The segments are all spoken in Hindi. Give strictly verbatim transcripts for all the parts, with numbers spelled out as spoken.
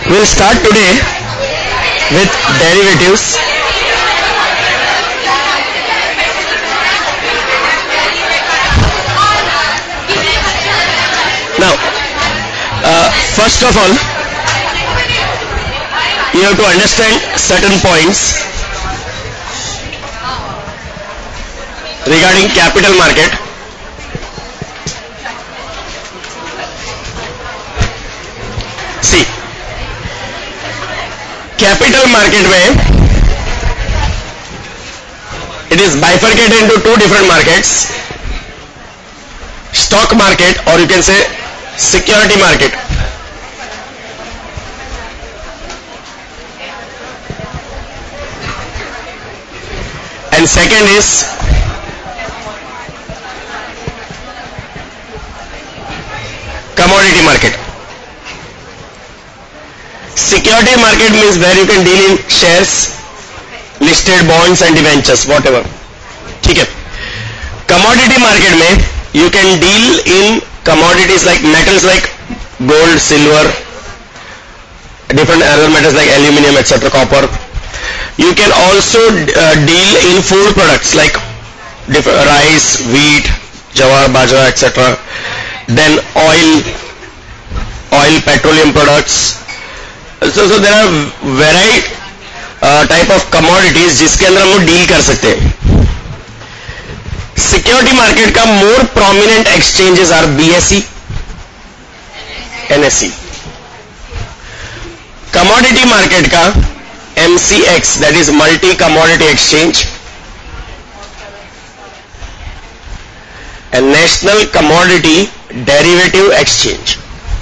We'll start today with derivatives. Now, uh, first of all, you have to understand certain points regarding capital market. See, capital market में it is bifurcated into two different markets, stock market or you can say security market. And second is commodity market. Security market means where you can deal in shares, listed bonds and debentures, whatever. ठीक है. Commodity market में you can deal in commodities like metals like gold, silver, different other metals like aluminum, et cetera, copper. You can also uh, deal in food products like rice, wheat, jawar, bajra, et cetera. Then oil, oil, petroleum products. So, so there are variety uh, type of commodities जिसके अंदर हम लोग डील कर सकते हैं. सिक्योरिटी मार्केट का more prominent exchanges are BSE, NSE. Commodity market का MCX, that is multi commodity exchange, and national commodity derivative exchange.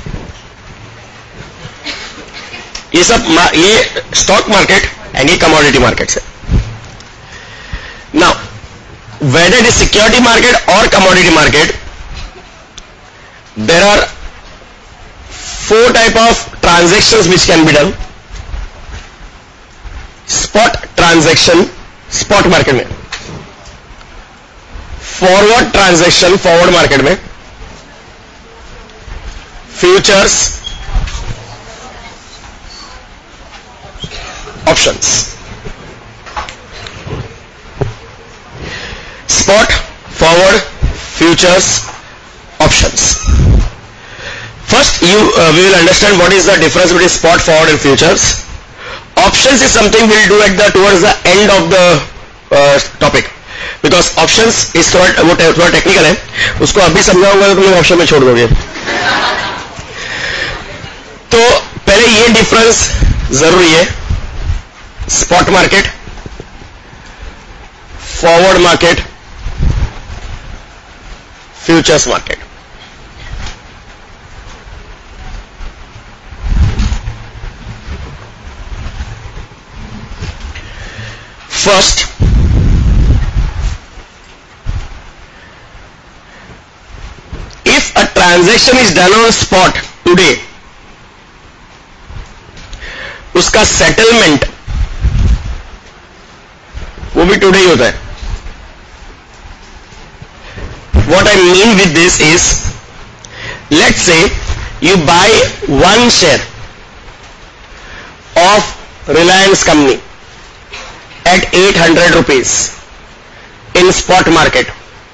ये सब ये स्टॉक मार्केट एंड ये कमोडिटी मार्केट है. Now whether it is security market or commodity market, there are four type of transactions which can be done. Spot transaction, spot market में. Forward transaction, forward market में. Futures, options. Spot, forward, futures, options. First, you uh, we will understand what is the difference between spot, forward, and futures. Options is something we'll do at the towards the end of the uh, topic, because options is थोड़ा वो थोड़ा टेक्निकल है, उसको अभी समझाऊंगा तो तुम लोग ऑप्शन में छोड़ दोगे. तो पहले ये डिफरेंस जरूरी है. Spot market, forward market, futures market. First, if a transaction is done on spot today, उसका सेटलमेंट वो भी टुडे ही होता है. What I mean with this is, let's say you buy one share of Reliance company at eight hundred rupees in spot market.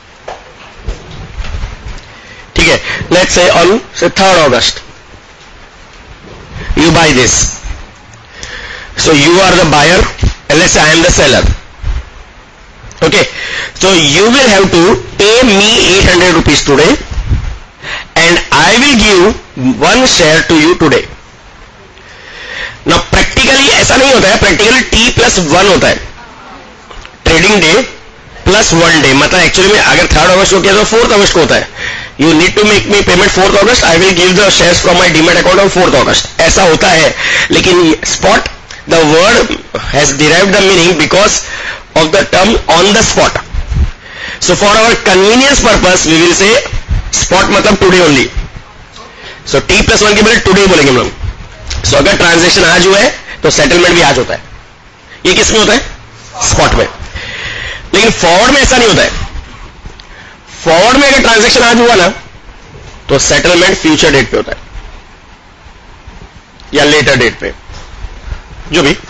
ठीक है, let's say on say third August you buy this. So you are the buyer and let's say I am the seller. Okay, so you will have to pay me eight hundred rupees today and I will give one share to you today. Now practically ऐसा नहीं होता है. Practically T plus one होता है. Trading day plus one day. मतलब एक्चुअली में अगर थर्ड अगस्त को किया तो फोर्थ अगस्त को होता है. You need to make me payment fourth August. I will give the shares from my demat account on fourth August. ऐसा होता है. लेकिन spot, the word has derived the meaning because of the term on the spot. So for our convenience purpose we will say spot मतलब today only. So T plus one के बजाय today बोलेंगे हम लोग. So अगर ट्रांजेक्शन आज हुआ है तो सेटलमेंट भी आज होता है. ये किस में होता है? स्पॉट में. लेकिन फॉरवर्ड में ऐसा नहीं होता है. फॉरवर्ड में अगर ट्रांजेक्शन आज हुआ ना तो सेटलमेंट फ्यूचर डेट पे होता है. या लेटर डेट पे, जो भी।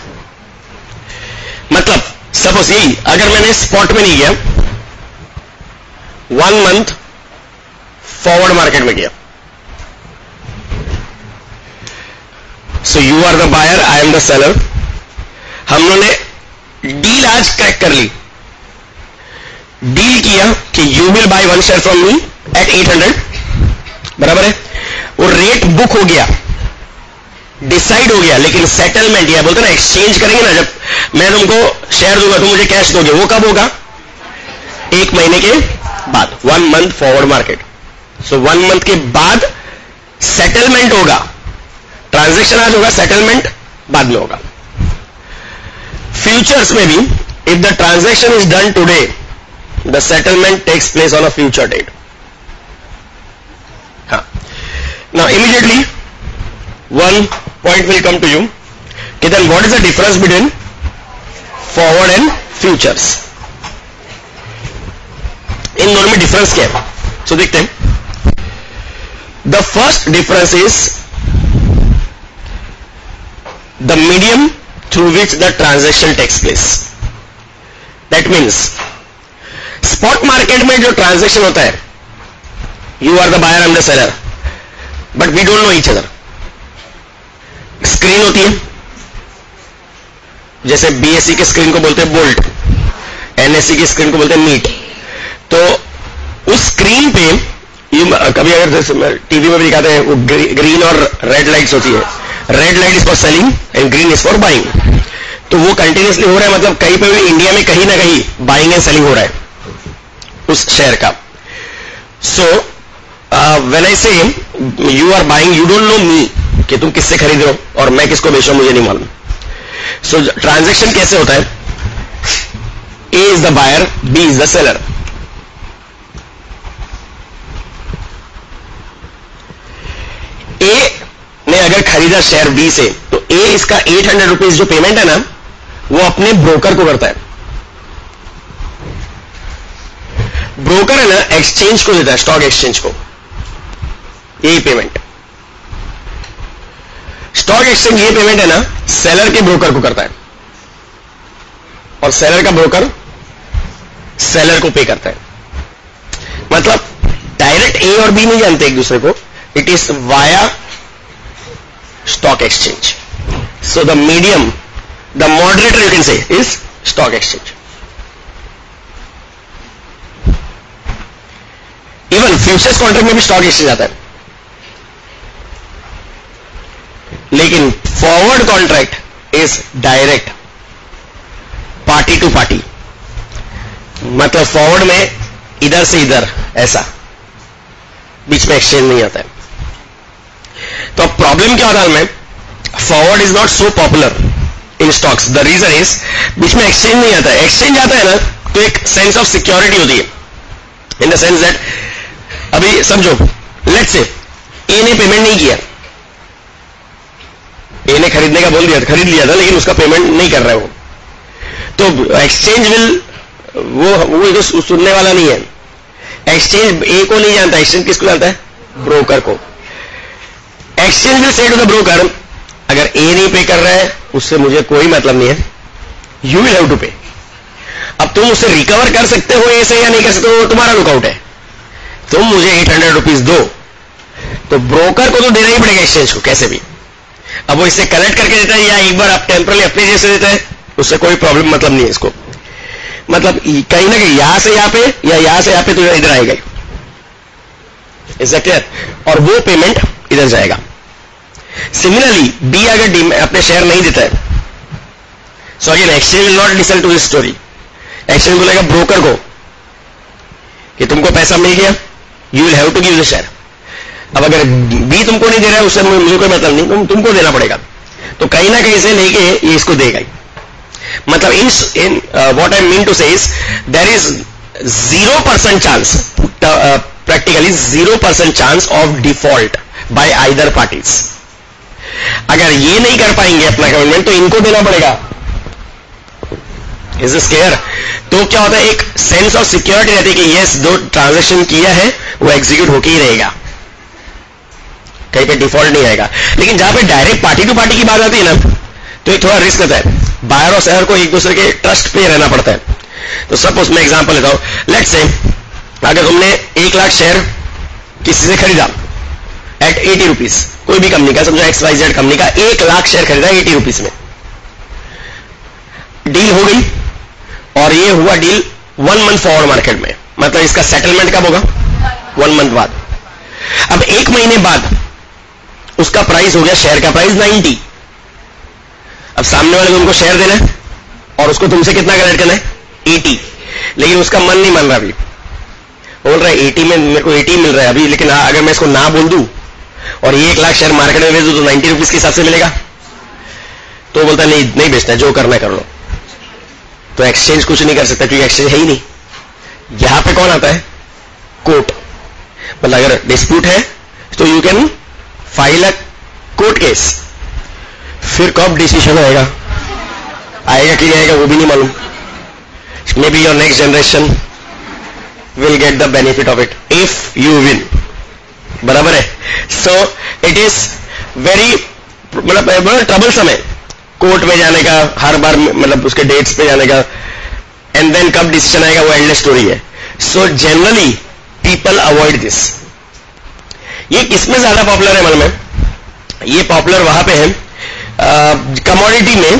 मतलब सपोज यही अगर मैंने स्पॉट में नहीं किया, वन मंथ फॉरवर्ड मार्केट में किया, so you are the buyer, I am the seller. हम लोगों ने डील आज क्रैक कर ली, डील किया कि you will buy one share from me at eight hundred, बराबर है, वो रेट बुक हो गया, डिसाइड हो गया, लेकिन सेटलमेंट या बोलते ना एक्सचेंज करेंगे ना, जब मैं तुमको शेयर दूंगा तुम मुझे कैश दोगे, वो कब होगा? एक महीने के बाद, one month forward market. So one month के बाद सेटलमेंट होगा, ट्रांजैक्शन आज होगा, सेटलमेंट बाद में होगा। फ्यूचर्स में भी if the transaction is done today, the settlement takes place on a future date. हाँ, now immediately one point will come to you, okay, then what is the difference between forward and futures? इन दोनों में डिफरेंस क्या है? सो so, देखते हैं। The first difference is the medium through which the transaction takes place. That means spot market में जो transaction होता है, you are the buyer, I am the seller, but we don't know each other. Screen होती है, जैसे बीएससी के स्क्रीन को बोलते हैं बोल्ट, एनएससी की स्क्रीन को बोलते हैं मीट। तो उस स्क्रीन पे ये कभी अगर टीवी में भी दिखाते हैं, वो ग्रीन और रेड लाइट्स होती है, red light is for selling and green is for buying. तो वो कंटिन्यूसली हो रहा है, मतलब कहीं पे भी इंडिया में कहीं ना कहीं बाइंग एंड सेलिंग हो रहा है उस शेयर का। सो when I say you are buying, you don't know me, कि तुम किससे खरीद रहे हो और मैं किसको बेच रहा हूं मुझे नहीं मालूम। सो ट्रांजैक्शन कैसे होता है? A is the buyer, B is the seller. A ने अगर खरीदा शेयर बी से, तो ए इसका एट हंड्रेड रुपीज जो पेमेंट है ना, वो अपने ब्रोकर को करता है। ब्रोकर है ना, एक्सचेंज को देता है, स्टॉक एक्सचेंज को, यही पेमेंट। स्टॉक एक्सचेंज ये पेमेंट है ना, सेलर के ब्रोकर को करता है, और सेलर का ब्रोकर सेलर को पे करता है। मतलब डायरेक्ट ए और बी नहीं जानते एक दूसरे को, it is via stock exchange. So the medium, the moderator you can say is stock exchange. Even futures contract में भी स्टॉक एक्सचेंज आता है, लेकिन forward contract is direct party to party. मतलब फॉरवर्ड में इधर से इधर, ऐसा बीच में एक्सचेंज नहीं आता है। तो अब प्रॉब्लम क्या होता है में, forward is not so popular in stocks. The reason is बीच में एक्सचेंज नहीं आता है। एक्सचेंज आता है ना, तो एक सेंस ऑफ सिक्योरिटी होती है, इन द सेंस दैट अभी समझो, लेट्स से ए ने पेमेंट नहीं किया, ए ने खरीदने का बोल दिया, खरीद लिया था, लेकिन उसका पेमेंट नहीं कर रहा है वो, तो एक्सचेंज विल, वो वो तो सुनने वाला नहीं है। एक्सचेंज ए को नहीं जानता, एक्सचेंज किसको जानता है? ब्रोकर को। Exchange will say to the broker, अगर ए नहीं पे कर रहा है उससे मुझे कोई मतलब नहीं है, यू विल हैव टू पे। अब तुम उससे रिकवर कर सकते हो ए से या नहीं कर सकते हो, तुम्हारा लुकआउट है। तुम मुझे एट हंड्रेड रुपीज दो, तो ब्रोकर को तो देना ही पड़ेगा एक्सचेंज को कैसे भी। अब वो इससे कलेक्ट करके देता है या एक बार आप टेम्परली अपने जैसे देता है, उससे कोई प्रॉब्लम मतलब नहीं है इसको। मतलब कहीं ना कहीं यहां से यहां पे या यहां से यहां पे तो इधर आएगा, इज दैट क्लियर? और वो पेमेंट इधर जाएगा। सिमिलरली बी अगर अपने शेयर नहीं देता है, so again exchange will not listen to this story. Exchange बोलेगा ब्रोकर को कि तुमको पैसा मिल गया, you will have to give the share. अब अगर बी तुमको नहीं दे रहा है, उससे मुझे कोई मतलब नहीं, तुम तुमको देना पड़ेगा। तो कहीं ना कहीं से लेके ये इसको देगा ही। मतलब in in what I mean to say is there is zero percent chance, practically zero percent chance of default by either parties. अगर ये नहीं कर पाएंगे अपना कमिटमेंट, तो इनको देना पड़ेगा। Is this clear? तो क्या होता है, एक सेंस ऑफ सिक्योरिटी रहती है कि यस, दो ट्रांजैक्शन किया है वो एग्जीक्यूट होके ही रहेगा। कहीं पे डिफॉल्ट नहीं आएगा। लेकिन जहां पे डायरेक्ट पार्टी टू पार्टी की बात आती है ना, तो एक थोड़ा रिस्क रहता है। बायर और सेलर को एक दूसरे के ट्रस्ट पे रहना पड़ता है। तो सपोज मैं एग्जांपल लेता हूं, लेट्स से अगर तुमने एक लाख शेयर किसी से खरीदा एट एटी रुपीज, कोई भी कंपनी का, समझो एक्स वाई जेड कंपनी का, एक लाख शेयर खरीदा एटी रुपीज में, डील हो गई और ये हुआ deal one month forward market में, मतलब इसका सेटलमेंट कब होगा? वन मंथ बाद। अब एक महीने बाद उसका प्राइस हो गया, शेयर का प्राइस नाइंटी। अब सामने वाले को उनको शेयर देना है और उसको तुमसे कितना कलेक्ट करना है? एटी। लेकिन उसका मन नहीं मान रहा, अभी बोल रहा है एटी में मेरे को एटी मिल रहा है अभी, लेकिन अगर मैं इसको ना बोल दूं और ये एक लाख शेयर मार्केट में बेच दूं तो नाइन्टी रुपीज के हिसाब से मिलेगा। तो बोलता नहीं नहीं बेचना, जो करना है कर लो। तो एक्सचेंज कुछ नहीं कर सकता क्योंकि एक्सचेंज है ही नहीं। यहां पे कौन आता है? कोर्ट। मतलब अगर डिस्प्यूट है तो you can file a court case. फिर कब डिसीजन आएगा, आएगा कि नहीं आएगा वो भी नहीं मालूम। Maybe your next generation will get the benefit of it if you win. बराबर है? सो इट इज वेरी मतलब ट्रबलसम है कोर्ट में जाने का, हर बार मतलब उसके डेट्स पे जाने का, एंड देन कब डिसीजन आएगा वो एंडलेस स्टोरी है। So generally people avoid this. ये किसमें ज्यादा पॉपुलर है मालूम है? ये पॉपुलर वहां पे है कमोडिटी में।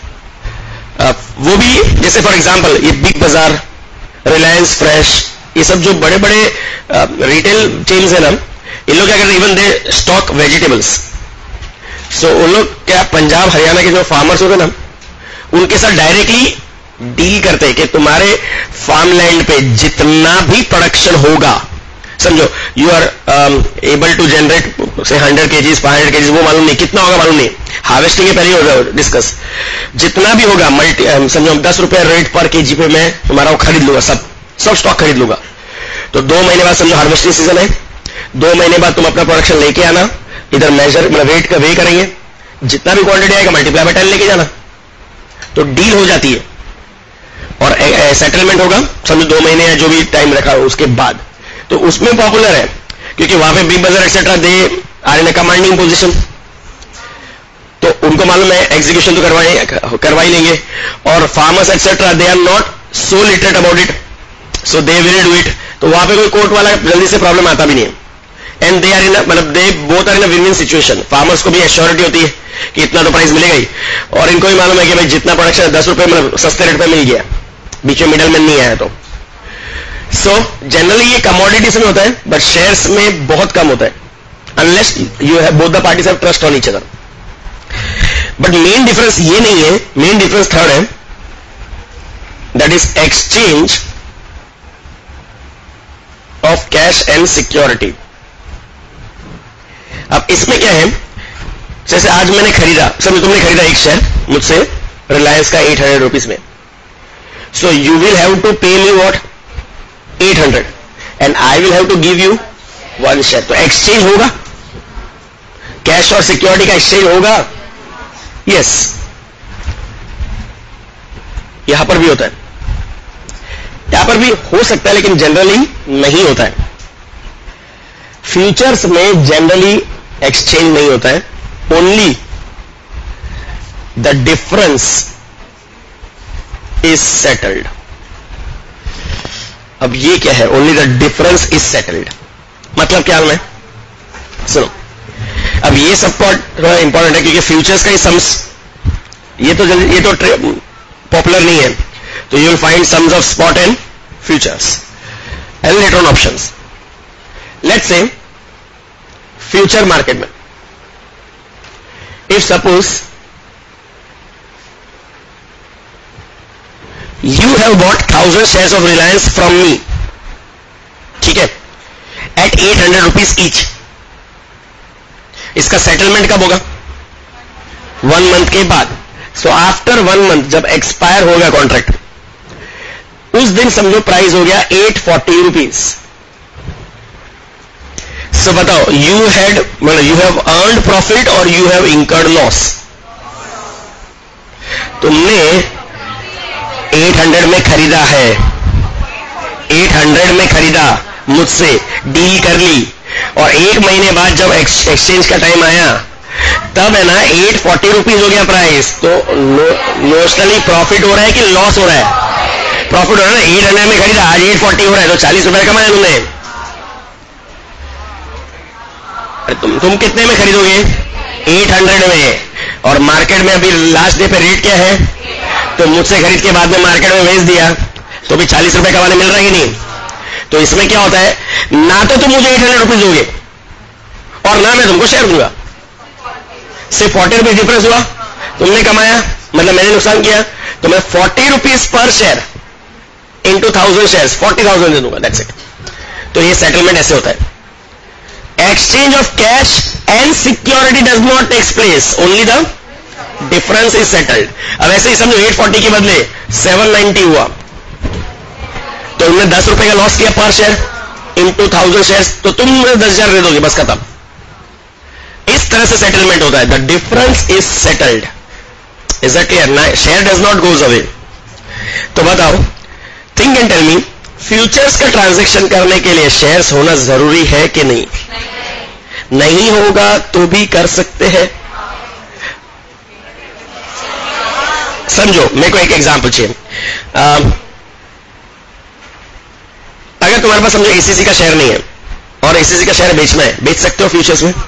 आ, वो भी जैसे फॉर एग्जांपल ये बिग बाजार, रिलायंस फ्रेश, ये सब जो बड़े बड़े रिटेल चेन्स है ना, इन लोग क्या करते हैं? Even they stock vegetables. सो उन लोग क्या पंजाब हरियाणा के जो फार्मर्स होते ना, उनके साथ डायरेक्टली डील करते हैं कि तुम्हारे फार्म लैंड पे जितना भी प्रोडक्शन होगा, समझो you are able to generate say hundred kgs five hundred kgs, वो मालूम नहीं कितना होगा, मालूम नहीं, हार्वेस्टिंग के पहले होगा डिस्कस, जितना भी होगा मल्टी um, समझो दस रुपए रेट पर केजी पे मैं तुम्हारा वो खरीद लूंगा, सब सब स्टॉक खरीद लूंगा। तो दो महीने बाद समझो हार्वेस्टिंग सीजन है, दो महीने बाद तुम अपना प्रोडक्शन लेके आना, इधर मेजर मतलब वेट का वे करेंगे, जितना भी क्वांटिटी आएगा मल्टीप्लाई बाय टेन लेके जाना। तो डील हो जाती है और सेटलमेंट होगा समझो दो महीने या जो भी टाइम रखा हो उसके बाद। तो उसमें पॉपुलर है क्योंकि वहां पे Big Bazaar etcetera they are in commanding position, तो उनको मालूम है एग्जीक्यूशन तो करवाए करवा ही लेंगे। और farmers etcetera they are not so literate about it, so they will do it. तो वहां पे कोई कोर्ट वाला जल्दी से प्रॉब्लम आता भी नहीं है। एंड दे आर इन मतलब they both are in win win situation. Farmers को भी एश्योरिटी होती है कि इतना तो प्राइस मिलेगा ही, और इनको भी मालूम है कि भाई जितना प्रोडक्शन है दस रुपए मतलब सस्ते रेट पे मिल गया, बीच में मिडल मैन नहीं आया। तो सो जनरली ये कमोडिटीज में होता है, बट शेयर्स में बहुत कम होता है, unless you have both the parties have trust on each other. But main difference ये नहीं है, मेन डिफरेंस थर्ड है, that is exchange of cash and security. अब इसमें क्या है, जैसे आज मैंने खरीदा, समझो तुमने खरीदा एक शेयर मुझसे रिलायंस का एट हंड्रेड रुपीज में, so you will have to pay me what eight hundred and I will have to give you one share. तो एक्सचेंज होगा, कैश और सिक्योरिटी का एक्सचेंज होगा। यस, यहां पर भी होता है, यहां पर भी हो सकता है, लेकिन जनरली नहीं होता है। फ्यूचर्स में जनरली एक्सचेंज नहीं होता है, only the difference is settled. अब ये क्या है, only the difference is settled मतलब क्या है? सुनो, अब ये सब थोड़ा इंपॉर्टेंट है क्योंकि फ्यूचर्स का ही सम्स, ये तो जल्दी ये तो पॉपुलर नहीं है, तो you will find sums of spot and futures and later on options. Let's say future market में if suppose you have bought thousand shares of Reliance from me, ठीक है, eight eight hundred rupees each. इसका सेटलमेंट कब होगा? वन मंथ के बाद। सो आफ्टर वन मंथ जब एक्सपायर हो गया कॉन्ट्रैक्ट, उस दिन समझो प्राइस हो गया एट फोर्टी रुपीज। सो बताओ, यू हैड मतलब यू हैव अर्नड प्रॉफिट और यू हैव इंकर्ड लॉस। तुमने एट हंड्रेड में खरीदा है, एट हंड्रेड में खरीदा मुझसे, डील कर ली, और एक महीने बाद जब एक्सचेंज का टाइम आया तब है ना एट फोर्टी रुपीज हो गया प्राइस, तो नोशनली प्रॉफिट हो रहा है कि लॉस हो रहा है? प्रॉफिट हो रहा है ना। एट हंड्रेड में खरीदा, आज एट फोर्टी हो रहा है, तो चालीस रुपए कमाया तुमने। अरे तुम तुम कितने में खरीदोगे? एट हंड्रेड में, और मार्केट में अभी लास्ट डे पे रेट क्या है? तो मुझसे खरीद के बाद में मार्केट में बेच दिया, तो भी चालीस रुपए कमाने मिल रहा है कि नहीं? तो इसमें क्या होता है, ना तो तुम मुझे एट हंड्रेड रुपीज दोगे और ना मैं तुमको शेयर दूंगा, सिर्फ फोर्टी रुपीज डिफरेंस हुआ, तुमने कमाया मतलब मैंने नुकसान किया, तो मैं forty rupees per share into thousand share forty thousand दे दूंगा, दैट्स इट। तो ये सेटलमेंट ऐसे होता है। Exchange of cash and security does not takes place, only the difference is settled. अब ऐसे ही समझो एट फोर्टी के बदले सेवन नाइंटी हुआ, तो तुमने दस रुपए का लॉस किया पर शेयर इंटू थाउजेंड शेयर, तो तुम दस हजार दे दोगे, बस खत्म। इस तरह से सेटलमेंट होता है, the difference is settled. Is that clear? Share does not goes away. तो बताओ, think and tell me, futures का ट्रांजैक्शन करने के लिए शेयर्स होना जरूरी है कि नहीं? नहीं, नहीं होगा तो भी कर सकते हैं। समझो, मेरे को एक एग्जांपल चाहिए। अगर तुम्हारे पास समझो एसीसी का शेयर नहीं है और एसीसी का शेयर बेचना है, बेच सकते हो फ्यूचर्स में?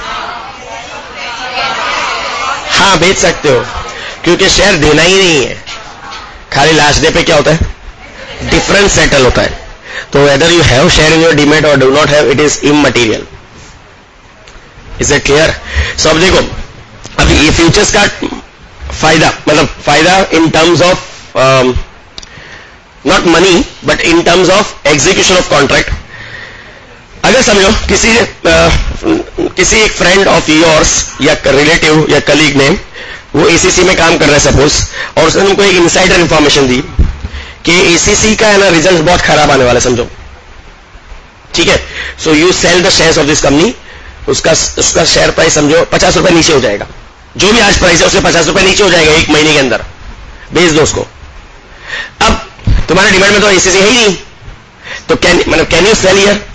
हाँ, बेच सकते हो, क्योंकि शेयर देना ही नहीं है, खाली लास्ट डे पे क्या होता है, डिफरेंस सेटल होता है। तो whether you have share in your demat और do not have, it is immaterial. Is it clear? So अब देखो, अभी ये फ्यूचर्स का फायदा, मतलब फायदा in terms of not money but in terms of execution of contract. अगर समझो किसी uh, किसी एक फ्रेंड ऑफ योर्स या रिलेटिव या कलीग ने, वो एसीसी में काम कर रहा है सपोज, और उसने तुमको एक इनसाइडर इंफॉर्मेशन दी कि एसीसी का है ना रिजल्ट बहुत खराब आने वाला है, समझो, ठीक है? So you sell the shares of this company, उसका उसका शेयर प्राइस समझो पचास रुपए नीचे हो जाएगा, जो भी आज प्राइस है उससे पचास रुपए नीचे हो जाएगा एक महीने के अंदर, बेच दो उसको। अब तुम्हारे डिमांड में तो एसीसी है ही नहीं, तो कैन मतलब can you sell here?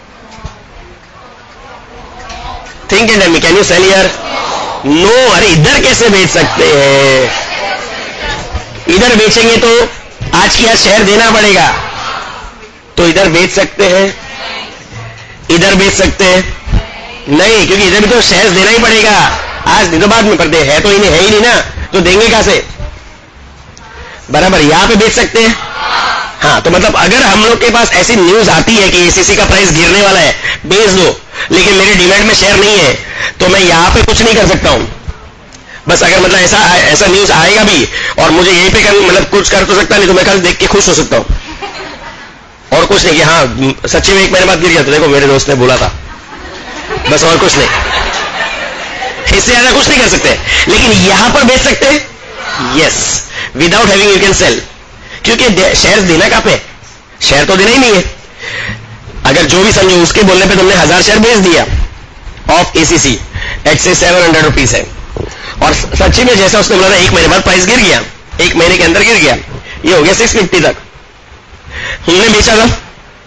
Think and tell me, can you sell here? No. अरे इधर कैसे बेच सकते हैं? इधर बेचेंगे तो आज की आज शेयर देना पड़ेगा, तो इधर बेच सकते हैं? इधर बेच सकते हैं? नहीं, क्योंकि इधर भी तो शेयर देना ही पड़ेगा, आज नहीं तो बाद में, पर दे है तो इन्हें है ही नहीं ना, तो देंगे कहां से? बराबर। यहां पे बेच सकते हैं? हाँ, तो मतलब अगर हम लोग के पास ऐसी न्यूज आती है कि एसीसी का प्राइस गिरने वाला है, बेच दो, लेकिन मेरे डिमांड में शेयर नहीं है, तो मैं यहां पे कुछ नहीं कर सकता हूं। बस अगर मतलब ऐसा ऐसा न्यूज आएगा भी और मुझे यहीं पे कर, मतलब कुछ कर तो सकता नहीं, तो मैं कल देख के खुश हो सकता हूं और कुछ नहीं कि हाँ सच्ची में एक महीने बाद गिर गया, तो देखो मेरे दोस्त ने बोला था, बस, और कुछ नहीं, इससे ज्यादा कुछ नहीं कर सकते। लेकिन यहां पर बेच सकते हैं, yes, without having you can sell, क्योंकि शेयर देना कहां पे? शेयर तो देना ही नहीं है। अगर जो भी समझो उसके बोलने पे तुमने हजार शेयर बेच दिया of ACC at say seven hundred rupees है, और सच्ची में जैसा उसने बोला था एक महीने बाद प्राइस गिर गया, एक महीने के अंदर गिर गया, ये हो गया सिक्स फिफ्टी तक, तुमने बेचा था,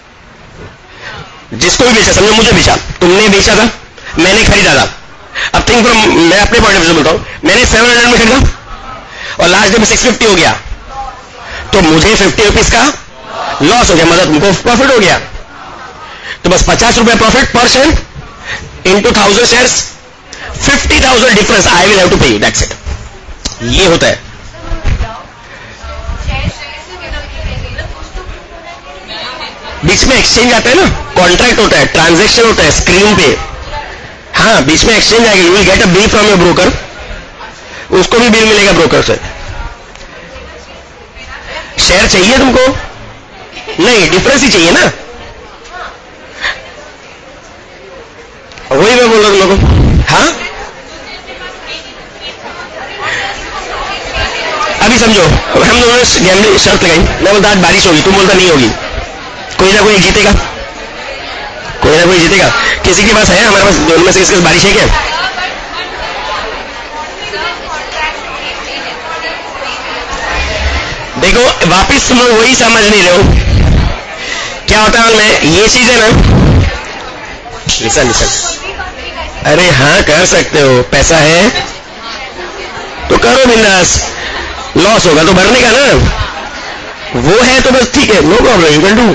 जिसको भी बेचा, समझो मुझे बेचा, तुमने बेचा था, मैंने खरीदा था। अब थिंक फ्रॉम, मैं अपने पॉइंट ऑफ व्यू से बोलता हूं, मैंने सेवन हंड्रेड में खरीदा और लास्ट डे में सिक्स फिफ्टी हो गया, तो मुझे फिफ्टी रुपीज का लॉस हो गया, मतलब तुमको प्रॉफिट हो गया। तो बस पचास रुपए profit per share into thousand share, fifty thousand difference I will have to pay, that's it. ये होता है। बीच में एक्सचेंज आता है ना, कॉन्ट्रैक्ट होता है, ट्रांजैक्शन होता है स्क्रीन पे, हाँ बीच में एक्सचेंज आएगा, you will get a bill from your broker, उसको भी बिल मिलेगा ब्रोकर से। शेयर चाहिए तुमको? नहीं, डिफरेंस ही चाहिए ना, वही मैं बोल रहा हूं तुम लोगों को। हाँ, अभी समझो हम लोगों ने गैम्बलिंग शर्त लगाई, मैं बोलता आज बारिश होगी, तुम बोलता नहीं होगी, कोई ना कोई जीतेगा, कोई ना कोई जीतेगा। किसी के पास है, हमारे पास दोनों में से किसके पास बारिश है क्या? देखो वापिस तुम लोग वही समझ नहीं रहे हो, क्या होता है मैं, ये चीज है ना, लिसन लिसन अरे हाँ कर सकते हो, पैसा है तो करो बिंदास, लॉस होगा तो भरने का ना, वो है तो बस ठीक है, no problem, you can do.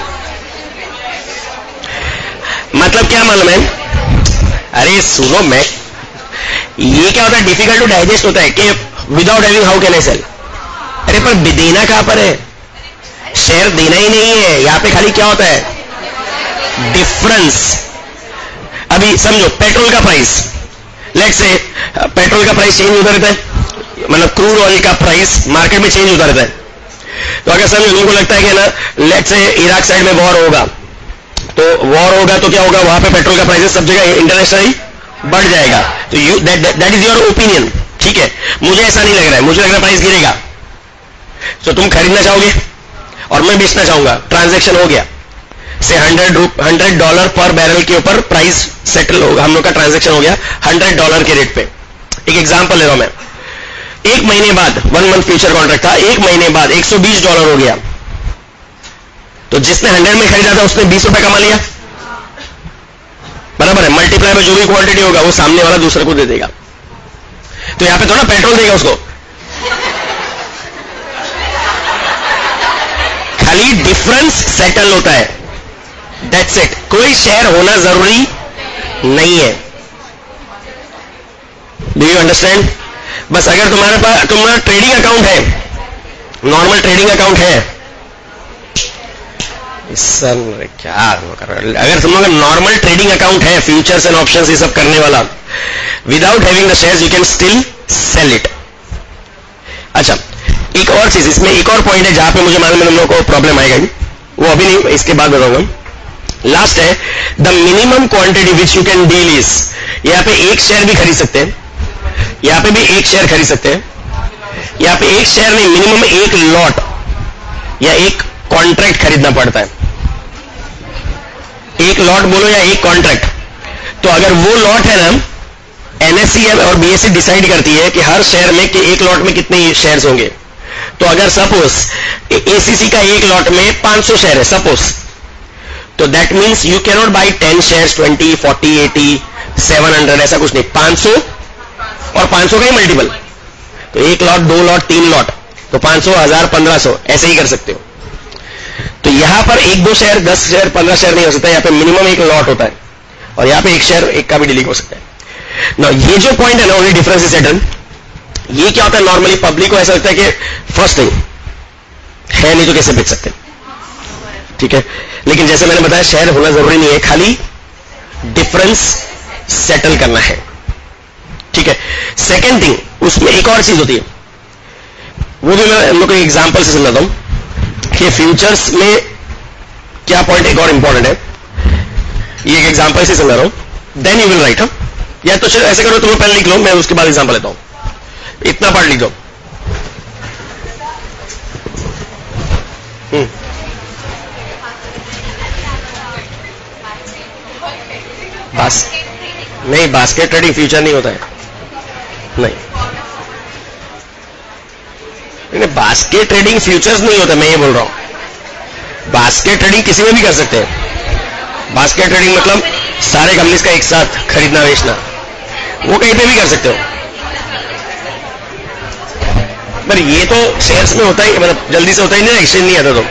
मतलब क्या मालूम है, अरे सुनो, मैं ये क्या होता है, डिफिकल्ट टू डाइजेस्ट होता है कि without having how can I sell. अरे पर देना कहां पर है, शेयर देना ही नहीं है, यहां पे खाली क्या होता है, डिफरेंस। अभी समझो पेट्रोल का प्राइस, लेट्स से पेट्रोल का प्राइस चेंज होता रहता है, मतलब क्रूड ऑयल का प्राइस मार्केट में चेंज होता रहता है। तो अगर समझो तुमको लगता है कि ना, लेट्स से इराक साइड में वॉर होगा, तो वॉर होगा तो क्या होगा, वहां पे पेट्रोल का प्राइस सब जगह इंटरनेशनली बढ़ जाएगा। तो you that is your opinion, ठीक है। मुझे ऐसा नहीं लग रहा है, मुझे लग रहा है प्राइस गिरेगा, तो तुम खरीदना चाहोगे और मैं बेचना चाहूंगा, ट्रांजैक्शन हो गया, say hundred hundred dollar per barrel के ऊपर प्राइस सेटल होगा, हम लोग का ट्रांजैक्शन हो गया हंड्रेड डॉलर के रेट पे। एक एग्जांपल ले रहा हूं मैं, एक महीने बाद, वन मंथ फ्यूचर कॉन्ट्रैक्ट था, एक महीने बाद एक सौ बीस डॉलर हो गया, तो जिसने हंड्रेड में खरीदा था उसने बीस रुपए कमा लिया, बराबर है। मल्टीप्लाई में जो भी क्वांटिटी होगा वो सामने वाला दूसरे को दे देगा, तो यहां पे थोड़ा पेट्रोल देगा उसको, खाली डिफरेंस सेटल होता है, दैट्स इट। कोई शेयर होना जरूरी नहीं है, डू यू अंडरस्टैंड। बस अगर तुम्हारे पास तुम्हारा ट्रेडिंग अकाउंट है, नॉर्मल ट्रेडिंग अकाउंट है, सर क्या कर रहे हो, अगर तुम लोग नॉर्मल ट्रेडिंग अकाउंट है, फ्यूचर्स एंड ऑप्शंस ये सब करने वाला, without having the shares you can still sell it. अच्छा, एक और चीज इसमें, एक और पॉइंट है जहां पे मुझे मालूम है तुम लोगों को प्रॉब्लम आएगा, वो अभी नहीं, इसके बाद बताऊंगा। लास्ट है the minimum quantity which you can deal is, यहां पे एक शेयर भी खरीद सकते हैं, यहां पे भी एक शेयर खरीद सकते हैं, यहां पे एक शेयर नहीं, मिनिमम एक लॉट या एक कॉन्ट्रैक्ट खरीदना पड़ता है। एक लॉट बोलो या एक कॉन्ट्रैक्ट, तो अगर वो लॉट है ना, एनएससी और बीएससी डिसाइड करती है कि हर शेयर में कि एक लॉट में कितने शेयर्स होंगे। तो अगर सपोज एसीसी का एक लॉट में पांच सौ शेयर है सपोज, तो that means you can not buy ten shares, twenty, forty, eighty, seven hundred, ऐसा कुछ नहीं, पांच सौ और पांच सौ का ही मल्टीपल, तो एक लॉट, दो लॉट, तीन लॉट, तो पांच सौ, हजार, पंद्रह सौ, ऐसे ही कर सकते हो। तो यहां पर एक दो शेयर, दस शेयर, पंद्रह शेयर नहीं हो सकता, यहां पे मिनिमम एक लॉट होता है, और यहां पे एक शेयर एक का भी डीलिंग हो सकता है ना। ये जो पॉइंट है ना, ओनली डिफरेंस इज सेटल। ये क्या होता है, नॉर्मली पब्लिक को ऐसा लगता है कि फर्स्ट थिंग है नहीं तो कैसे बेच सकते, ठीक है। लेकिन जैसे मैंने बताया, शेयर होना जरूरी नहीं है, खाली डिफरेंस सेटल करना है, ठीक है। सेकेंड थिंग, उसमें एक और चीज होती है, वो भी मैं हम लोग को एग्जाम्पल से समझाता हूं कि फ्यूचर्स में क्या पॉइंट एक और इंपॉर्टेंट है, ये एक एग्जाम्पल से समझा रहा हूं, देन यू विल राइट। या तो ऐसे करो, तुम पहले लिख लो, मैं उसके बाद एग्जाम्पल लेता हूं, इतना पार्ट लिख दो। हम्म बास नहीं, बास्केट ट्रेडिंग फ्यूचर नहीं होता है, नहीं नहीं, बास्केट ट्रेडिंग फ्यूचर्स नहीं होता, मैं ये बोल रहा हूं। बास्केट ट्रेडिंग किसी में भी कर सकते हैं। बास्केट ट्रेडिंग मतलब सारे कंपनीज का एक साथ खरीदना बेचना, वो कहीं पे भी कर सकते हो, पर ये तो शेयर्स में होता ही, मतलब जल्दी से होता ही नहीं, एक्सचेंज नहीं आता तो।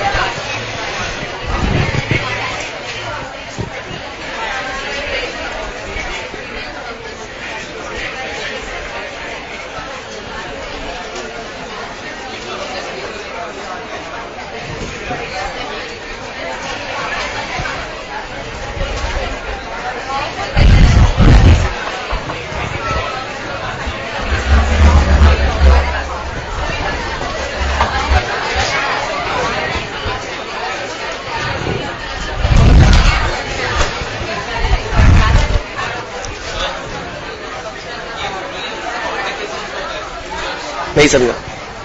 नहीं समझा,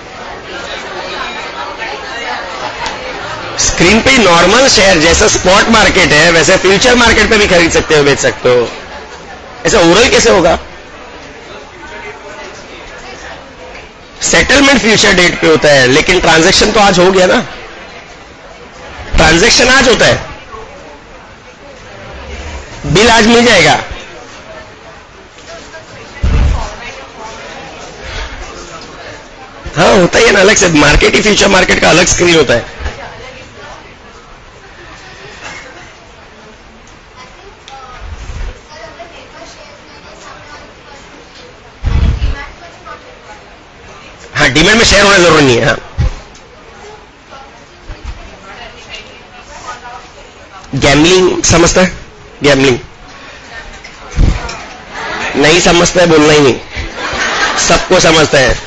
स्क्रीन पे नॉर्मल शेयर जैसा स्पॉट मार्केट है वैसे फ्यूचर मार्केट पे भी खरीद सकते हो, बेच सकते हो, ऐसा ओरल कैसे होगा। सेटलमेंट फ्यूचर डेट पे होता है, लेकिन ट्रांजैक्शन तो आज हो गया ना, ट्रांजैक्शन आज होता है, बिल आज मिल जाएगा। हाँ होता ही है ना, अलग से मार्केट ही फ्यूचर मार्केट का अलग स्क्रीन होता है। हाँ डिमेट में शेयर होना जरूरी नहीं है। हाँ गैम्बलिंग समझता है? गैम्बलिंग नहीं समझता है, बोलना ही नहीं, सबको समझता है।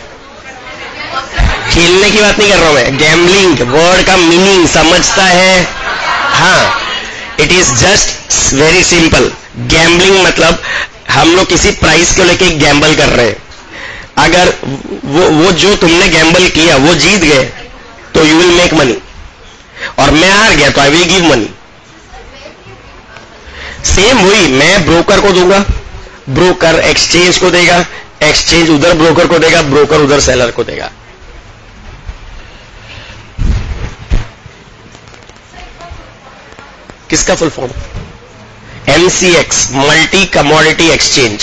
खेलने की बात नहीं कर रहा हूं मैं, गैम्बलिंग वर्ड का मीनिंग समझता है। हाँ it is just very simple. Gambling मतलब हम लोग किसी प्राइस को लेके गैम्बल कर रहे हैं। अगर वो वो जो तुमने गैम्बल किया वो जीत गए तो यू विल मेक मनी, और मैं हार गया तो I will give money. Same वही, मैं ब्रोकर को दूंगा, ब्रोकर एक्सचेंज को देगा, एक्सचेंज उधर ब्रोकर को देगा, ब्रोकर उधर सेलर को देगा। किसका full form? M C X, multi commodity exchange.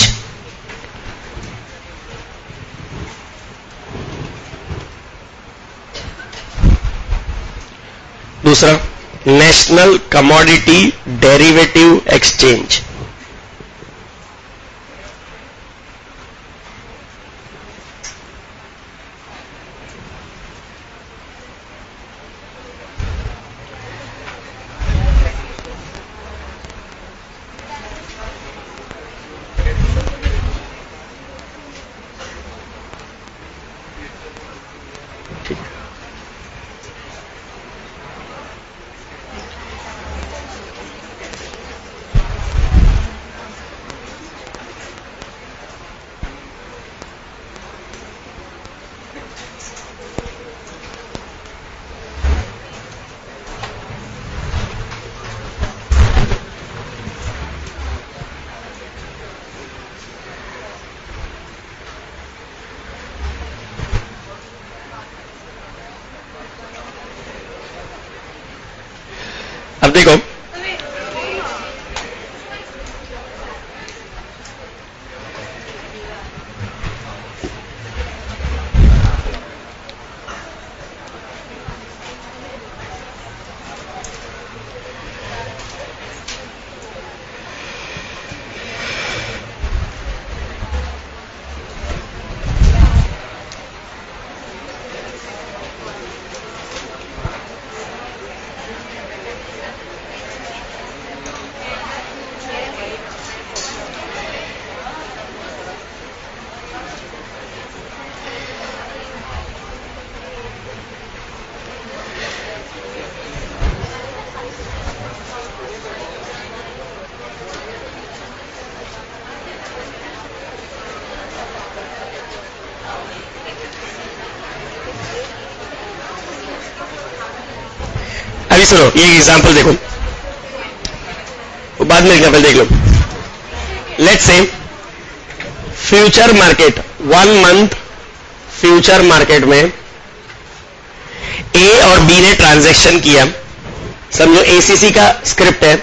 दूसरा नेशनल कमोडिटी डेरिवेटिव एक्सचेंज। अब देखो अभी सुनो, ये एग्जांपल देखो, वो बाद में एग्जांपल देख लो। Let's say future market, one month future market में ए और बी ने ट्रांजैक्शन किया। समझो एसीसी का स्क्रिप्ट है,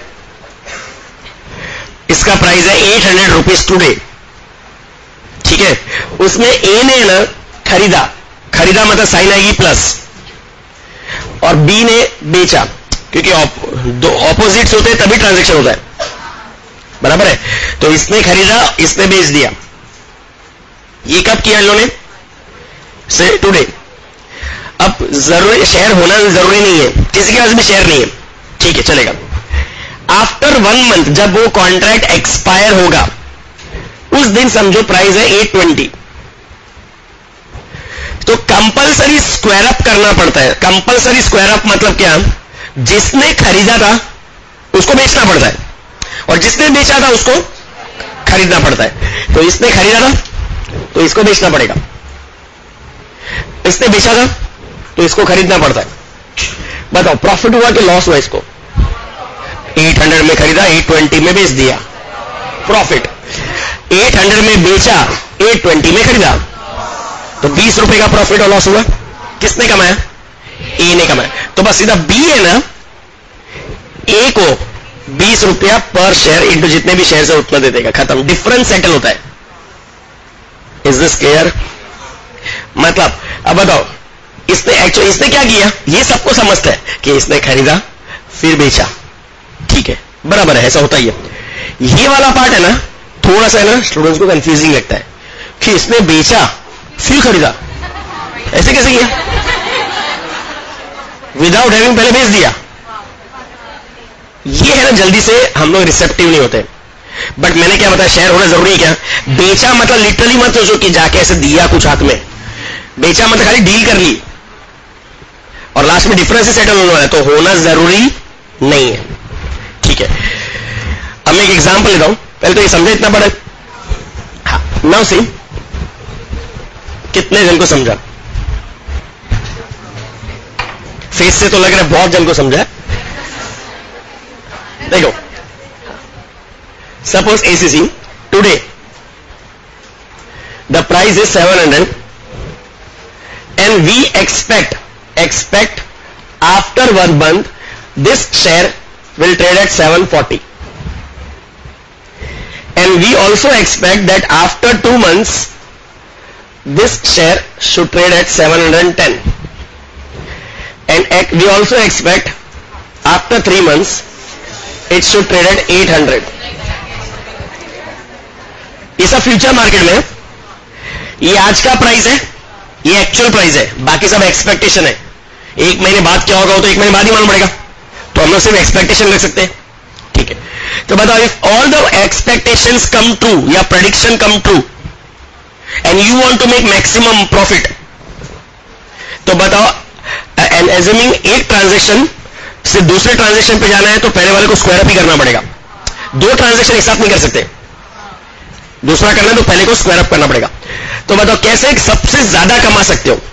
इसका प्राइस है एट हंड्रेड रुपीज टूडे, ठीक है। उसमें ए ने ना खरीदा, खरीदा मतलब साइन आएगी प्लस, और बी ने बेचा, क्योंकि दो ऑपोजिट्स होते हैं तभी ट्रांजैक्शन होता है, बराबर है। तो इसने खरीदा, इसने बेच दिया। ये कब किया इन लोगों ने? से टुडे। अब जरूरी शेयर होना जरूरी नहीं है, किसी के पास भी शेयर नहीं है, ठीक है चलेगा। आफ्टर वन मंथ जब वो कॉन्ट्रैक्ट एक्सपायर होगा उस दिन समझो प्राइस है एट ट्वेंटी, तो कंपलसरी स्क्वायर अप करना पड़ता है। कंपलसरी स्क्वायर अप मतलब क्या? जिसने खरीदा था उसको बेचना पड़ता है, और जिसने बेचा था उसको खरीदना पड़ता है। तो इसने खरीदा था तो इसको बेचना पड़ेगा, इसने बेचा था तो इसको खरीदना पड़ता है। बताओ प्रॉफिट हुआ कि लॉस हुआ? इसको एट हंड्रेड में खरीदा, एट ट्वेंटी में बेच दिया, प्रॉफिट। एट हंड्रेड में बेचा, एट ट्वेंटी में खरीदा, तो बीस रुपए का प्रॉफिट और लॉस हुआ। किसने कमाया? ए ने कमाया। तो बस सीधा बी है ना, ए को बीस रुपया पर शेयर इंटू जितने भी शेयर है उतना दे देगा, खत्म, डिफरेंस सेटल होता है। Is this clear? मतलब अब बताओ, इसने एक्चुअली इसने क्या किया, ये सबको समझता है कि इसने खरीदा फिर बेचा, ठीक है, बराबर है, ऐसा होता ही है। ये वाला पार्ट है ना, थोड़ा सा है ना स्टूडेंट्स को कंफ्यूजिंग लगता है कि इसने बेचा फिर खरीदा, ऐसे कैसे किया, विदाउट हैविंग पहले बेच दिया। ये है ना, जल्दी से हम लोग रिसेप्टिव नहीं होते। बट मैंने क्या बताया, शेयर होना जरूरी है क्या? बेचा मतलब लिटरली मत सोचो कि जाके ऐसे दिया कुछ हाथ में, बेचा मतलब खाली डील कर ली और लास्ट में डिफरेंस ही सेटल होने वाला है, तो होना जरूरी नहीं है, ठीक है। अब मैं एक एग्जांपल लेता हूं, पहले तो ये समझे इतना बड़ा। हाँ, नाउ सी, कितने जन को समझा? फेस से तो लग रहा है बहुत जन को समझा है। देखो, suppose ACC today the price is seven hundred and we expect expect after one month this share will trade at seven forty, and we also expect that after two months this share should trade at seven hundred ten, and we also expect after three months it should trade at eight hundred. ये सब फ्यूचर मार्केट में, ये आज का प्राइस है, ये एक्चुअल प्राइस है, बाकी सब एक्सपेक्टेशन है। एक महीने बाद क्या होगा तो एक महीने बाद ही मालूम पड़ेगा, तो हम लोग सिर्फ एक्सपेक्टेशन रख सकते हैं, ठीक है। तो बताओ, if all the expectations come true या prediction come true and you want to make maximum profit, तो बताओ, एंड एज्यूमिंग एक ट्रांजैक्शन से दूसरे ट्रांजैक्शन पे जाना है तो पहले वाले को स्क्वायर अप ही करना पड़ेगा। दो ट्रांजैक्शन एक साथ नहीं कर सकते, दूसरा करना है तो पहले को स्क्वायर अप करना पड़ेगा। तो बताओ कैसे सबसे ज्यादा कमा सकते हो?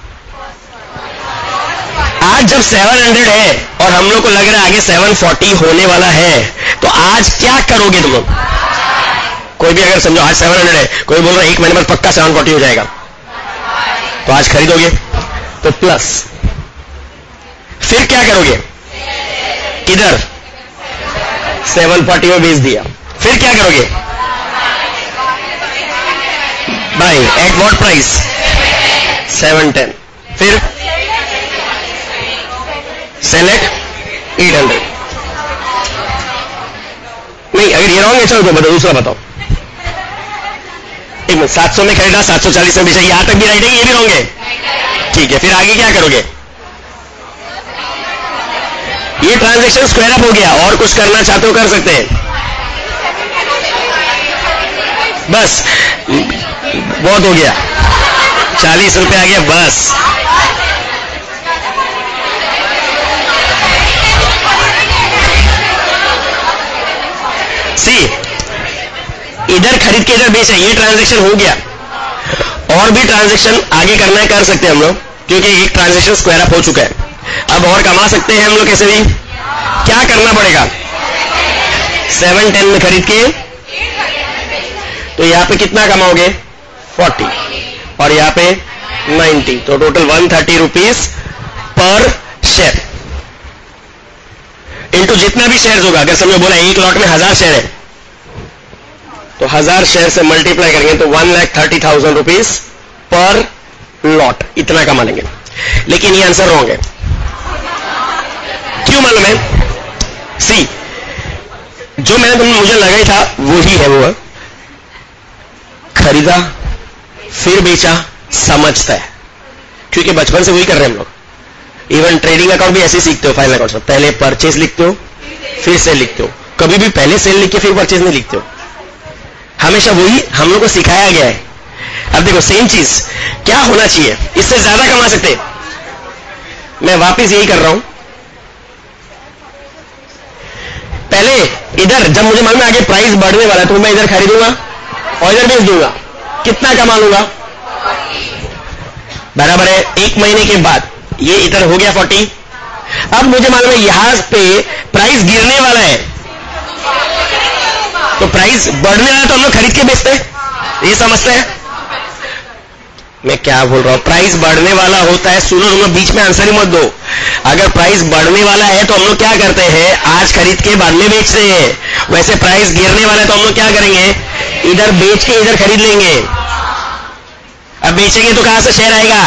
आज जब सात सौ है और हम लोग को लग रहा है आगे सात सौ चालीस होने वाला है, तो आज क्या करोगे तुम लोग? कोई भी अगर समझो आज सात सौ है, कोई बोल रहा है एक महीने बाद पक्का सात सौ चालीस हो जाएगा, तो आज खरीदोगे, तो प्लस, फिर क्या करोगे? किधर? सात सौ चालीस में बेच दिया, फिर क्या करोगे? Buy at what price? Seven ten, फिर सेल एट एट हंड्रेड। नहीं, अगर ये रॉन्ग है चलो तो बताओ, दूसरा बताओ। एक मिनट, सात सौ में खरीदा, सात सौ चालीस में बेचा, यहां तक भी राइट है, ये भी रॉन्ग है, ठीक है। फिर आगे क्या करोगे? ये ट्रांजैक्शन स्क्वायर अप हो गया, और कुछ करना चाहते हो कर सकते हैं, बस बहुत हो गया, चालीस रुपए आ गया, बस। सी, इधर खरीद के इधर बेचा, ये ट्रांजैक्शन हो गया, और भी ट्रांजैक्शन आगे करना है कर सकते हैं हम लोग, क्योंकि एक ट्रांजैक्शन स्क्वायर अप हो चुका है। अब और कमा सकते हैं हम लोग कैसे भी, क्या करना पड़ेगा? सेवन टेन में खरीद के, तो यहां पे कितना कमाओगे? फोर्टी, और यहां पे नाइन्टी, तो total one thirty rupees per share into जितना भी शेयर होगा। अगर समझो बोला एक लॉट में हजार शेयर है, तो हजार शेयर से मल्टीप्लाई करेंगे तो one lakh thirty thousand rupees per lot, इतना कमा लेंगे। लेकिन ये आंसर रॉन्ग है, क्यों मालूम है? सी, जो मैंने तुमने मुझे लगा ही था वही है, वो खरीदा फिर बेचा, समझता है, क्योंकि बचपन से वही कर रहे हैं हम लोग। इवन ट्रेडिंग अकाउंट भी ऐसे सीखते हो, फाइनल अकाउंट में पहले परचेज लिखते हो फिर सेल लिखते हो, कभी भी पहले सेल लिख के फिर परचेज नहीं लिखते हो, हमेशा वही हम लोग को सिखाया गया है। अब देखो सेम चीज क्या होना चाहिए, इससे ज्यादा कमा सकते, मैं वापस यही कर रहा हूं। पहले इधर जब मुझे मालूम है आगे प्राइस बढ़ने वाला है, तो मैं इधर खरीदूंगा और इधर बेच दूंगा, कितना कमा लूंगा? बराबर है। एक महीने के बाद ये इधर हो गया फोर्टी, अब मुझे मालूम है यहां पे प्राइस गिरने वाला है, तो प्राइस बढ़ने वाला है तो हम लोग खरीद के बेचते हैं, ये समझते हैं। मैं क्या बोल रहा हूं, प्राइस बढ़ने वाला होता है, सुनो तुम लोग बीच में आंसर ही मत दो। अगर प्राइस बढ़ने वाला है तो हम लोग क्या करते हैं, आज खरीद के बाद में बेचते हैं। वैसे प्राइस गिरने वाला है तो हम लोग क्या करेंगे, इधर बेच के इधर खरीद लेंगे। अब बेचेंगे तो कहां से शेयर आएगा,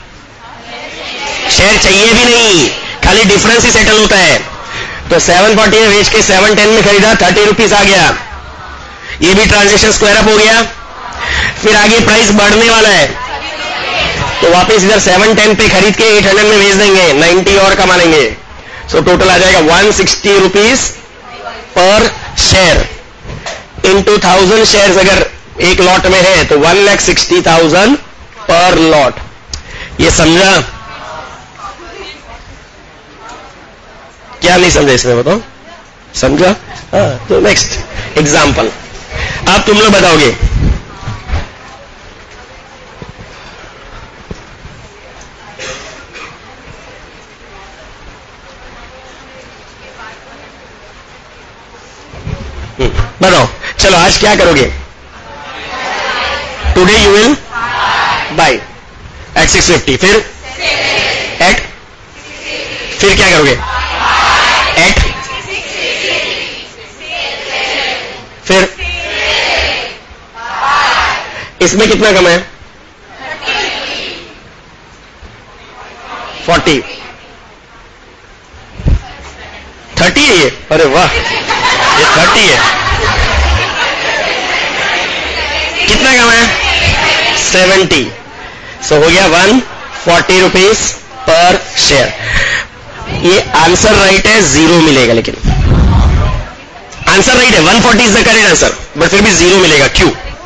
शेयर चाहिए भी नहीं, खाली डिफरेंस ही सेटल होता है। तो सेवन फोर्टी में बेच के सेवन टेन में खरीदा, थर्टी रुपीज आ गया, ये भी ट्रांजेक्शन स्क्वायर अप हो गया। फिर आगे प्राइस बढ़ने वाला है तो वापस इधर सेवन टेन पे खरीद के एट हंड्रेड में बेच देंगे, नाइन्टी और कमा लेंगे। सो टोटल आ जाएगा one sixty rupees per share. इन टू थाउजेंड शेयर अगर एक लॉट में है तो one lakh sixty thousand per lot. ये समझा, क्या नहीं समझा इसमें बताओ, समझा? हाँ, तो नेक्स्ट एग्जाम्पल अब तुम लोग बताओगे। बताओ, चलो आज क्या करोगे? Today you will buy eight six fifty, फिर एट, फिर क्या करोगे? एट, फिर इसमें कितना कम है? फोर्टी, थर्टी है ये, अरे वाह ये थर्टी है। कितना कम है? सेवेंटी। सो हो गया one forty rupees per share. ये आंसर राइट है, जीरो मिलेगा, लेकिन आंसर राइट है, one forty is the correct answer, but फिर भी जीरो मिलेगा। क्यों?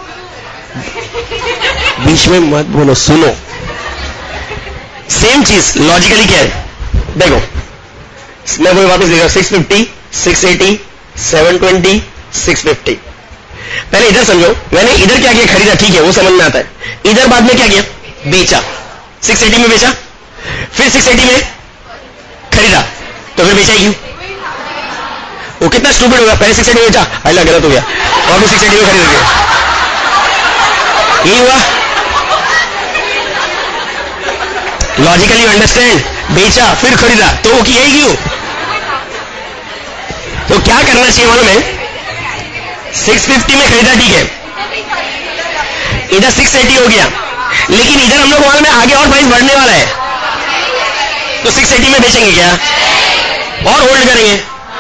बीच में मत बोलो, सुनो। सेम चीज लॉजिकली क्या है, देखो मैं वही वापस देखा, six fifty, six eighty, seven twenty, six fifty. पहले इधर समझो, मैंने इधर क्या किया, खरीदा, ठीक है वो समझ में आता है। इधर बाद में क्या किया, बेचा, सिक्स एटी में बेचा, फिर सिक्स एटी में खरीदा, तो फिर बेचा क्यों? वो कितना स्टूपिड होगा, पहले सिक्स एटी में बेचा, अल्लाह गलत हो गया, और भी सिक्स एटी में खरीद गया, ये हुआ। लॉजिकली यू अंडरस्टैंड, बेचा फिर खरीदा, तो वो किया ही क्यों? तो क्या करना चाहिए मालूम है, सिक्स फिफ्टी में खरीदा, ठीक है, इधर सिक्स एटी हो गया, लेकिन इधर हम लोग को मालूम है आगे और प्राइस बढ़ने वाला है, तो सिक्स एटी में बेचेंगे क्या, और होल्ड करेंगे,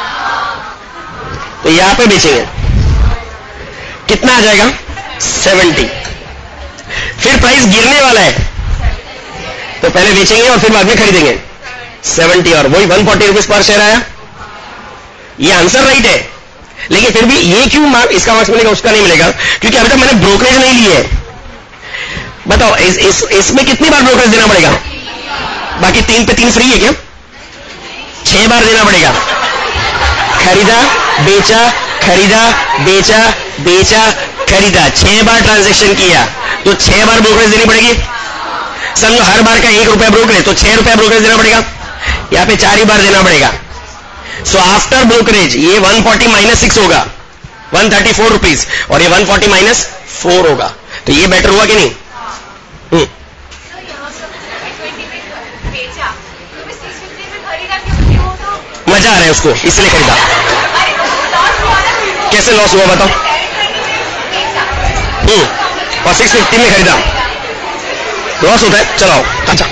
तो यहां पे बेचेंगे। कितना आ जाएगा? सेवेंटी। फिर प्राइस गिरने वाला है तो पहले बेचेंगे और फिर बाद में खरीदेंगे, सेवेंटी, और वही one forty rupees per share आया। ये आंसर राइट है, लेकिन फिर भी ये क्यों मार्क, इसका मार्क्स मिलेगा उसका नहीं मिलेगा, क्योंकि अभी तक मैंने ब्रोकरेज नहीं ली है। बताओ इस, इस, इसमें कितनी बार ब्रोकरेज देना पड़ेगा? बाकी तीन पे तीन फ्री है क्या? छह बार देना पड़ेगा। खरीदा, बेचा, खरीदा, बेचा, बेचा, खरीदा, छह बार ट्रांजैक्शन किया तो छह बार ब्रोकरेज देनी पड़ेगी। समझो हर बार का एक रुपया ब्रोकरेज, तो छह रुपया ब्रोकरेज देना पड़ेगा, यहां पे चार ही बार देना पड़ेगा। सो आफ्टर ब्रोकरेज ये वन फोर्टी माइनस सिक्स होगा, वन थर्टी फोर रुपीज, और ये वन फोर्टी माइनस फोर होगा, तो ये बेटर हुआ कि नहीं? हुँ. मजा आ रहा है उसको, इसलिए खरीदा। कैसे लॉस हुआ बताओ? हम्म, और सिक्स फिफ्टी में खरीदा, लॉस होता है। चलाओ, अच्छा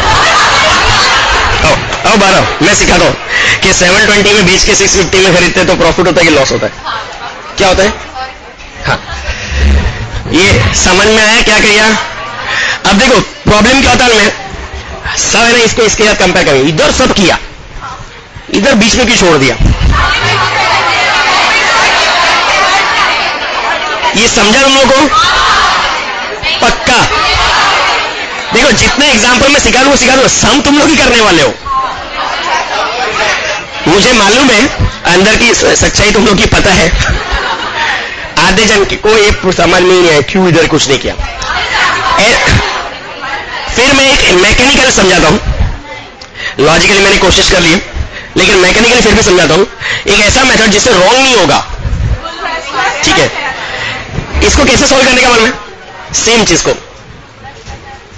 आओ आओ बारह, मैं सिखाता हूं कि सेवन ट्वेंटी में बेच के सिक्स फिफ्टी में खरीदते हैं तो प्रॉफिट होता है कि लॉस होता है? क्या होता है? हाँ, ये समझ में आया क्या किया? अब देखो प्रॉब्लम क्या होता है, मैं सब है ना, इसको इसके साथ कंपेयर करेंगे, इधर सब किया, इधर बीच में क्यों छोड़ दिया? ये समझा तुम लोगों को? पक्का? देखो जितने एग्जाम्पल में सिखा दूंगा सिखा दूंगा, सम तुम लोग ही करने वाले हो। मुझे मालूम है अंदर की सच्चाई तुम लोग की पता है, आधे जन को ये समझ में नहीं आया क्यों इधर कुछ नहीं किया। ए, फिर मैं एक मैकेनिकल समझाता हूं, लॉजिकली मैंने कोशिश कर ली है, लेकिन मैकेनिकली फिर भी समझाता हूं। एक ऐसा मेथड जिससे रॉन्ग नहीं होगा, ठीक है? इसको कैसे सॉल्व करने का मालूम है? सेम चीज को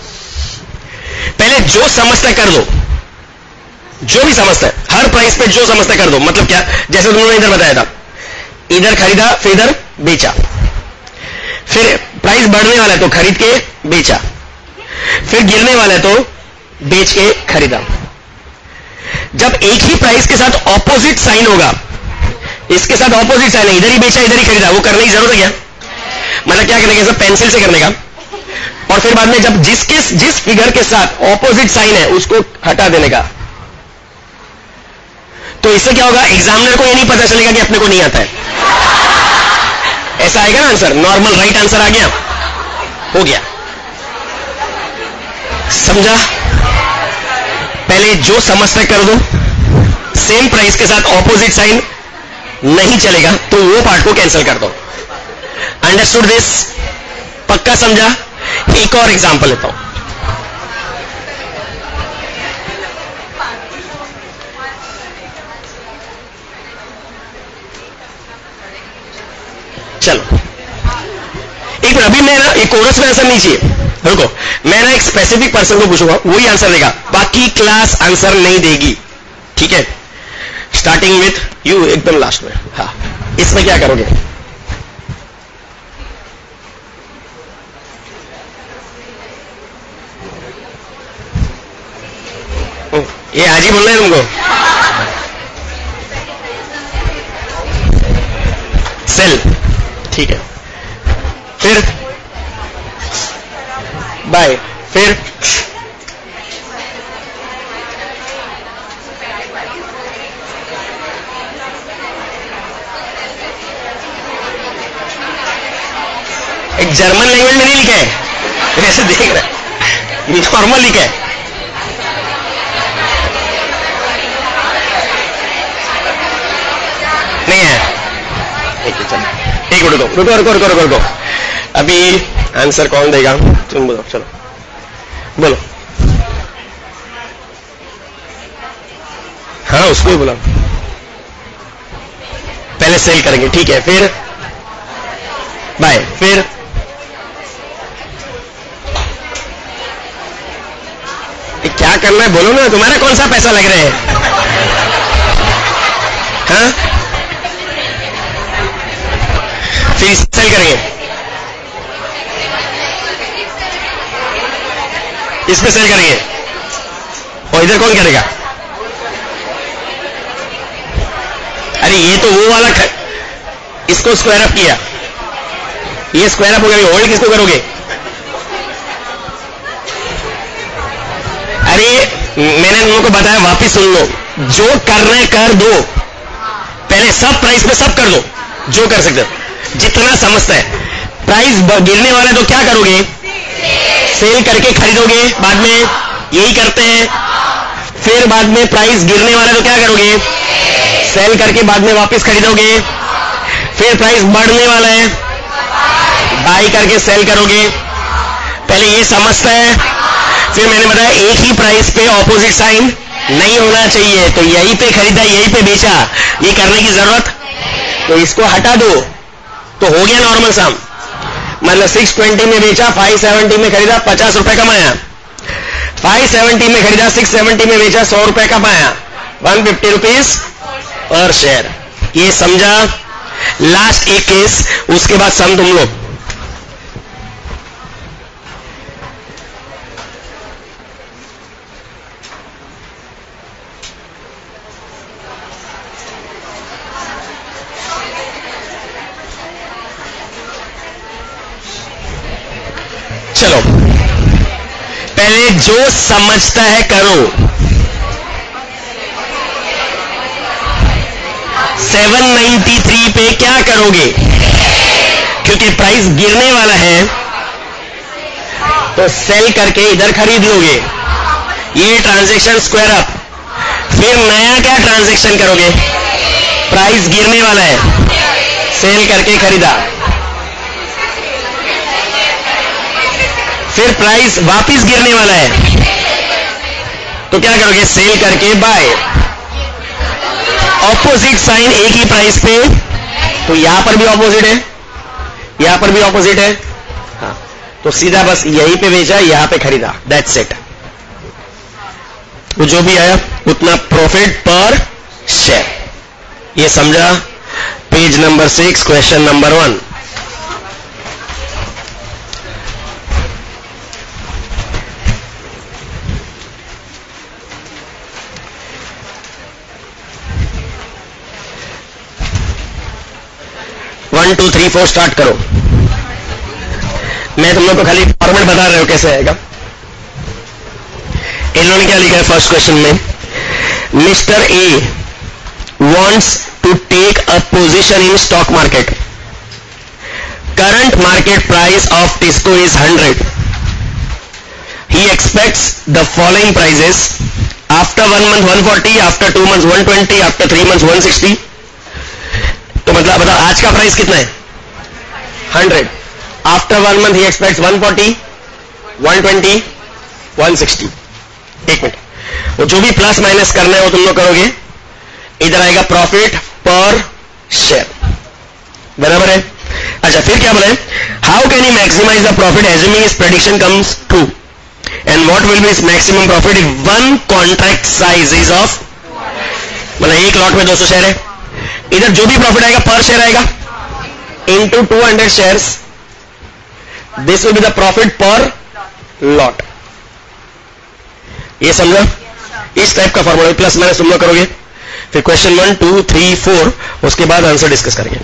पहले जो समझता है कर दो, जो भी समझता है, हर प्राइस पे जो समझता है कर दो। मतलब क्या, जैसे तुमने इधर बताया था, इधर खरीदा फिर इधर बेचा, फिर प्राइस बढ़ने वाला है तो खरीद के बेचा, फिर गिरने वाला है तो बेच के खरीदा। जब एक ही प्राइस के साथ ऑपोजिट साइन होगा, इसके साथ ऑपोजिट साइन है, इधर ही बेचा इधर ही खरीदा, वो करने की जरूरत है क्या? मतलब क्या करने का, पेंसिल से करने का, और फिर बाद में जब जिसके जिस फिगर के साथ ऑपोजिट साइन है उसको हटा देने का। तो इससे क्या होगा, एग्जामिनर को ये नहीं पता चलेगा कि अपने को नहीं आता है। ऐसा आएगा ना आंसर, नॉर्मल राइट आंसर आ गया, हो गया। समझा? पहले जो समझते कर दो, सेम प्राइस के साथ ऑपोजिट साइन नहीं चलेगा तो वो पार्ट को कैंसिल कर दो। Understood this? पक्का समझा? एक और एग्जांपल लेता हूं। चलो एक मिनट, अभी मैं ना एक कोरस में आंसर नहीं चाहिए, रुको, मैं ना एक स्पेसिफिक पर्सन को पूछूंगा, वही आंसर देगा, बाकी क्लास आंसर नहीं देगी, ठीक है? स्टार्टिंग विथ यू, एकदम लास्ट में। हाँ, इसमें क्या करोगे? ये आज ही बोलना है तुमको? सेल, ठीक है। फिर बाय, फिर एक जर्मन लैंग्वेज में नहीं लिखा है, ऐसे देख रहे हैं, नॉर्मल लिखा है। नहीं है? एक मिनट रुको रुको रुको रुको रुको रुको अभी आंसर कौन देगा? तुम बोलो, चलो बोलो। हाँ, उसको ही बोला, पहले सेल करेंगे, ठीक है, फिर बाय, फिर क्या करना है बोलो ना, तुम्हारा कौन सा पैसा लग रहा है? हाँ, फिर सेल करेंगे, इसमें सेल करेंगे, और इधर कौन करेगा? अरे ये तो वो वाला ख... इसको स्क्वायर अप किया, ये स्क्वायर अप हो गया, होल्ड किसको करोगे? अरे मैंने उन लोगों को बताया, वापिस सुन लो, जो करना है कर दो, पहले सब प्राइस पे सब कर दो, जो कर सकते हो, जितना समझता है। प्राइस गिरने वाला है तो क्या करोगे? सेल करके खरीदोगे, बाद में यही करते हैं। फिर बाद में प्राइस गिरने वाला है तो क्या करोगे? सेल करके बाद में वापस खरीदोगे। फिर प्राइस बढ़ने वाला है, बाई करके सेल करोगे। पहले ये समझता है, फिर मैंने बताया एक ही प्राइस पे ऑपोजिट साइन नहीं होना चाहिए, तो यहीं पे खरीदा यहीं पे बेचा, ये करने की जरूरत, तो इसको हटा दो तो हो गया नॉर्मल सम। मतलब सिक्स ट्वेंटी में बेचा, फाइव सेवेंटी में खरीदा, पचास रुपए कमाया। फाइव सेवेंटी में खरीदा, सिक्स सेवेंटी में बेचा, सौ रुपए कमाया, one fifty rupees per share. ये समझा? लास्ट एक केस, उसके बाद सम तुम लोग। चलो पहले जो समझता है करो। सेवन नाइन्टी थ्री पे क्या करोगे? क्योंकि प्राइस गिरने वाला है तो सेल करके इधर खरीद लोगे, ये ट्रांजैक्शन स्क्वायर अप। फिर नया क्या ट्रांजैक्शन करोगे? प्राइस गिरने वाला है, सेल करके खरीदा, फिर प्राइस वापिस गिरने वाला है तो क्या करोगे? सेल करके बाय। ऑपोजिट साइन एक ही प्राइस पे, तो यहां पर भी ऑपोजिट है, यहां पर भी ऑपोजिट है, हाँ, तो सीधा बस यहीं पे बेचा, यहां पे खरीदा, दैट्स इट। वो जो भी आया उतना प्रॉफिट पर शेयर। ये समझा? Page number six, question number one. One two three four start करो। मैं तुम लोग को खाली फॉर्मेट बता रहे हो कैसे आएगा। इन्होंने क्या लिखा है फर्स्ट क्वेश्चन में? Mister A wants to take a position in stock market. Current market price of Tisco is one hundred. He expects the following prices: after one month one forty, after two months one twenty, after three months one sixty. तो मतलब बताओ आज का प्राइस कितना है? Hundred. After one month he expects one forty, one twenty, one sixty. एक मिनट, वो जो भी प्लस माइनस करना है वो तुम लोग करोगे। इधर आएगा प्रॉफिट पर शेयर, बराबर है। अच्छा फिर क्या बोले? How can he maximise the profit assuming his prediction comes true, and what will be his maximum profit if one contract size is of, मतलब एक लॉट में दो सौ शेयर है। इधर जो भी प्रॉफिट आएगा पर शेयर आएगा into two hundred share, this will be the profit per lot. ये समझो? इस टाइप का फॉर्मूला प्लस माइनस तुम लोग करोगे। फिर question one two three four, उसके बाद आंसर डिस्कस करेंगे।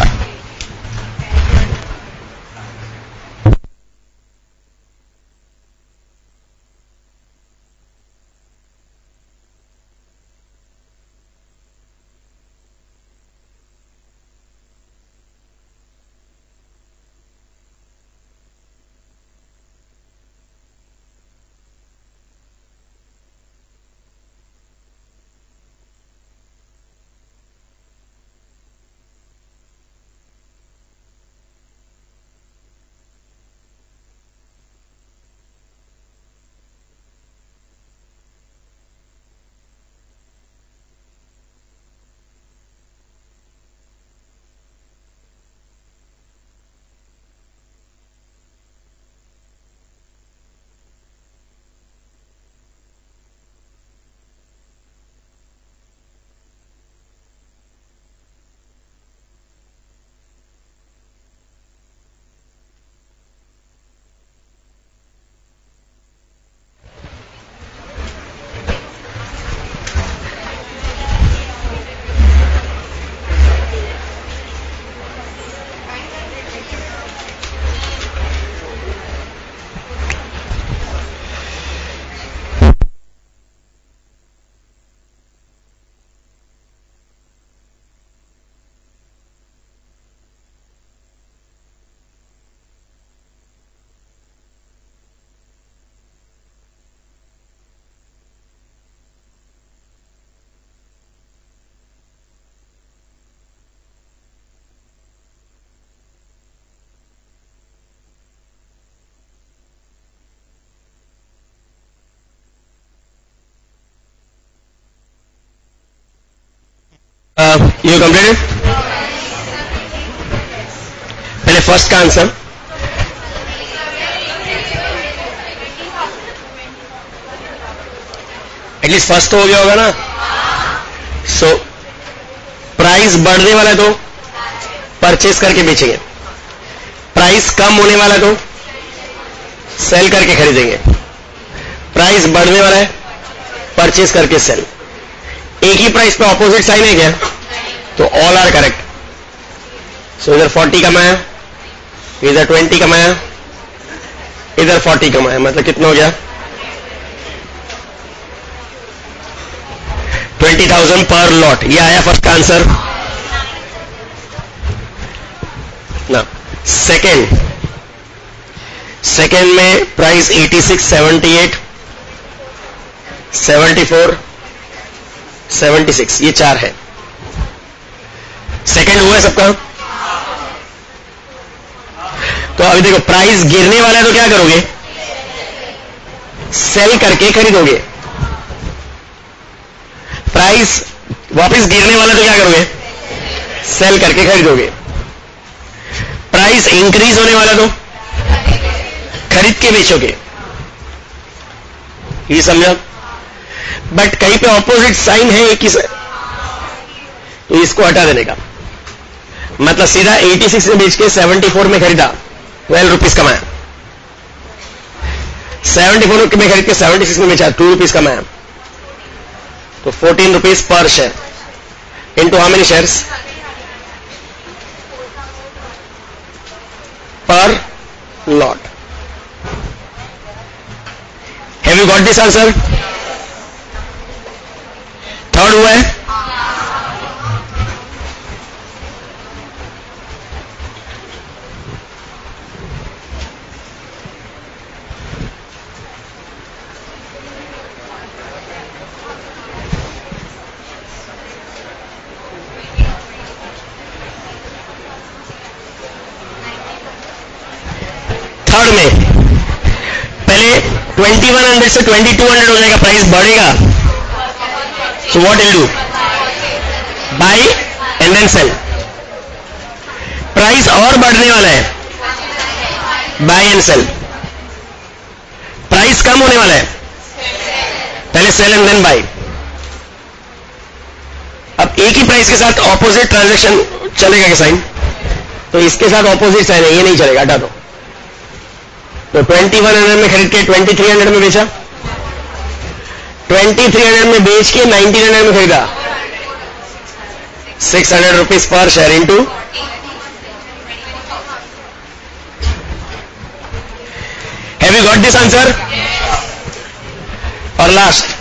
You completed? पहले फर्स्ट का आंसर। एटलीस्ट फर्स्ट तो हो गया होगा ना। सो so, प्राइस बढ़ने वाला तो परचेस करके बेचेंगे, प्राइस कम होने वाला तो सेल करके खरीदेंगे, प्राइस बढ़ने वाला है परचेस करके सेल। एक ही प्राइस पे ऑपोजिट साइन है क्या? तो ऑल आर करेक्ट। सो इधर फोर्टी कमाया, इधर ट्वेंटी कमाया, इधर फोर्टी कमाया, मतलब कितना हो गया? Twenty thousand per lot. ये आया फर्स्ट का आंसर ना। सेकेंड सेकेंड में price eighty six, seventy eight, seventy four, seventy six, ये चार है। सेकेंड हुआ है सबका। तो अभी देखो प्राइस गिरने वाला है तो क्या करोगे? सेल करके खरीदोगे। प्राइस वापस गिरने वाला तो क्या करोगे? सेल करके खरीदोगे। प्राइस इंक्रीज होने वाला तो खरीद के बेचोगे। ये समझा? बट कहीं पे ऑपोजिट साइन है एक ही से, तो इसको हटा देने का मतलब सीधा छियासी में बेच के चौहत्तर में खरीदा, ट्वेल्व रुपीज कमाया। चौहत्तर में खरीद के छिहत्तर में बेचा, टू रुपीज कमाया। तो fourteen rupees per share into how many shares per lot. Have you got this answer? Third हुआ है। थर्ड में पहले ट्वेंटी वन हंड्रेड से ट्वेंटी टू हंड्रेड हो जाएगा, प्राइस बढ़ेगा। So what will do? Buy and then sell. Price और बढ़ने वाला है, बाय एंड सेल। प्राइस कम होने वाला है, पहले सेल एंड देन बाय। अब एक ही प्राइस के साथ ऑपोजिट ट्रांजैक्शन चलेगा क्या साइन? तो इसके साथ ऑपोजिट साइन है, ये नहीं चलेगा, हटा दो। तो ट्वेंटी वन हंड्रेड में खरीद के ट्वेंटी थ्री हंड्रेड में बेचा, ट्वेंटी थ्री हंड्रेड में बेच के नाइनटीन हंड्रेड में खरीदा, six hundred rupees per share into have you got this answer? और लास्ट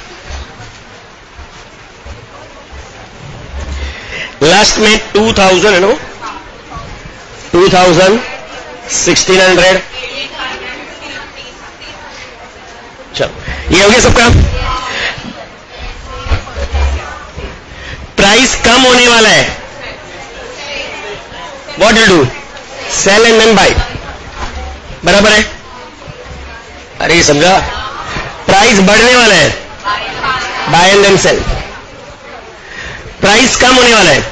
लास्ट में टू थाउजेंड है no, two thousand sixteen hundred. चलो ये हो गया सबका। प्राइस कम होने वाला है, what will do? Sell and then buy, बराबर है? अरे समझा? प्राइस बढ़ने वाला है, buy and then sell. Price कम होने वाला है,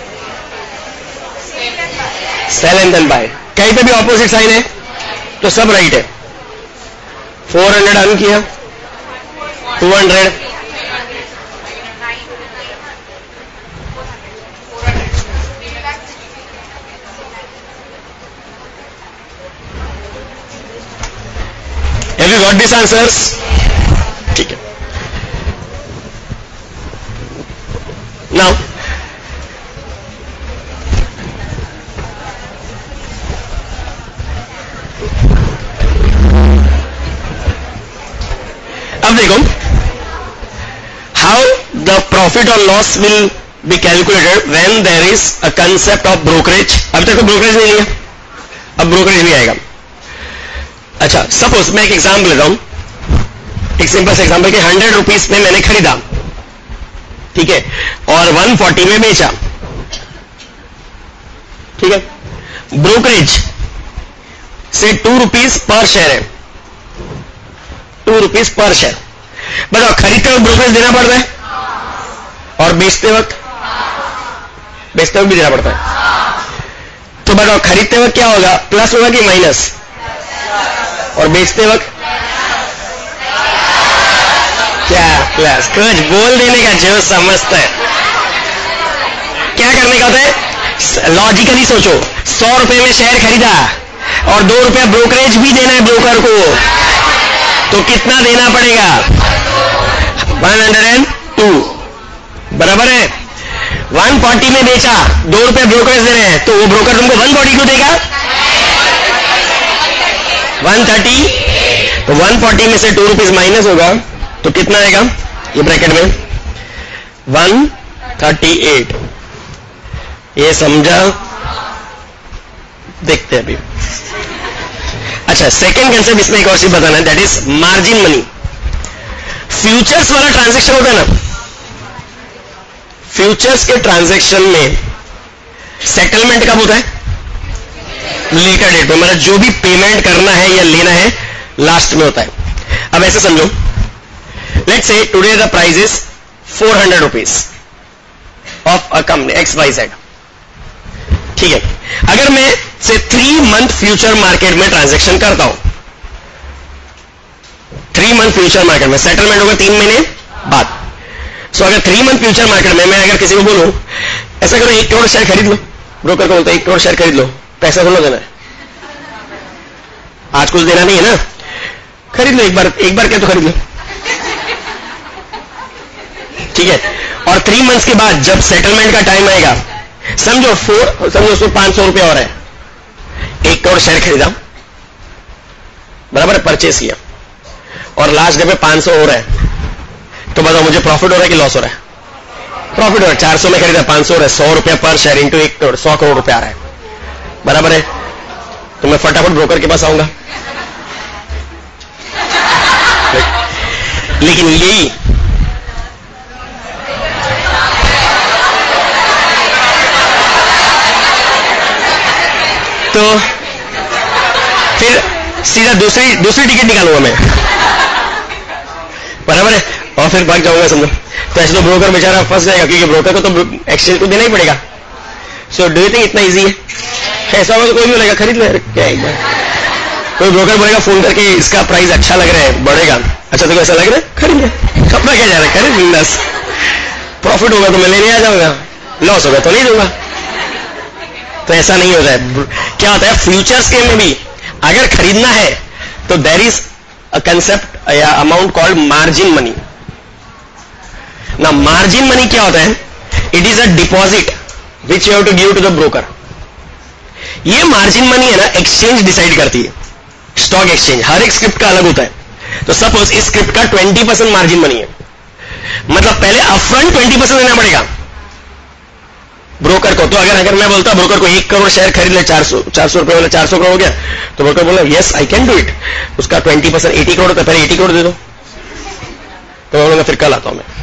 सेल एंड देन बाय। कहीं पे भी ऑपोजिट साइन है तो सब राइट है। फोर हंड्रेड अर्न किया, two hundred, have you got this answers? ठीक है। नाउ अब देखो हाउ द प्रॉफिट और loss will be calculated when there is a concept of brokerage. अभी तक तो ब्रोकरेज नहीं लिया, अब ब्रोकरेज भी आएगा। अच्छा, सपोज मैं एक एग्जाम्पल लेता हूं, एक सिंपल से एग्जाम्पल कि हंड्रेड रुपीज में मैंने खरीदा, ठीक है, और वन फोर्टी में बेचा, ठीक है। ब्रोकरेज से टू रुपीज पर शेयर है, टू रुपीज पर शेयर। बताओ खरीदते वक्त ब्रोकरेज देना पड़ता है और बेचते वक्त बेचते वक्त भी देना पड़ता है। तो बताओ खरीदते वक्त क्या होगा, प्लस होगा कि माइनस? और बेचते वक्त क्या? प्लस। कुछ बोल देने का जो समझता है। क्या करने का होता है? लॉजिकली सोचो, सौ रुपए में शेयर खरीदा और दो रुपया ब्रोकरेज भी देना है ब्रोकर को, तो कितना देना पड़ेगा? वन हंड्रेड एंड टू, बराबर है। वन फोर्टी में बेचा, दो रुपए ब्रोकरेज दे रहे हैं, तो वो ब्रोकर तुमको वन फोर्टी क्यों देगा? One thirty. तो वन फोर्टी में से टू रुपीज माइनस होगा तो कितना आएगा? ये ब्रैकेट में वन थर्टी एट। ये समझा? देखते हैं अभी। अच्छा, सेकेंड कंसेप्ट इसमें एक और चीज बताना है, that is margin money. Futures वाला ट्रांजैक्शन होता है ना, फ्यूचर्स के ट्रांजैक्शन में सेटलमेंट कब होता है? लेटर डेट में, मतलब जो भी पेमेंट करना है या लेना है लास्ट में होता है। अब ऐसे समझो, let's say today the price is four hundred rupees of a company X Y Z, ठीक है। अगर मैं say three month future market में ट्रांजैक्शन करता हूं, थ्री मंथ फ्यूचर मार्केट में सेटलमेंट होगा तीन महीने बात। सो so, अगर थ्री मंथ फ्यूचर मार्केट में मैं अगर किसी को बोलूं ऐसा करो एक करोड़ शेयर खरीद लो, ब्रोकर को बोलता है एक करोड़ शेयर खरीद लो, पैसा थोड़ा देना है, आज कुछ देना नहीं है ना, खरीद लो एक बार, एक बार क्या तो खरीद लो, ठीक है। और थ्री मंथ्स के बाद जब सेटलमेंट का टाइम आएगा, समझो फोर समझो उसमें पांच सौ रुपया और है, एक करोड़ शेयर खरीदा, बराबर है, परचेस किया, और लास्ट डे पे पांच सौ हो रहा है, तो बताओ मुझे प्रॉफिट हो रहा है कि लॉस हो रहा है? प्रॉफिट हो रहा है। चार सौ में खरीदा, पांच सौ हो रहा है, सौ रुपया पर शेयर इंटू एक करोड़, सौ करोड़ रुपया आ रहा है, बराबर है। तो मैं फटाफट ब्रोकर के पास आऊंगा, लेकिन यही तो फिर सीधा दूसरी दूसरी टिकट निकालूंगा मैं, बराबर है, और फिर भाग जाऊंगा समझो। तो ऐसे तो ब्रोकर बेचारा फंस जाएगा, क्योंकि ब्रोकर को तो एक्सचेंज को देना ही पड़ेगा। सो डू यू थिंक इतना इजी है? ऐसा होगा तो कोई भी बोलेगा खरीद ले, क्या एक बार कोई ब्रोकर बोलेगा फोन करके इसका प्राइस अच्छा लग रहा है, बढ़ेगा, अच्छा तो ऐसा लग रहा है खरीद ले, अपना क्या जा रहा है, खरीद दस, प्रॉफिट होगा तो मैं लेने आ जाऊंगा, लॉस होगा तो नहीं दूंगा। तो ऐसा नहीं होता है। क्या होता है फ्यूचर्स के में भी अगर खरीदना है तो देयर इज अ कंसेप्ट या अमाउंट कॉल्ड मार्जिन मनी। ना मार्जिन मनी क्या होता है? It is a deposit which you have to give to the broker. ये मार्जिन मनी है ना, एक्सचेंज डिसाइड करती है, स्टॉक एक्सचेंज, हर एक स्क्रिप्ट का अलग होता है। तो सपोज इस स्क्रिप्ट का ट्वेंटी परसेंट मार्जिन मनी है, मतलब पहले अपफ्रंट ट्वेंटी परसेंट देना पड़ेगा ब्रोकर को। तो अगर अगर मैं बोलता ब्रोकर को एक करोड़ शेयर खरीद ले, चार सौ चार सौ रुपए वाला चार सौ करोड़ हो गया, तो ब्रोकर बोला yes I can do it, उसका ट्वेंटी परसेंट एटी करोड़ होता है, पहले एटी करोड़ दे दो। तो बोलूंगा फिर कल आता हूं मैं,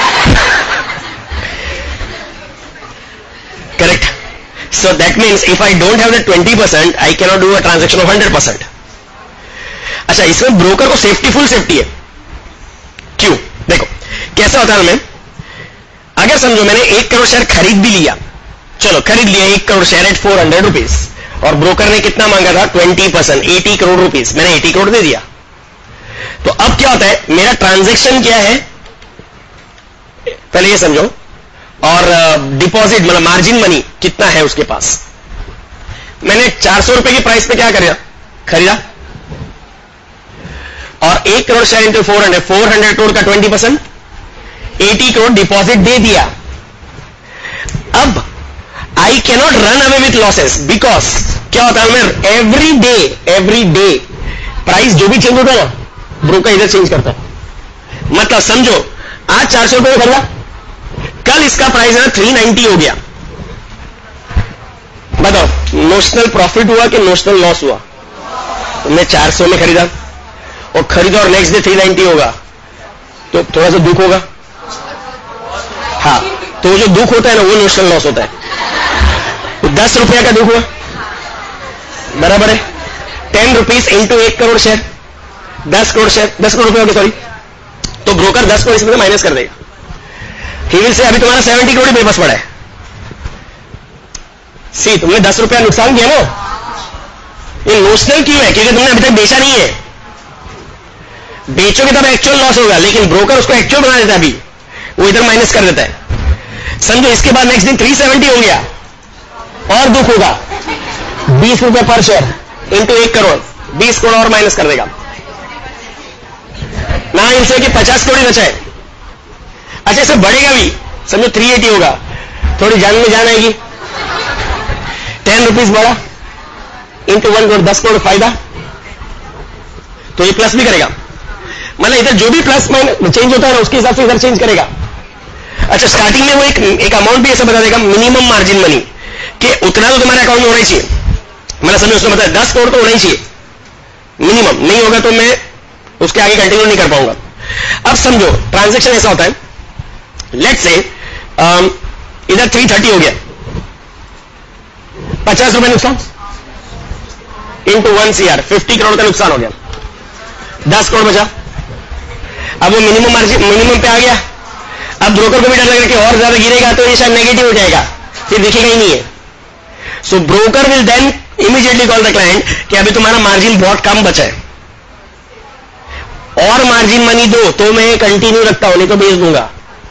correct. So that means if I don't have the twenty percent I can not do a transaction of hundred percent. अच्छा, इसमें ब्रोकर को सेफ्टी, फुल सेफ्टी है। क्यों? देखो कैसा होता है, मैं अगर समझो मैंने एक करोड़ शेयर खरीद भी लिया, चलो खरीद लिया एक crore share at four hundred rupees, और ब्रोकर ने कितना मांगा था? Twenty percent, eighty crore rupees, मैंने एटी करोड़ दे दिया। तो अब क्या होता है, मेरा ट्रांजैक्शन क्या है पहले ये समझो, और डिपॉजिट मतलब मार्जिन मनी कितना है उसके पास। मैंने चार सौ रुपए की प्राइस पे क्या करा? खरीदा, और एक crore share into four hundred, four hundred crore का twenty percent eighty crore deposit दे दिया। अब I cannot run away with losses, because क्या होता है, मैं every day every day price जो भी चेंज होता है ना, ब्रोकर इधर चेंज करता है। मतलब समझो आज चार सौ रुपए खरीदा, कल इसका प्राइस है ना थ्री नाइंटी हो गया, बताओ नोशनल प्रॉफिट हुआ कि नोशनल लॉस हुआ? तो मैं चार सौ में खरीदा और खरीदा और नेक्स्ट डे थ्री नाइंटी होगा, तो थोड़ा सा दुख होगा। हाँ, तो जो दुख होता है ना वो नोशनल लॉस होता है। तो दस रुपया का दुख हुआ, बराबर है टेन रुपीज इंटू एक करोड़ शेयर, दस करोड़ शेयर, दस करोड़ रुपए हो गए सॉरी। तो ब्रोकर दस करोड़ इसमें माइनस कर देगा, ही विल से अभी तुम्हारा सेवेंटी करोड़ मेरे पास पड़ा है। सी तुमने दस रुपया नुकसान किया ना, ये नोशनल क्यों है? क्योंकि तुमने अभी तक बेचा नहीं है, बेचोगे तब एक्चुअल लॉस होगा, लेकिन ब्रोकर उसको एक्चुअल बना देता है, अभी वो इधर माइनस कर देता है। समझो इसके बाद नेक्स्ट दिन थ्री सेवेंटी हो गया और दुख होगा, बीस रुपए पर शेयर इंटू एक करोड़, बीस करोड़ और माइनस कर देगा ना, इनसे कि पचास करोड़ ही बचा है। अच्छा इसे बढ़ेगा भी, समझो थ्री एटी होगा, थोड़ी जान में जान आएगी, टेन रुपीज बढ़ा इंटू वन करोड़, दस करोड़ फायदा, तो ये प्लस भी करेगा। मतलब इधर जो भी प्लस माइनस चेंज होता है ना उसके हिसाब से इधर चेंज करेगा। अच्छा स्टार्टिंग में वो एक एक अमाउंट भी ऐसा बता देगा, मिनिमम मार्जिन मनी, कि उतना तो तुम्हारे अकाउंट में होना ही चाहिए। मतलब समझो उसने बताया दस करोड़ तो होना ही चाहिए मिनिमम, नहीं होगा तो मैं उसके आगे कंटिन्यू नहीं कर पाऊंगा। अब समझो ट्रांजैक्शन ऐसा होता है, लेट्स से इधर थ्री थर्टी हो गया, पचास रुपए नुकसान into one C R, fifty crore का नुकसान हो गया, दस करोड़ बचा। अब वो मिनिमम मार्जिन मिनिमम पे आ गया। अब ब्रोकर को भी डर लग रहा है कि और ज्यादा गिरेगा तो ये शायद नेगेटिव हो जाएगा, फिर दिखेगा ही नहीं है। So broker will then immediately call the client कि अभी तुम्हारा मार्जिन बहुत कम बचा है, और मार्जिन मनी दो तो मैं कंटिन्यू रखता हूं, नहीं तो बेच दूंगा।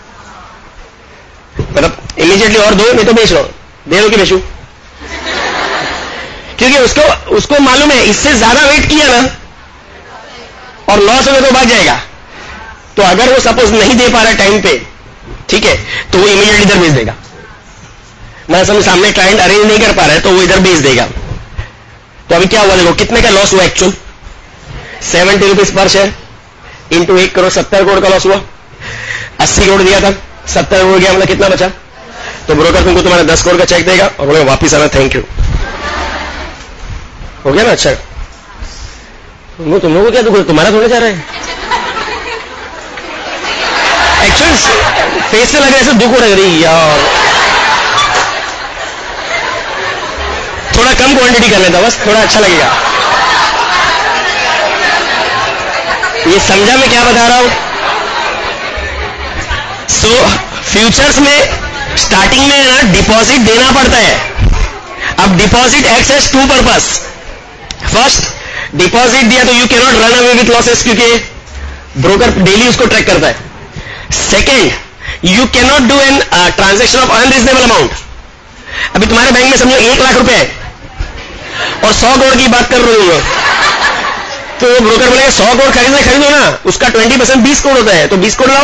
मतलब इमीडिएटली और दो, नहीं तो बेच रहा हूं। दे दो कि बेचू? क्योंकि उसको उसको मालूम है इससे ज्यादा वेट किया ना और लॉस हो गया तो भाग जाएगा। तो अगर वो सपोज नहीं दे पा रहा टाइम पे, ठीक है, तो वो इमीडिएटली इधर बेच देगा। मैं समझ सामने क्लाइंट अरेंज नहीं कर पा रहा है तो वो इधर बेच देगा। तो अभी क्या हुआ देखो, कितने का लॉस हुआ actual? Seventy rupees per share into एक करोड़, सत्तर करोड़ का लॉस हुआ। अस्सी करोड़ दिया था, सत्तर करोड़ गया, मतलब कितना बचा? तो ब्रोकर तुमको तुम्हारा दस करोड़ का चेक देगा और बोले वापिस आना, थैंक यू। हो गया ना? अच्छा, तुम तुम लोगों को क्या दुख, तुम्हारा थोड़ा जा रहा है। एक्चुअल फेस से लग रहा है ऐसे दुख हो रहा है यार। थोड़ा कम क्वांटिटी कर लेता बस, थोड़ा अच्छा लगेगा। ये समझा मैं क्या बता रहा हूं? सो so, फ्यूचर्स में स्टार्टिंग में ना डिपॉजिट देना पड़ता है। अब deposit acts as two purpose. First, deposit दिया तो you can not run away with losses, क्योंकि ब्रोकर डेली उसको ट्रैक करता है। सेकेंड, you can not do an transaction of unreasonable amount. अभी तुम्हारे बैंक में समझो एक लाख रुपए है और सौ करोड़ की बात कर रही हूं, तो ब्रोकर बोलेगा सौ करोड़ खरीदने खरीदो ना, उसका ट्वेंटी परसेंट बीस करोड़ होता है, तो बीस करोड़ लाओ।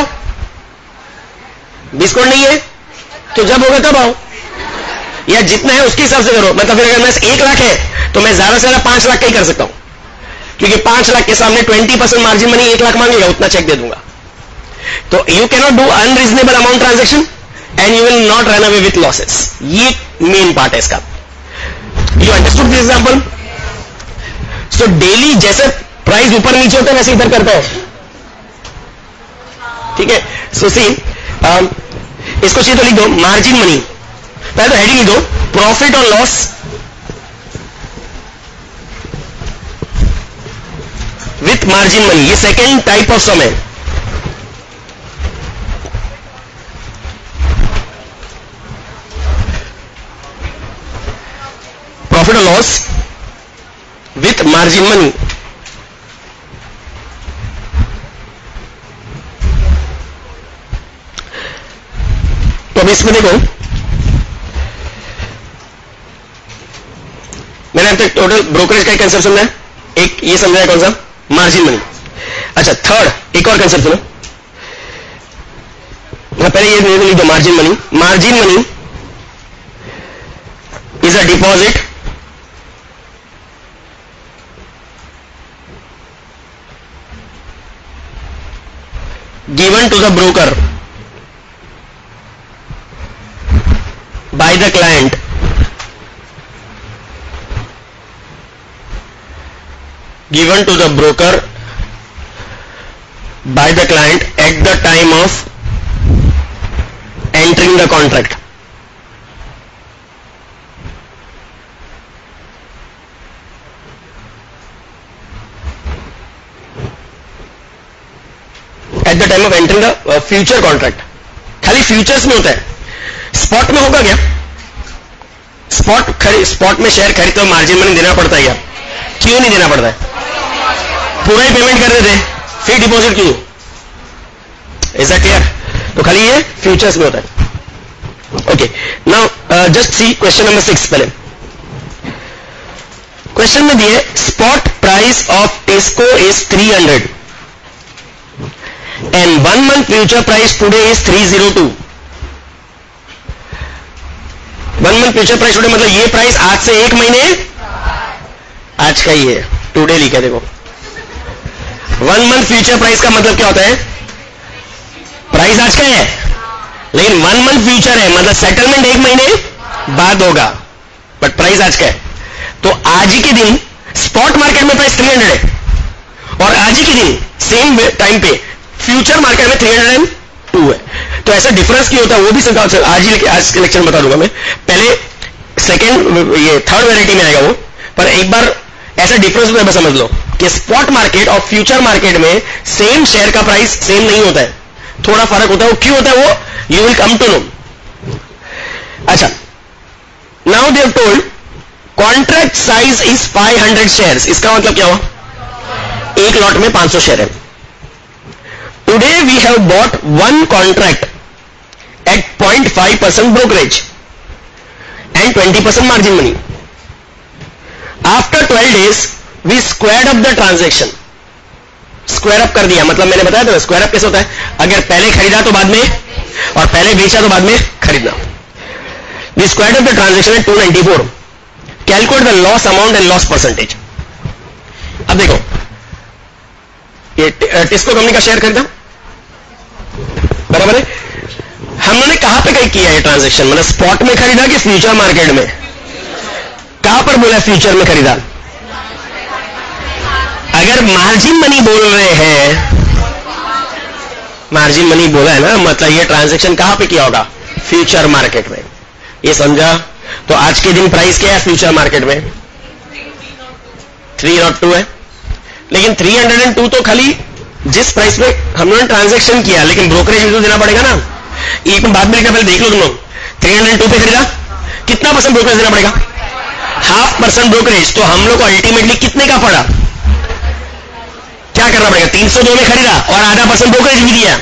बीस करोड़ नहीं है तो जब होगा तब आओ, या जितना है उसके हिसाब से करो। मतलब फिर अगर मैं एक लाख है तो मैं ज्यादा से ज्यादा पांच लाख का ही कर सकता हूं, क्योंकि पांच लाख के सामने ट्वेंटी परसेंट मार्जिन मनी एक लाख मांगेगा, उतना चेक दे दूंगा। तो you can not do unreasonable amount transaction and you will not run away with losses. ये मेन पार्ट है इसका। You understood this example? So daily जैसे प्राइस ऊपर नीचे होता है वैसे इधर करता है, ठीक है। सो सी, इसको चाहिए तो लिख दो मार्जिन मनी। पहले तो हेडिंग लिख दो प्रॉफिट और लॉस विथ मार्जिन मनी। ये सेकेंड टाइप ऑफ सम है। प्रॉफिट और लॉस विथ मार्जिन मनी। तो अब इसमें देखो, मैंने अब तक टोटल ब्रोकरेज का एक कंसेप्ट समझा है, एक ये समझाया कौन सा? Margin money. अच्छा, थर्ड एक और कंसेप्ट सुनो। पहले ये लिख दो margin money. Margin money is a deposit given to the broker by the client given to the broker by the client at the time of entering the contract. At the time of entering the future contract. खाली फ्यूचर्स में होता है, स्पॉट में होगा क्या? स्पॉट खरी स्पॉट में शेयर खरीदते हो मार्जिन मनी देना पड़ता है क्या? क्यों नहीं देना पड़ता है? पूरा ही पेमेंट कर देते, फिर डिपॉजिट क्यों? Is that clear? तो खाली ये फ्यूचर्स में होता है। Okay, now just see question number six. पहले क्वेश्चन में दिए spot price of Tesco is three hundred and one month future price today is three oh two. one month future price today मतलब ये प्राइस आज से एक महीने आज का ही है, टुडे लिखा देखो। वन मंथ फ्यूचर प्राइस का मतलब क्या होता है? प्राइस आज का है लेकिन वन मंथ फ्यूचर है, मतलब सेटलमेंट एक महीने बाद होगा, बट प्राइस आज का है। तो आज ही के दिन स्पॉट मार्केट में प्राइस थ्री हंड्रेड है और आज ही के दिन सेम टाइम पे फ्यूचर मार्केट में थ्री हंड्रेड टू है। तो ऐसा डिफरेंस क्यों होता है वो भी समझा, आज ही आज के लेक्चर में बता दूंगा मैं। पहले सेकेंड ये थर्ड वेराइटी में आएगा वो, पर एक बार ऐसा डिफरेंस होता है समझ लो कि स्पॉट मार्केट और फ्यूचर मार्केट में सेम शेयर का प्राइस सेम नहीं होता है, थोड़ा फर्क होता है। वो क्यों होता है वो you will come to know. अच्छा, now they have told contract size is five hundred shares. इसका मतलब क्या हुआ? एक लॉट में पांच सौ शेयर है, today we have bought one contract at zero point five percent brokerage and twenty percent margin money. After twelve days we squared up the transaction. Square up कर दिया, मतलब मैंने बताया था स्क्वायर अप कैसे होता है, अगर पहले खरीदा तो बाद में, और पहले बेचा तो बाद में खरीदना. We squared up the transaction at two ninety-four. Calculate the loss amount and loss percentage. अब देखो ये टिस्को कंपनी का शेयर खरीदा, बराबर है. हम लोगने कहां पे कहीं किया है ट्रांजैक्शन, मतलब स्पॉट में खरीदा कि फ्यूचर मार्केट में? कहां पर बोला फ्यूचर में खरीदा? अगर मार्जिन मनी बोल रहे हैं, मार्जिन मनी बोला है ना, मतलब ये ट्रांजैक्शन कहां पे किया होगा? फ्यूचर मार्केट में. ये समझा? तो आज के दिन प्राइस क्या है फ्यूचर मार्केट में? थ्री नॉट टू है. लेकिन थ्री हंड्रेड टू तो खाली जिस प्राइस पे हम लोगों ने ट्रांजैक्शन किया, लेकिन ब्रोकरेज भी तो देना पड़ेगा ना. एक बाद में लिखना, पहले देख लो तुम लोग. थ्री हंड्रेड टू पे खरीदा, कितना परसेंट ब्रोकरेज देना पड़ेगा? Half percent brokerage. तो हम लोग को अल्टीमेटली कितने का पड़ा? क्या करना पड़ेगा? तीन सौ दो में खरीदा और आधा परसेंट ब्रोकरेज भी दिया,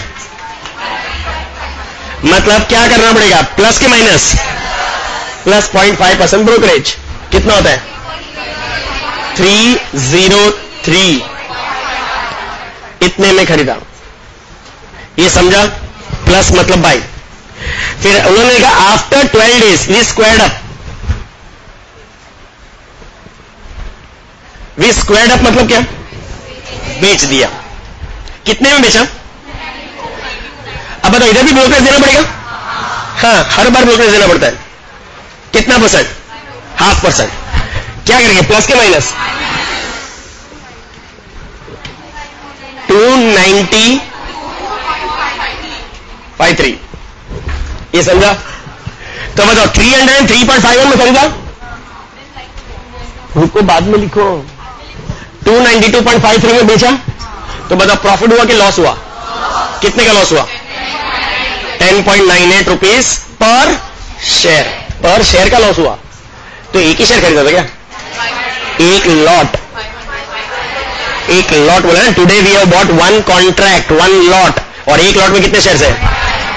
मतलब क्या करना पड़ेगा? प्लस के minus? Plus point five percent brokerage. कितना होता है? Three zero three. इतने में खरीदा. ये समझा? प्लस मतलब बाई. फिर उन्होंने कहा after twelve days we squared up. We squared up मतलब क्या? बेच दिया. कितने में बेचा? अब बताओ, इधर भी ब्रोकरेज देना पड़ेगा? हाँ, हर बार ब्रोकरेज देना पड़ता है. कितना परसेंट? Half percent. क्या करेंगे? प्लस के minus? Two ninety five three. ये समझा? तो बताओ three hundred three point five one में खरीदा, रुको बाद में लिखो. Two ninety two point five three में बेचा, तो बताओ प्रॉफिट हुआ कि लॉस हुआ? कितने का लॉस हुआ? Ten point nine eight rupees per share. Per share का लॉस हुआ. तो एक ही शेयर खरीदा था क्या? एक लॉट. एक लॉट बोला ना, today we have bought one contract, one lot. और एक लॉट में कितने शेयर है?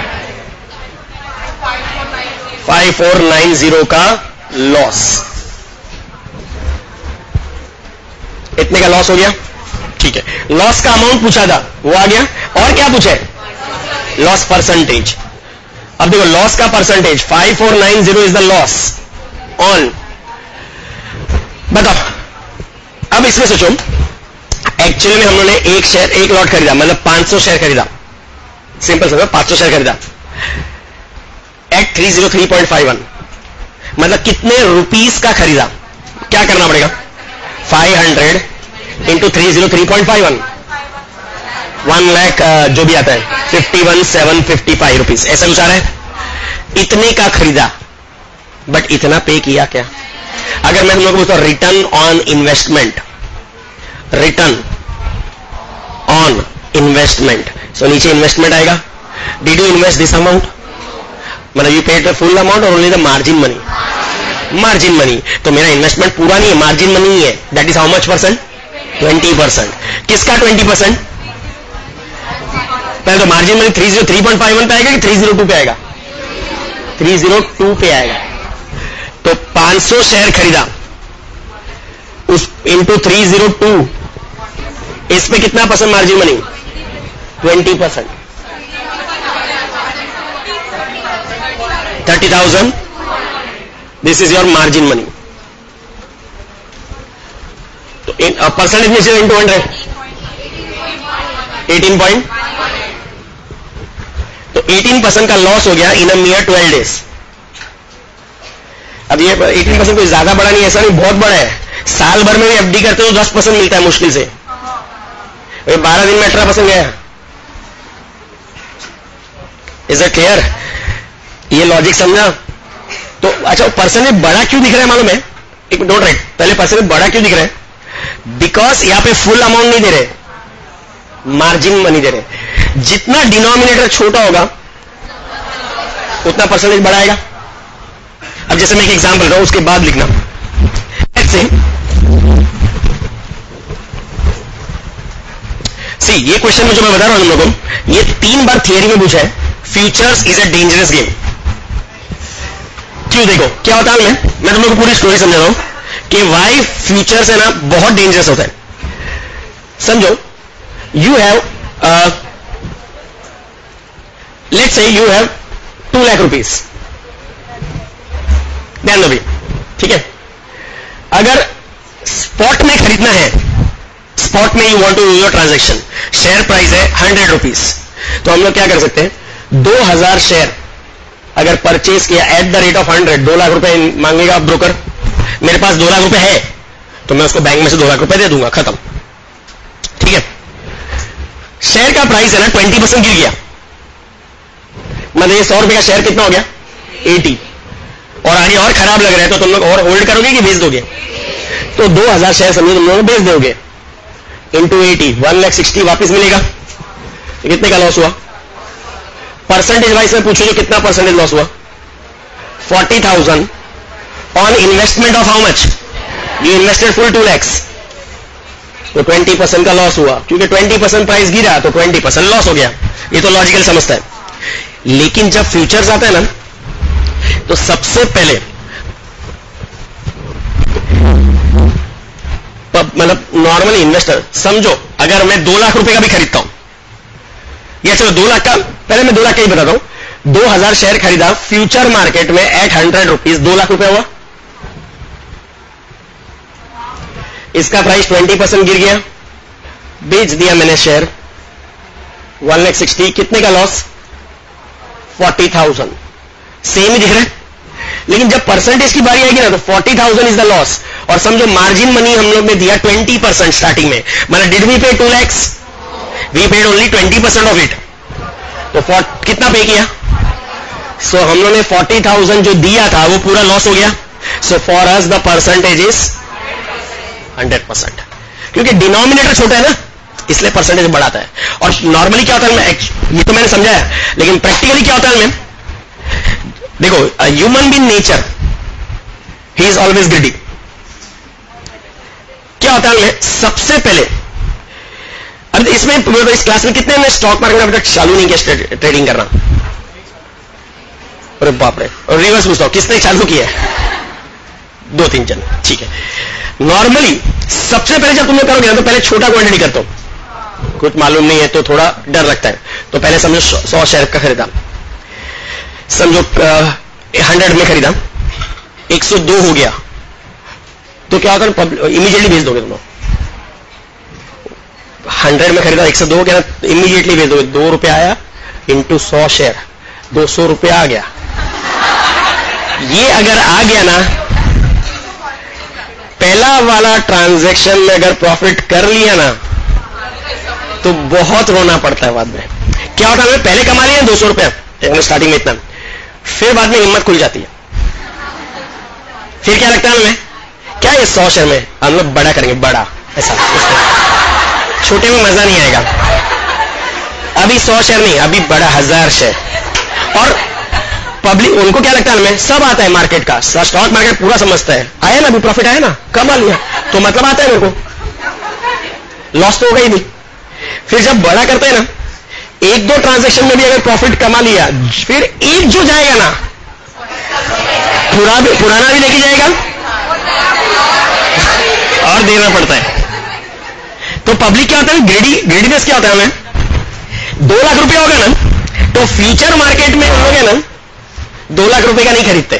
फाइव फोर नाइन जीरो का लॉस. इतने का लॉस हो गया. ठीक है, लॉस का अमाउंट पूछा था, वो आ गया. और क्या पूछा है? Loss percentage. अब देखो लॉस का percentage five four nine zero is the loss on. बताओ अब इसमें सोचो, एक्चुअली में हम लोगों ने एक शेयर एक लॉट खरीदा, मतलब पांच सौ शेयर खरीदा. सिंपल समझो, पांच सौ शेयर खरीदा eight three zero three point five one. मतलब कितने रुपीस का खरीदा? क्या करना पड़ेगा? Five hundred into three zero three point five one, one lakh जो भी आता है fifty one seven fifty five rupees, ऐसा कुछ आ रहा है. इतने का खरीदा, बट इतना पे किया क्या? अगर मैं तुम लोग को पूछता हूं return on investment, return on investment, so नीचे इन्वेस्टमेंट आएगा. Did you invest this amount? मतलब you paid the full amount और only the margin money? Margin money. तो मेरा इन्वेस्टमेंट पूरा नहीं है, मार्जिन मनी ही है. That is how much percent? Twenty percent. किसका ट्वेंटी परसेंट? पहले तो margin money three zero three point five one पे आएगा कि थ्री जीरो टू पे आएगा? थ्री जीरो टू पे आएगा. तो पांच सौ शेयर खरीदा, उस इंटू थ्री जीरो टू, इस पे कितना percent margin money? Twenty percent. Thirty thousand. This is your margin money. तो परसेंटेज में से इंटू हंड्रेड, एटीन पॉइंट. तो एटीन परसेंट का लॉस हो गया इन अ मियर ट्वेल्व डेज. अब ये एटीन परसेंट कोई ज्यादा बड़ा नहीं, ऐसा नहीं बहुत बड़ा है. साल भर में भी एफडी करते हो तो दस परसेंट मिलता है मुश्किल से. बारह दिन में अठारह परसेंट गया. Is it clear? ये लॉजिक समझा? तो अच्छा, परसेंटेज बड़ा क्यों दिख रहा है मालूम है? एक डोंट राइट, पहले परसेंटेज बड़ा क्यों दिख रहा है? बिकॉज यहां पे फुल अमाउंट नहीं दे रहे, मार्जिन मनी दे रहे. जितना डिनोमिनेटर छोटा होगा उतना परसेंटेज बड़ा आएगा. अब जैसे मैं एक एग्जांपल रहा हूं, उसके बाद लिखना. लेट्स से सी ये क्वेश्चन में जो मैं बता रहा हूं तुम लोगों को, ये तीन बार थियरी में पूछा है, futures is a dangerous game. क्यों? देखो क्या होता है, मैं मैं तुम लोगों को पूरी स्टोरी समझा रहा हूं कि वाई फ्यूचर्स है ना बहुत डेंजरस होता है। समझो, you have let's say you have two lakh rupees, ध्यान दो भी, ठीक है। अगर स्पॉट में खरीदना है, स्पॉट में you want to do your transaction, share price है हंड्रेड रुपीज, तो हम लोग क्या कर सकते हैं, दो हजार शेयर अगर परचेज किया at the rate of hundred, दो लाख रुपए मांगेगा ब्रोकर, मेरे पास दो लाख रुपए है तो मैं उसको बैंक में से दो लाख रुपए दे दूंगा, खत्म, ठीक है। शेयर का प्राइस है ना ट्वेंटी परसेंट गिर गया, मतलब ये सौ रुपए का शेयर कितना हो गया, एटी, और आगे और खराब लग रहा है तो तुम लोग और होल्ड करोगे कि बेच दोगे? तो दो हजार शेयर समझो तुम लोग बेच दोगे, into eighty, one lakh sixty वापिस मिलेगा। कितने का लॉस हुआ? परसेंटेज वाइज में पूछो जो कितना परसेंटेज लॉस हुआ? Forty thousand on investment of how much? You invested full two lakhs, तो ट्वेंटी परसेंट का लॉस हुआ, क्योंकि ट्वेंटी परसेंट प्राइस गिरा तो ट्वेंटी परसेंट लॉस हो गया। ये तो लॉजिकल समझता है। लेकिन जब फ्यूचर्स आता है ना, तो सबसे पहले मतलब नॉर्मली इन्वेस्टर, समझो अगर मैं दो लाख रुपए का भी खरीदता हूं, या चलो दो लाख का, पहले मैं दो लाख का ही बताता हूं, दो हजार शेयर खरीदा फ्यूचर मार्केट में एट हंड्रेड रुपीज, दो लाख रुपए हुआ, इसका प्राइस ट्वेंटी परसेंट गिर गया, बेच दिया मैंने शेयर, वन लाख सिक्सटी, कितने का लॉस? फोर्टी थाउजेंड, सेम ही दिख रहा है। लेकिन जब परसेंटेज की बारी आएगी ना तो forty thousand is the loss, और समझो मार्जिन मनी हम लोग ने दिया ट्वेंटी परसेंट स्टार्टिंग में, मतलब did we pay two lakhs, we paid only twenty percent of it, तो कितना पे किया? सो so, हम लोग ने फोर्टी थाउजेंड जो दिया था वो पूरा लॉस हो गया। So for us the percentage is hundred percent, क्योंकि डिनोमिनेटर छोटा है ना, इसलिए परसेंटेज बढ़ाता है। और नॉर्मली क्या होता है, मैं ये तो मैंने समझाया, लेकिन प्रैक्टिकली क्या होता है, मैं देखो, ह्यूमन बीइंग नेचर ही इज ऑलवेज ग्रीडी। क्या होता है, मैं सबसे पहले, अब इसमें इस क्लास में कितने ने स्टॉक मार्केट में अभी तक चालू नहीं किया ट्रेडिंग करना? अरे बाप रे, और रिवर्स पूछता हूं, किसने चालू किया है? दो तीन जन, ठीक है। नॉर्मली सबसे पहले जब तुम लोग करोगे ना तो पहले छोटा क्वांटिटी करते हो, कुछ मालूम नहीं है तो थोड़ा डर लगता है, तो पहले समझो सौ शेयर का खरीदा, समझो हंड्रेड में खरीदा, एक सौ दो हो गया, तो क्या होता है, इमीडिएटली भेज दोगे तुम लोग। हंड्रेड में खरीदा, एक सौ दो हो गया, इमीडिएटली भेज दोगे, दो रुपया आया इंटू सौ शेयर, दो सौ रुपया आ गया। ये अगर आ गया ना, पहला वाला ट्रांजैक्शन में अगर प्रॉफिट कर लिया ना तो बहुत रोना पड़ता है बाद में। क्या होता है, पहले कमा लिया दो सौ रुपया स्टार्टिंग में इतना, फिर बाद में हिम्मत खुल जाती है, फिर क्या लगता है हमें, क्या ये सौ शेयर में हम लोग बड़ा करेंगे, बड़ा ऐसा, छोटे में मजा नहीं आएगा, अभी सौ शेयर नहीं, अभी बड़ा हजार शेयर। और पब्लिक, उनको क्या लगता है, हमें सब आता है मार्केट का, स्टॉक मार्केट पूरा समझता है, आया ना अभी प्रॉफिट आया ना, कमा लिया तो मतलब आता है मेरे को, लॉस तो होगा ही नहीं। फिर जब बड़ा करते हैं ना, एक दो ट्रांजैक्शन में भी अगर प्रॉफिट कमा लिया, फिर एक जो जाएगा ना, पूरा भी पुराना भी लेके जाएगा और देना पड़ता है। तो पब्लिक क्या होता है, ग्रेडी ग्रेडीनेस क्या होता है, हमें दो लाख रुपया होगा ना तो फ्यूचर मार्केट में उन लोग है ना दो लाख रुपए का नहीं खरीदते,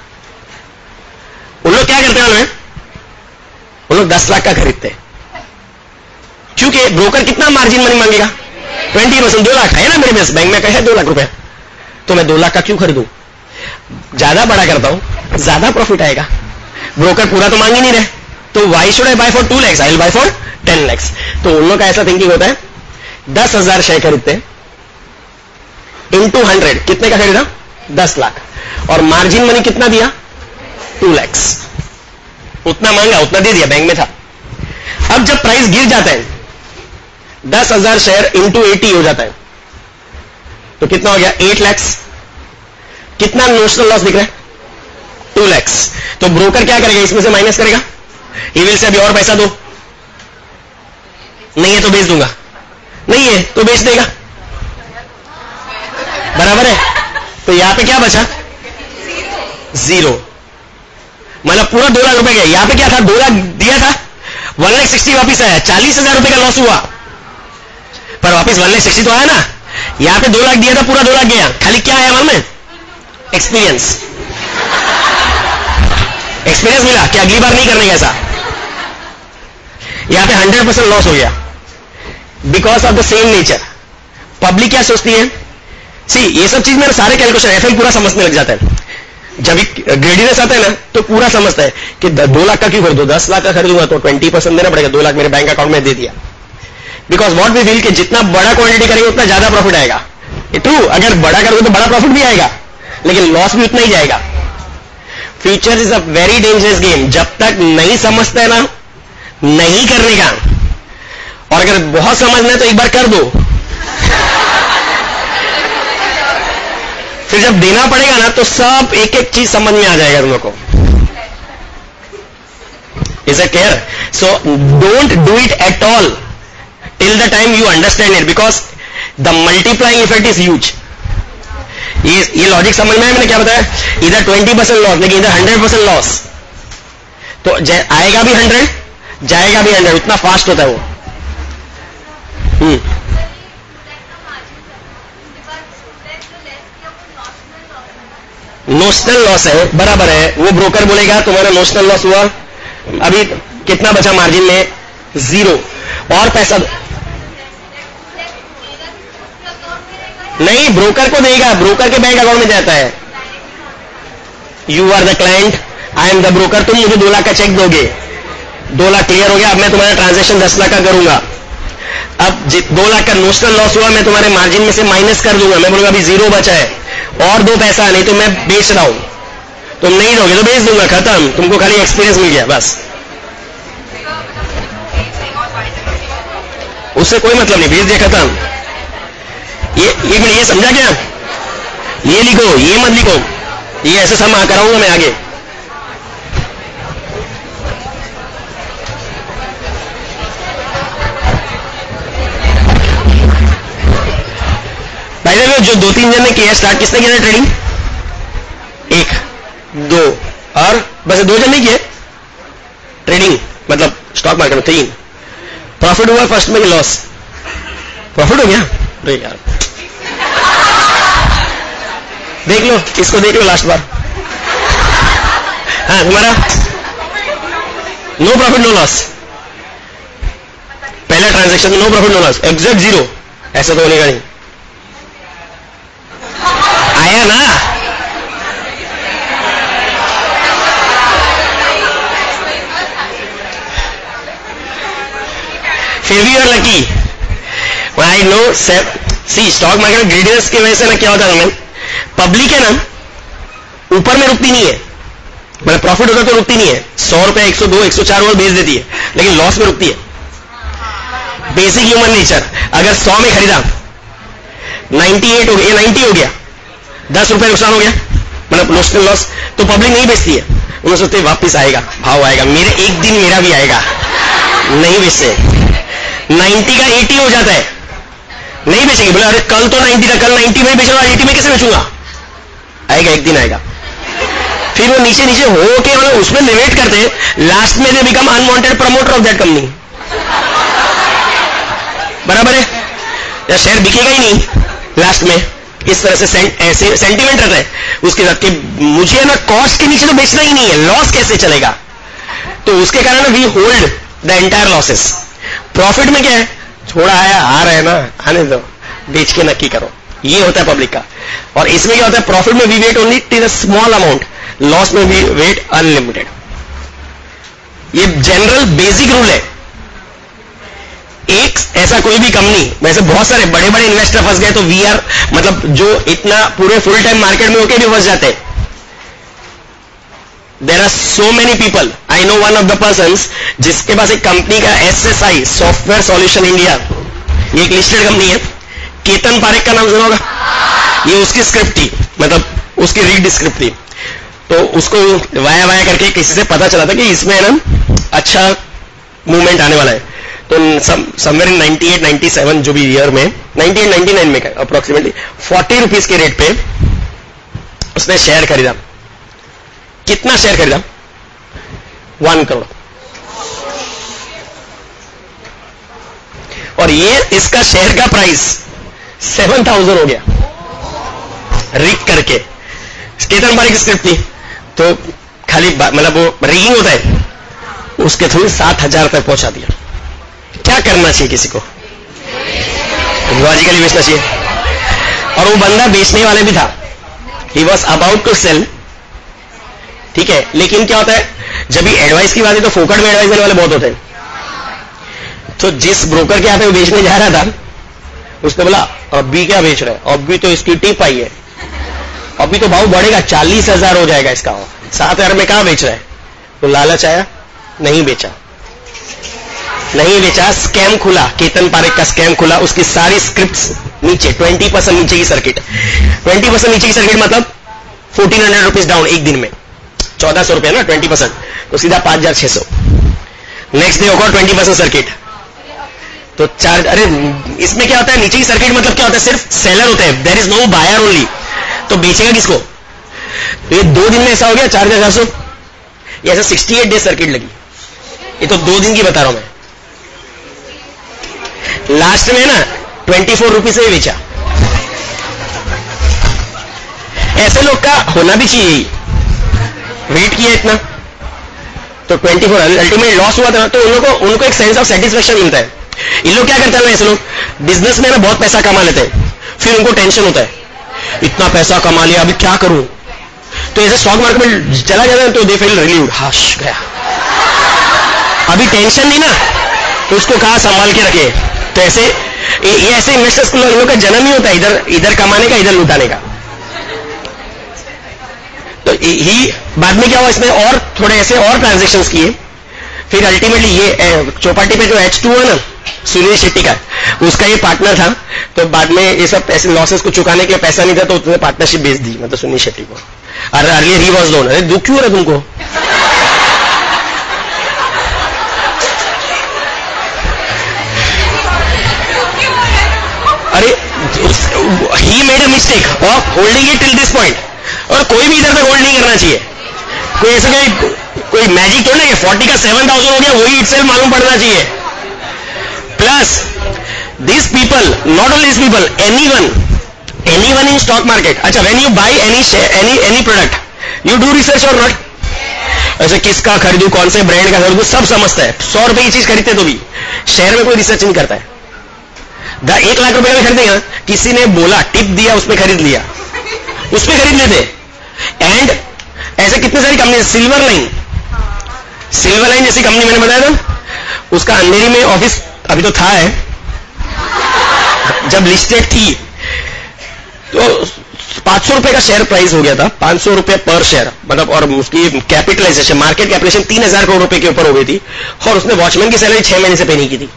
उन लोग क्या करते हैं, उनमें उन लोग दस लाख का खरीदते हैं, क्योंकि ब्रोकर कितना मार्जिन मनी मांगेगा, ट्वेंटी परसेंट, दो लाख है ना मेरे पास, बैंक में कहे दो लाख रुपए, तो मैं दो लाख का क्यों खरीदूं, ज्यादा बड़ा करता हूं, ज्यादा प्रॉफिट आएगा, ब्रोकर पूरा तो मांग ही नहीं रहे, तो why should I buy for two lakhs, I will buy for ten lakhs. तो उन लोग का ऐसा थिंकिंग होता है, दस हजार शेयर खरीदते हैं, इंटू हंड्रेड, कितने का खरीदा, दस लाख, और मार्जिन मनी कितना दिया, टू लैक्स, उतना मांगा उतना दे दिया, बैंक में था। अब जब प्राइस गिर जाता है, दस हजार शेयर इंटू एटी हो जाता है, तो कितना हो गया, एट लैक्स, कितना नोशनल लॉस दिख रहा है, टू लैक्स। तो ब्रोकर क्या करेगा, इसमें से माइनस करेगा, ही विल से अभी और पैसा दो, नहीं है तो बेच दूंगा, नहीं है तो बेच देगा, बराबर है। तो यहां पे क्या बचा? जीरो। मतलब पूरा दो लाख रुपए गया। यहां पे क्या था? दो लाख दिया था, वन लाख सिक्सटी वापिस आया, चालीस हजार रुपए का लॉस हुआ, पर वापिस वन लाख सिक्सटी तो आया ना। यहां पे दो लाख दिया था, पूरा दो लाख गया, खाली क्या आया मालूम है? एक्सपीरियंस। एक्सपीरियंस मिला कि अगली बार नहीं करने का ऐसा। यहां पे हंड्रेड परसेंट लॉस हो गया because of the same nature. Public क्या सोचती है? सी ये सब चीज में सारे कैलकुलेशन एफएम पूरा समझने लग जाता है। जब ग्रेडीनेस आता है ना तो पूरा समझता है कि दो लाख का क्यों खरीदो, दस लाख का खरीदूंगा तो ट्वेंटी परसेंट देना पड़ेगा, दो लाख मेरे बैंक अकाउंट में दे दिया। बिकॉज वॉट वी फील कि जितना बड़ा क्वांटिटी करेंगे उतना ज्यादा प्रॉफिट आएगा। ट्रू, अगर बड़ा करोगे तो बड़ा प्रॉफिट भी आएगा, लेकिन लॉस भी उतना ही जाएगा। Future is a very dangerous game. जब तक नहीं समझता है ना, नहीं करने का। और अगर बहुत समझना है तो एक बार कर दो, फिर जब देना पड़ेगा ना तो सब एक एक चीज समझ में आ जाएगा तुम लोग को। Is a care? So don't do it at all till the time you understand it, because the multiplying effect is huge. ये ये लॉजिक समझ में आया मैंने क्या बताया? इधर ट्वेंटी परसेंट लॉस, लेकिन इधर हंड्रेड परसेंट लॉस। तो आएगा भी हंड्रेड, जाएगा भी हंड्रेड, उतना फास्ट होता है वो। हम्म नोशनल लॉस है, बराबर है। वो ब्रोकर बोलेगा तुम्हारा नोशनल लॉस हुआ, अभी कितना बचा मार्जिन में? जीरो। और पैसा नहीं, ब्रोकर को देगा, ब्रोकर के बैंक अकाउंट में जाता है। You are the client, I am the broker. तुम मुझे दो लाख का चेक दोगे, दो लाख क्लियर हो गया, अब मैं तुम्हारा ट्रांजैक्शन दस लाख का करूंगा। अब दो लाख का नोशनल लॉस हुआ, मैं तुम्हारे मार्जिन में से माइनस कर दूंगा। मैं बोलूंगा अभी जीरो बचा है और दो पैसा नहीं तो मैं बेच रहा हूं, तुम नहीं दोगे तो बेच दूंगा, खत्म। तुमको खाली एक्सपीरियंस मिल गया बस, उससे कोई मतलब नहीं, भेज दिया, खत्म। ये एक मिनट, ये समझा क्या? ये लिखो, ये मत लिखो, ये ऐसे समा कराऊंगा मैं आगे। भाई साहब जो दो तीन जन ने किया स्टार्ट, किसने किया ट्रेडिंग? एक, दो और बस दो जन ने किए ट्रेडिंग, मतलब स्टॉक मार्केट में। तीन प्रॉफिट हुआ फर्स्ट में कि लॉस? प्रॉफिट हो गया। अरे यार देख लो, इसको देख लो लास्ट बार। हाँ तुम्हारा नो प्रॉफिट नो लॉस, पहला ट्रांजैक्शन में no profit no loss, exact zero. ऐसा तो होने का नहीं, आया ना? फिर भी you're lucky. I know see stock market में ग्रेडियंस की वजह से ना क्या होता है, पब्लिक है ना ऊपर में रुकती नहीं है, मतलब प्रॉफिट होता तो रुकती नहीं है। सौ रुपए एक सौ दो एक सौ चार वो बेच देती है, लेकिन लॉस में रुकती है। Basic human nature. अगर सौ में खरीदा, अट्ठानवे हो गया, नब्बे हो गया, दस रुपए नुकसान हो गया, मतलब नोशनल लॉस, तो पब्लिक नहीं बेचती है। उन्हें सोचते वापस आएगा, भाव आएगा, मेरे एक दिन मेरा भी आएगा, नहीं बेचते। नब्बे का अस्सी हो जाता है, नहीं बेचेंगे। बोले अरे कल तो नब्बे था, कल नब्बे में बेच रहा हूं, अस्सी में कैसे बेचूंगा? आएगा, एक दिन आएगा। फिर वो नीचे नीचे हो के मतलब उसमें लिमिट करते हैं, लास्ट में they become unwanted promoter of that company. बराबर है? या शेयर बिकेगा ही नहीं लास्ट में। इस तरह से सेंट, ऐसे सेंटीमेंट रहता है उसके साथ कि मुझे ना कॉस्ट के नीचे तो बेचना ही नहीं है, लॉस कैसे चलेगा? तो उसके कारण we hold the entire losses. Profit में क्या है? थोड़ा आया, आ रहा है ना, आने दो, बेच के नक्की करो। ये होता है पब्लिक का। और इसमें क्या होता है? प्रॉफिट में we wait only till a small amount, loss में वी वेट अनलिमिटेड। ये जनरल बेसिक रूल है। एक ऐसा कोई भी कंपनी, वैसे बहुत सारे बड़े बड़े इन्वेस्टर फंस गए, तो वी आर मतलब जो इतना पूरे फुल टाइम मार्केट में होके भी फंस जाते हैं। There are so many people, I know one of the person जिसके पास एक कंपनी का S S I software solution India, ये एक लिस्टेड कंपनी है। केतन पारेख का नाम सुना होगा? ये उसकी स्क्रिप्ट थी, मतलब उसकी रीड स्क्रिप्ट थी। तो उसको वाया वाया करके किसी से पता चला था कि इसमें ना अच्छा मूवमेंट आने वाला है, तो somewhere in ninety eight ninety seven जो भी ईयर में नाइंटी एट नाइंटी नाइन में अप्रोक्सीमेटली फोर्टी रुपीज के रेट पे उसने शेयर खरीदा। कितना शेयर खरीदा? वन करोड़। और ये इसका शेयर का प्राइस सेवन थाउजेंड हो गया रिग करके। केतन पारेख की स्क्रिप्ट थी तो खाली मतलब वो रिगिंग होता है, उसके थ्रू सात हजार तक पहुंचा दिया। क्या करना चाहिए किसी को? लॉजिकली बेचना चाहिए। और वो बंदा बेचने वाले भी था, he was about to sell, ठीक है। लेकिन क्या होता है जब भी एडवाइस की बात है तो फोकट में एडवाइस देने वाले बहुत होते हैं। तो जिस ब्रोकर के यहाँ पे वो बेचने जा रहा था उसने बोला अभी क्या बेच रहा है, अभी तो इसकी टिप आई है, अभी तो भाव बढ़ेगा, चालीस हजार हो जाएगा इसका, सात हजार में कहां बेच रहा है? तो लालच आया, नहीं बेचा, नहीं बेचा। स्कैम खुला, केतन पारेख का स्कैम खुला। उसकी सारी स्क्रिप्ट्स नीचे, ट्वेंटी परसेंट नीचे की सर्किट, ट्वेंटी परसेंट नीचे की सर्किट मतलब फोर्टीन हंड्रेड रुपीज डाउन एक दिन में, चौदह सौ रुपया ना, ट्वेंटी परसेंट तो सीधा पांच हजार छह सौ। नेक्स्ट डे होगा ट्वेंटी परसेंट सर्किट तो चार। अरे इसमें क्या होता है, नीचे की सर्किट मतलब क्या होता है, सिर्फ सेलर होते हैं, there is no buyer only, तो बेचेगा किसको? तो ये दो दिन में ऐसा हो गया चार हजार चार सौ। ये ऐसा सिक्सटी एट डेज सर्किट लगी, ये तो दो दिन की बता रहा हूं मैं। लास्ट में ना ट्वेंटी फोर रुपीज से बेचा। ऐसे लोग का होना भी चाहिए, वेट किया इतना तो ट्वेंटी फोर अल्टीमेट लॉस हुआ था, तो उन लोगों को उनको एक सेंस ऑफ सेटिस्फेक्शन मिलता है। इन लोग क्या करते हैं, ऐसे लोग बिजनेस में ना बहुत पैसा कमा लेते हैं, फिर उनको टेंशन होता है इतना पैसा कमा लिया अभी क्या करूं, तो ऐसे स्टॉक मार्केट में चला जाता है तो दे फील रिलीव्ड, हाश गया, अभी टेंशन नहीं ना, तो उसको कहां संभाल के रखे। तो ऐसे ये ऐसे इन्वेस्टर्स को लोगों का जन्म ही होता है, इधर इधर कमाने का, इधर लुटाने का। तो ही बाद में क्या हुआ, इसमें और थोड़े ऐसे और ट्रांजेक्शंस किए, फिर अल्टीमेटली ये चौपाटी पे जो एच टू है ना सुनील शेट्टी का, उसका ये पार्टनर था, तो बाद में ये सब पैसे लॉसेस को चुकाने के लिए पैसा नहीं था तो उसने पार्टनरशिप बेच दी, मतलब सुनील शेट्टी को। अरे अर्लियर ही वाज नोन। अरे दुख क्यों हो रहा तुमको? अरे he made a mistake of holding it till this point, और कोई भी इधर तक होल्ड नहीं करना चाहिए। कोई ऐसे कोई कोई मैजिक थोड़ा ना कि फोर्टी का सेवन थाउजेंड हो गया वही इटसेल्फ मालूम पड़ना चाहिए। Plus this people, not only this people, anyone anyone in stock market. अच्छा, when you buy any any any product you do research और नॉट? ऐसे किसका खरीदू, कौन से ब्रांड का खरीदू, सब समझता है। सौ रुपए की चीज खरीदते तो भी शेयर में कोई रिसर्च नहीं करता है। एक लाख रुपए में खरीदेगा, किसी ने बोला, टिप दिया, उसमें खरीद लिया, उसमें खरीद लेते। एंड ऐसे कितने सारी company, silver line silver line जैसी कंपनी मैंने बताया था, उसका अंधेरी में ऑफिस अभी तो था है, जब लिस्टेड थी तो पांच सौ रुपए का शेयर प्राइस हो गया था, पांच सौ रुपए पर शेयर, मतलब, और उसकी कैपिटलाइजेशन, मार्केट कैपिटलाइजेशन तीन हजार करोड़ रुपए के ऊपर हो गई थी, और उसने वॉचमैन की सैलरी छह महीने से पे नहीं की थी।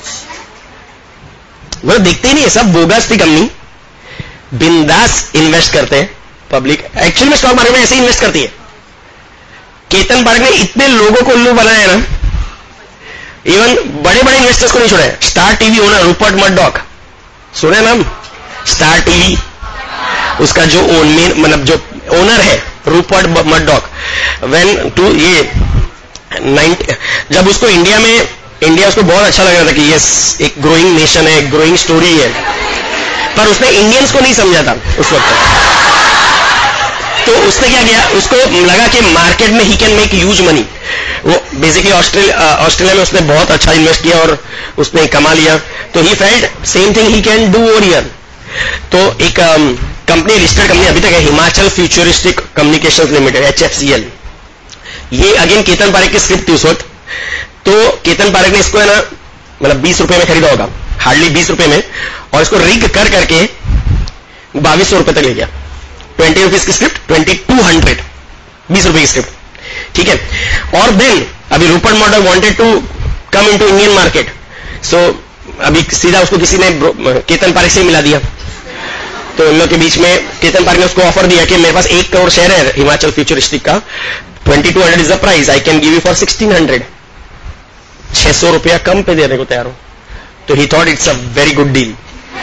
वो देखते ही नहीं है, सब बोगस थी कंपनी, बिंदास इन्वेस्ट करते हैं पब्लिक। एक्चुअली में स्टॉक मार्केट में ऐसे इन्वेस्ट करती है। केतन पारेख ने इतने लोगों को उल्लू बनाया ना, इवन बड़े बड़े इन्वेस्टर्स को नहीं छोड़ा है। Star TV owner Rupert Murdoch, सुने नाम? स्टार टीवी, उसका जो ओन मेन मतलब जो ओनर है रूपर्ट मर्डॉक, व्हेन टू ये नाइनटी, जब उसको इंडिया में इंडिया उसको बहुत अच्छा लग रहा था कि यस एक ग्रोइंग नेशन है, एक ग्रोइंग स्टोरी है, पर उसने इंडियंस को नहीं समझा था उस वक्त। तो उसने क्या किया, उसको लगा कि मार्केट में he can make huge money. वो बेसिकली ऑस्ट्रेलिया ऑस्ट्रेलिया में उसने बहुत अच्छा इन्वेस्ट किया और उसने कमा लिया, तो he felt same thing he can do over here. तो एक कंपनी, लिस्टेड कंपनी अभी तक है, Himachal futuristic communications limited, H F C L. ये अगेन केतन पारेख की स्क्रिप्ट थी उस वक्त। तो केतन पारेख ने इसको है ना मतलब बीस रुपए में खरीदा होगा, हार्डली बीस रुपए में, और इसको रिग कर करके बाईस सौ रुपए तक ले गया। ट्वेंटी रुपीज की स्क्रिप्ट, ट्वेंटी टू हंड्रेड, बीस रुपए की स्क्रिप्ट, ठीक है। और देन अभी Rupert Murdoch wanted to come into Indian market, so अभी सीधा उसको किसी ने केतन पारेख से मिला दिया। तो इन लोग के बीच में केतन पारेख ने उसको ऑफर दिया कि मेरे पास एक करोड़ शेयर है हिमाचल फ्यूचरिस्टिक का, twenty two hundred is the price, I can give you for sixteen hundred. छह सौ रुपया कम पे देने को तैयार हो। तो he thought it's a very good deal.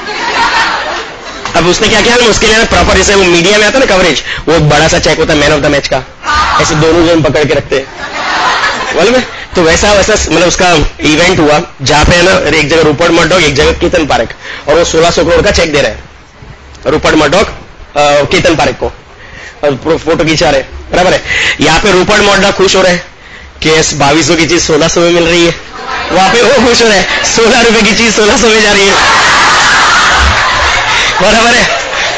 अब उसने क्या किया, उसके लिए प्रॉपर जैसे वो मीडिया में आता है ना कवरेज, वो बड़ा सा चेक होता है मैन ऑफ द मैच का, ऐसे दोनों जन पकड़ के रखते हैं मालूम है। तो वैसा वैसा मतलब उसका इवेंट हुआ जहां पे है ना, एक जगह रूपर्ट मर्डॉक, एक जगह केतन पारेख, और वो सोलह सौ करोड़ का चेक दे रहे हैं रूपर्ट मर्डॉक केतन पारेख को, और फोटो खींचा रहे, बराबर है। यहाँ पे रूपर्ट मर्डॉक खुश हो रहे हैं कि बाईस सौ की चीज सोलह सौ में मिल रही है, वहां पे वो खुश हो रहे हैं सोलह रुपए की चीज सोलह सौ में जा रही है, बराबर है।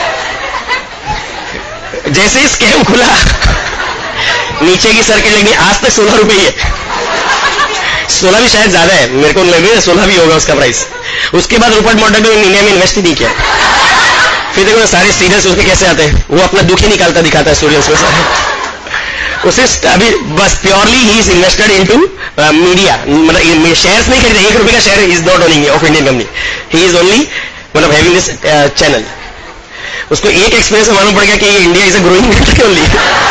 जैसे ही स्कैम खुला नीचे की सर्किट लगनी, आज तक सोलह रुपए ही है, सोलह भी शायद ज्यादा है, मेरे को लग रहा है सोलह भी होगा उसका प्राइस। उसके बाद रूपर्ट मर्डॉक ने इंडिया में इन्वेस्ट ही नहीं किया। फिर देखो सारे स्टूडेंट्स उसके कैसे आते हैं, वो अपना दुख ही निकालता दिखाता है स्टूडेंट्स में सारे। उसे अभी बस purely he is invested into media, मतलब शेयर्स नहीं खरीदे, एक रुपए का share is not owning of Indian company, he is only मतलब हैविंग दिस चैनल। उसको एक एक्सपीरियंस मालूम पड़ गया कि India is a growing country only.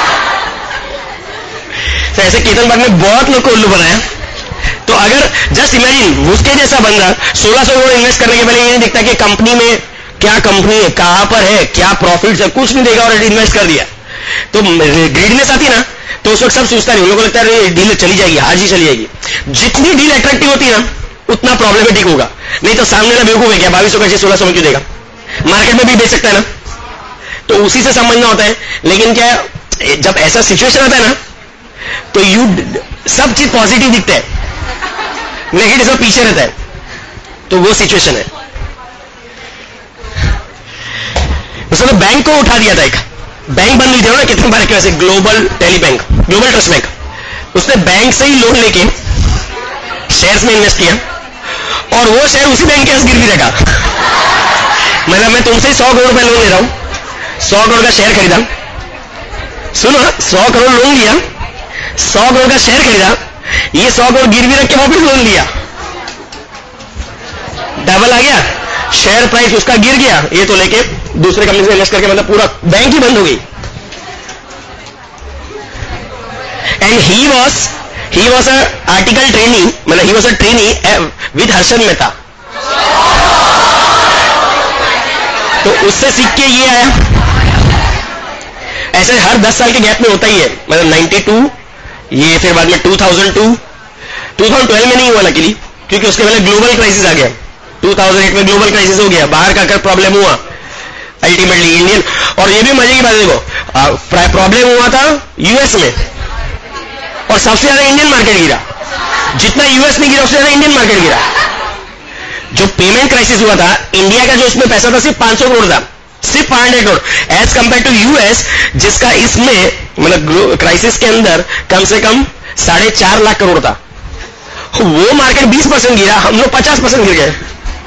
तो ऐसे केतन पारेख ने बहुत लोग को उल्लू बनाया। तो अगर जस्ट इमेजिन उसके जैसा बंदा सोलह सौ करोड़ इन्वेस्ट करने के पहले ये नहीं दिखता कि कंपनी में क्या कंपनी है, कहां पर है, क्या प्रॉफिट है, कुछ नहीं देगा और इन्वेस्ट कर दिया। तो ग्रीडनेस आती है ना, तो उस वक्त सब सोचता नहीं, उन लोगों को लगता है डील चली जाएगी, आज ही चली जाएगी। जितनी डील अट्रैक्टिव होती है ना उतना प्रॉब्लमेटिक होगा। नहीं तो सामने ना बेवकूफ है क्या, बाईस सौ का सोलह सौ में क्यों देगा, मार्केट में भी बेच सकता है ना। तो उसी से समझना होता है। लेकिन क्या जब ऐसा सिचुएशन आता है ना, तो यू सब चीज पॉजिटिव दिखता है, नेगेटिव सब पीछे रहता है। तो वो सिचुएशन है। उसने तो बैंक को उठा दिया था, एक बैंक बन हुई थी ना कितने बार के, वैसे global tele bank, global trust bank, उसने बैंक से ही लोन लेके शेयर्स में इन्वेस्ट किया और वो शेयर उसी बैंक के पास गिरवी रखा। मतलब मैं तुमसे सौ करोड़ रुपए लोन ले रहा हूं, सौ करोड़ का शेयर खरीदा, सुनो सौ करोड़ लोन लिया, सौ करोड़ का शेयर खरीदा, ये सौ करोड़ गिरवी रख के वापस लोन लिया, डबल आ गया, शेयर प्राइस उसका गिर गया, ये तो लेके दूसरे कंपनी से इन्वेस्ट करके मतलब पूरा बैंक ही बंद हो गई। And he was he was a article trainee, मतलब he was a trainee with Harshad Mehta. तो उससे सीख के ये आया। ऐसे हर दस साल के गैप में होता ही है, मतलब नाइंटी टू, ये फिर बाद में two thousand two, two thousand twelve में नहीं हुआ लकीली, क्योंकि उसके पहले ग्लोबल क्राइसिस आ गया। टू थाउजेंड एट में ग्लोबल क्राइसिस हो गया, बाहर का कर प्रॉब्लम हुआ अल्टीमेटली इंडियन। और ये भी मजे की बात है, देखो प्रॉब्लम हुआ था यूएस में और सबसे ज्यादा इंडियन मार्केट गिरा। जितना यूएस में गिरा उससे ज्यादा इंडियन मार्केट गिरा। जो पेमेंट क्राइसिस हुआ था, इंडिया का जो उसमें पैसा था सिर्फ पांच सौ करोड़ था, सिर्फ पांच सौ crore, as compare to US जिसका इसमें मतलब क्राइसिस के अंदर कम से कम साढ़े चार लाख करोड़ था। वो मार्केट बीस परसेंट गिरा, हम लोग पचास परसेंट गिर गए।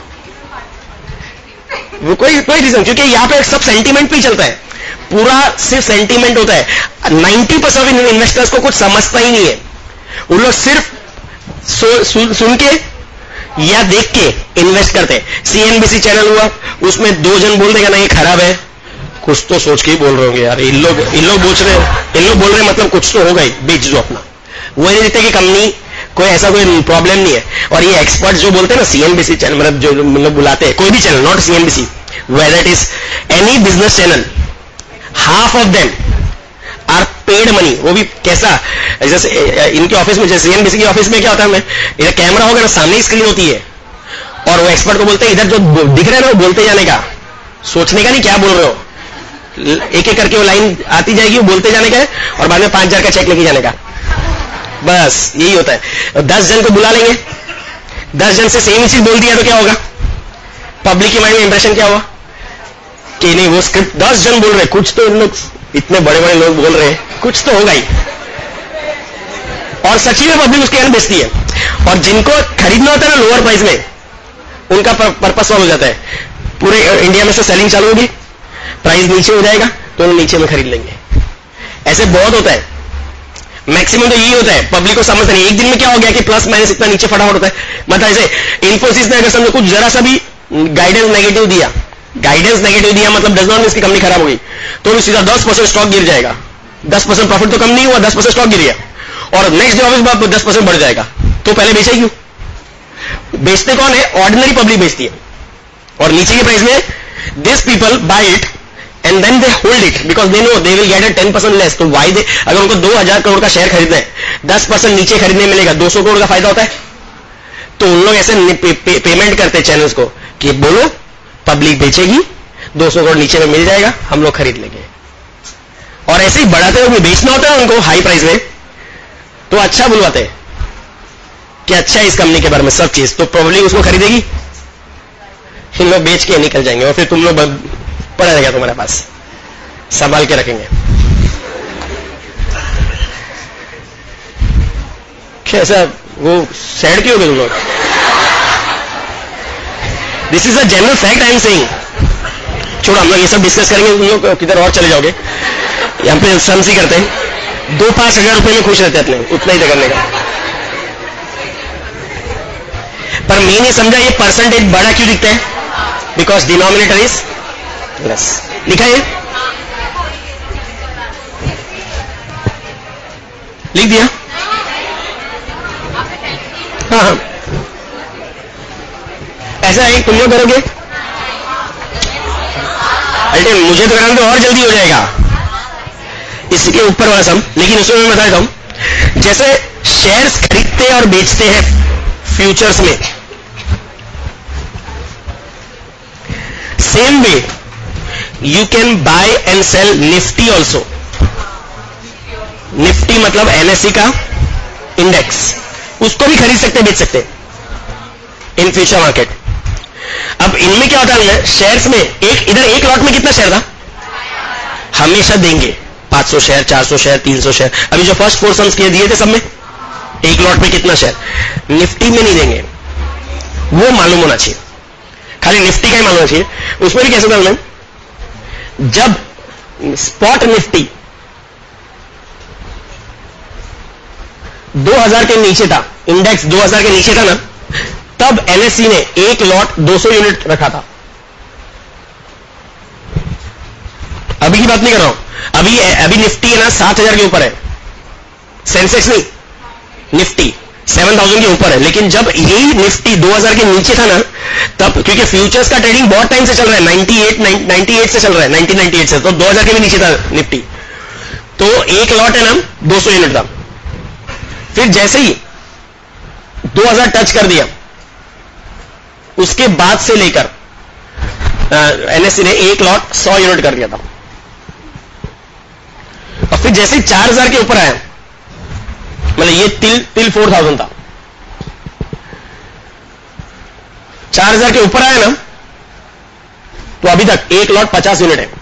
वो कोई कोई रीजन, क्योंकि यहां पे सब सेंटीमेंट पे ही चलता है, पूरा सिर्फ सेंटीमेंट होता है। नाइंटी परसेंट इन्वेस्टर्स को कुछ समझता ही नहीं है, उन लोग सिर्फ सुन, सुन के या देख के इन्वेस्ट करते हैं। सीएनबीसी चैनल हुआ, उसमें दो जन बोल देगा ना ये खराब है, कुछ तो सोच के ही बोल रहे होंगे यार, इन लोग इन लोग बोल रहे इन लोग बोल रहे मतलब कुछ तो होगा ही, बेच दो अपना। वो नहीं देते कि कंपनी कोई ऐसा कोई प्रॉब्लम नहीं है। और ये एक्सपर्ट जो बोलते हैं ना सीएनबीसी चैनल, मतलब जो मतलब बुलाते हैं कोई भी channel, not CNBC, whether it is any business channel, half of them are paid money. वो भी कैसा, जैसे इनके ऑफिस में, जैसे सीएनबीसी की ऑफिस में क्या होता है, इधर कैमरा होगा ना, सामने ही स्क्रीन होती है, और वो एक्सपर्ट को बोलते हैं इधर जो दिख रहा है ना वो बोलते जाने का, सोचने का नहीं क्या बोल रहे हो, एक एक करके वो लाइन आती जाएगी, वो बोलते जाने का है, और बाद में पांच हजार का चेक लेके जाने का, बस यही होता है। दस जन को बुला लेंगे, दस जन से सेम ही चीज बोल दिया तो क्या होगा, पब्लिक के माइंड में इंप्रेशन क्या हुआ कि नहीं वो स्क्रिप्ट दस जन बोल रहे, कुछ तो इन लोग इतने बड़े बड़े लोग बोल रहे हैं, कुछ तो होगा ही। और सच्ची में पब्लिक उसके यहाँ बेचती है, और जिनको खरीदना होता है ना लोअर प्राइस में, उनका पर्पस सॉल्व हो जाता है। पूरे इंडिया में से सेलिंग चालू होगी, प्राइस नीचे हो जाएगा तो उन्हें नीचे में खरीद लेंगे। ऐसे बहुत होता है, मैक्सिमम तो यही होता है, पब्लिक को समझता नहीं। एक दिन में क्या हो गया कि प्लस माइनस इतना नीचे फटाफट होता है। मतलब ऐसे इन्फोसिस ने अगर समझो कुछ जरा सा भी गाइडेंस नेगेटिव दिया, गाइडेंस नेगेटिव दिया मतलब डज नॉट मीन इसकी कंपनी खराब हो गई, तो सीधा दस परसेंट स्टॉक गिर जाएगा। दस परसेंट प्रॉफिट तो कम नहीं हुआ, दस परसेंट स्टॉक गिर गया, और नेक्स्ट डे ऑफिस दस परसेंट बढ़ जाएगा, तो पहले बेचा ही क्यों? बेचते कौन है? ऑर्डिनरी पब्लिक बेचती है, और नीचे के प्राइस में this people buy it and then they hold it because they know they will get a ten percent less. तो वाई दे, अगर उनको दो हजार करोड़ का शेयर खरीदना है, दस परसेंट नीचे खरीदने मिलेगा, दो सौ करोड़ का फायदा होता है. तो उन लोग ऐसे पे, पे, पेमेंट करते हैं चैनल्स को कि बोलो पब्लिक बेचेगी, दो सौ करोड़ नीचे में मिल जाएगा, हम लोग खरीद लेंगे. और ऐसे ही बढ़ाते हुए बेचना होता है उनको हाई प्राइस में, तो अच्छा बुलवाते हैं कि अच्छा है इस कंपनी के बारे में सब चीज, तो पब्लिक उसको खरीदेगी, इन लोग बेच के निकल जाएंगे और फिर तुम लोग पड़ा रहेगा तुम्हारे पास, संभाल के रखेंगे. कैसा वो सैड क्यों हो गए तुम लोग? This is a general fact I am saying. छोड़ो, हम लोग ये सब डिस्कस करेंगे, तुम लोग किधर और चले जाओगे. यहां पे सम्स ही करते हैं, दो पांच हजार रुपए में खुश रहते हैं अपने, उतना ही करने का. पर मैंने समझा ये परसेंटेज बड़ा क्यों दिखता है? Because denominator is less. लिखा है, लिख दिया. हाँ हाँ, ऐसा है तुम लोग करोगे? अल्टे मुझे तो कराना तो और जल्दी हो जाएगा, इसके ऊपर वाला सम. लेकिन उसमें मैं बता देता हूं, जैसे शेयर्स खरीदते और बेचते हैं फ्यूचर्स में, same way you can buy and sell Nifty also. Nifty मतलब एनएसई का इंडेक्स, उसको भी खरीद सकते बेच सकते इन फ्यूचर मार्केट. अब इनमें क्या होता है, शेयर्स में एक इधर एक लॉट में कितना शेयर था? हमेशा देंगे पांच सौ शेयर, चार सौ शेयर, तीन सौ शेयर. अभी जो फर्स्ट फोर सम्स किए दिए थे सब में एक लॉट में कितना शेयर. निफ्टी में नहीं देंगे, वो मालूम होना चाहिए, खाली निफ्टी का ही मालूम होना चाहिए. उसमें भी कैसे था मैम, जब स्पॉट निफ्टी दो हजार के नीचे था, इंडेक्स दो हजार के नीचे था ना, तब एनएसई ने एक लॉट दो सौ यूनिट रखा था. अभी की बात नहीं कर रहा हूं, अभी अभी निफ्टी है ना सात हजार के ऊपर है, सेंसेक्स नहीं, निफ्टी सेवन थाउजेंड के ऊपर है. लेकिन जब यही निफ्टी दो हजार के नीचे था ना, तब क्योंकि फ्यूचर्स का ट्रेडिंग बहुत टाइम से चल रहा है, अट्ठानवे, अट्ठानवे से चल रहा है, नाइनटीन नाइंटी एट से, तो दो हजार के भी नीचे था निफ्टी. तो एक लॉट है ना दो सौ यूनिट था. फिर जैसे ही दो हजार टच कर दिया, उसके बाद से लेकर एनएसई ने एक लॉट सौ यूनिट कर दिया था. और फिर जैसे ही चार हजार के ऊपर आया, मतलब ये तिल तिल फोर थाउजेंड था, चार हजार के ऊपर आया ना, तो अभी तक एक लॉट पचास यूनिट है.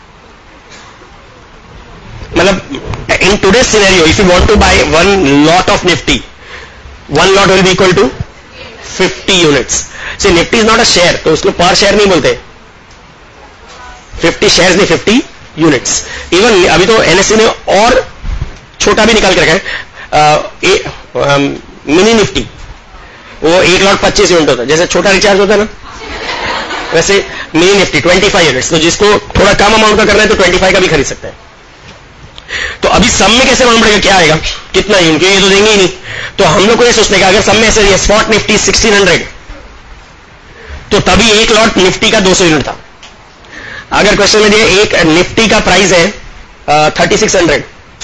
मतलब in today's scenario, if you want to buy one lot of Nifty, one lot will be equal to fifty units. See, Nifty is not a share, तो उसको per share नहीं बोलते, fifty shares नहीं, fifty units. Even अभी तो एनएसई ने और छोटा भी निकाल के रखा है, मिनी निफ्टी, वो एक लॉट पच्चीस यूनिट होता है, जैसे छोटा रिचार्ज होता है ना, वैसे mini Nifty twenty five units. तो जिसको थोड़ा कम अमाउंट का करना है तो ट्वेंटी फाइव का भी खरीद सकते हैं. तो अभी सब में कैसे मालूम पड़ेगा क्या आएगा, कितना ही, उनके ये तो देंगे ही नहीं. तो हम लोग को ये सोचने का, अगर सब में ऐसे स्पॉट निफ्टी सिक्सटीन हंड्रेड, तो तभी एक लॉट निफ्टी का दो सौ यूनिट था. अगर क्वेश्चन में दिए एक निफ्टी का प्राइस है थर्टी सिक्स हंड्रेड,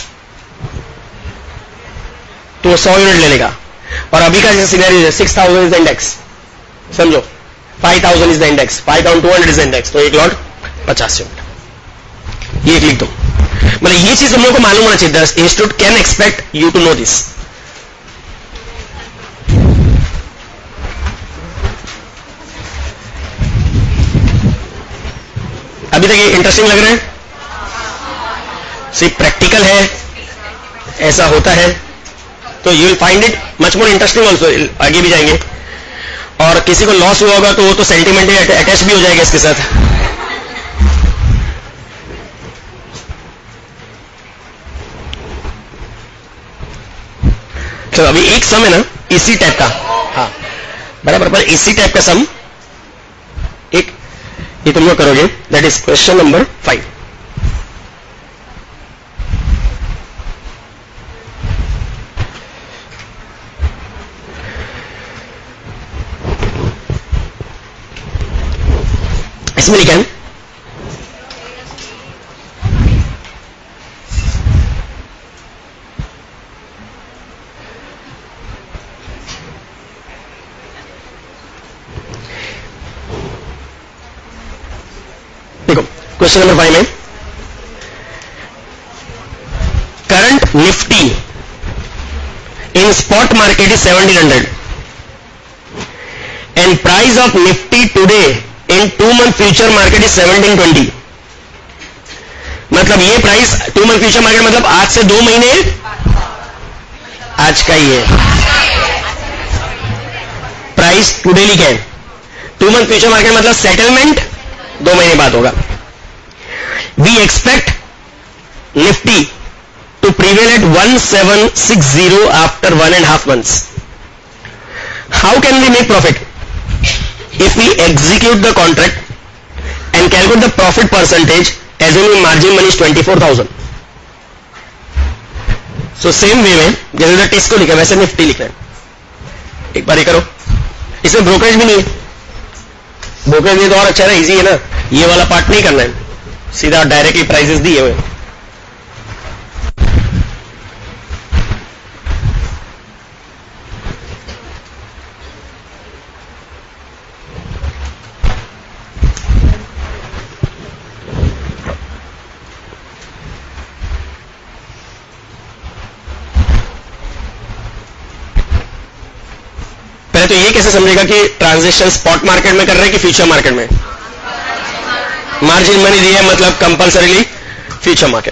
तो सौ यूनिट ले लेगा. और अभी का जैसे सिनेरियो है six thousand is the index, समझो five thousand is the index, five thousand two hundred is the index, तो एक लॉट पचास यूनिट. ये एक लिख दो. मतलब ये चीज हम लोग को मालूम होना चाहिए. The institute can expect you to know this. अभी तक ये इंटरेस्टिंग लग रहा है? सिर्फ प्रैक्टिकल है, ऐसा होता है, तो you will find it much more interesting also. आगे भी जाएंगे. और किसी को लॉस हुआ होगा तो वो तो सेंटिमेंटली अटैच भी हो जाएगा इसके साथ. तो अभी एक सम है ना इसी टाइप का, हाँ बराबर, पर इसी टाइप का सम एक ये तुम लोग करोगे. That is question number five. इसमें लिखा है देखो क्वेश्चन नंबर फाइव में current Nifty in spot market is seventeen hundred and price of Nifty today in two month future market is seventeen twenty. मतलब ये price two month future market मतलब आज से दो महीने आज का ही है। प्राइस टुडे लिखा है, टू मंथ फ्यूचर मार्केट मतलब सेटलमेंट दो महीने बाद होगा। We expect Nifty to prevail at one seven six zero after one and half months. How can we make profit? If we execute the contract and calculate the profit percentage, assuming margin money is twenty-four thousand. So same way में जैसे तो टेस्ट को लिखा है वैसे निफ्टी लिखना है। एक बार ये करो, इसमें ब्रोकरेज भी नहीं है। ब्रोकरेज में तो और अच्छा है, इजी है ना, ये वाला पार्ट नहीं करना है, सीधा डायरेक्टली प्राइसेस दिए हुए। तो ये कैसे समझेगा कि ट्रांजैक्शन स्पॉट मार्केट में कर रहे हैं कि फ्यूचर मार्केट में? मार्जिन मनी दिया है मतलब कंपलसरीली फ्यूचर मार्केट।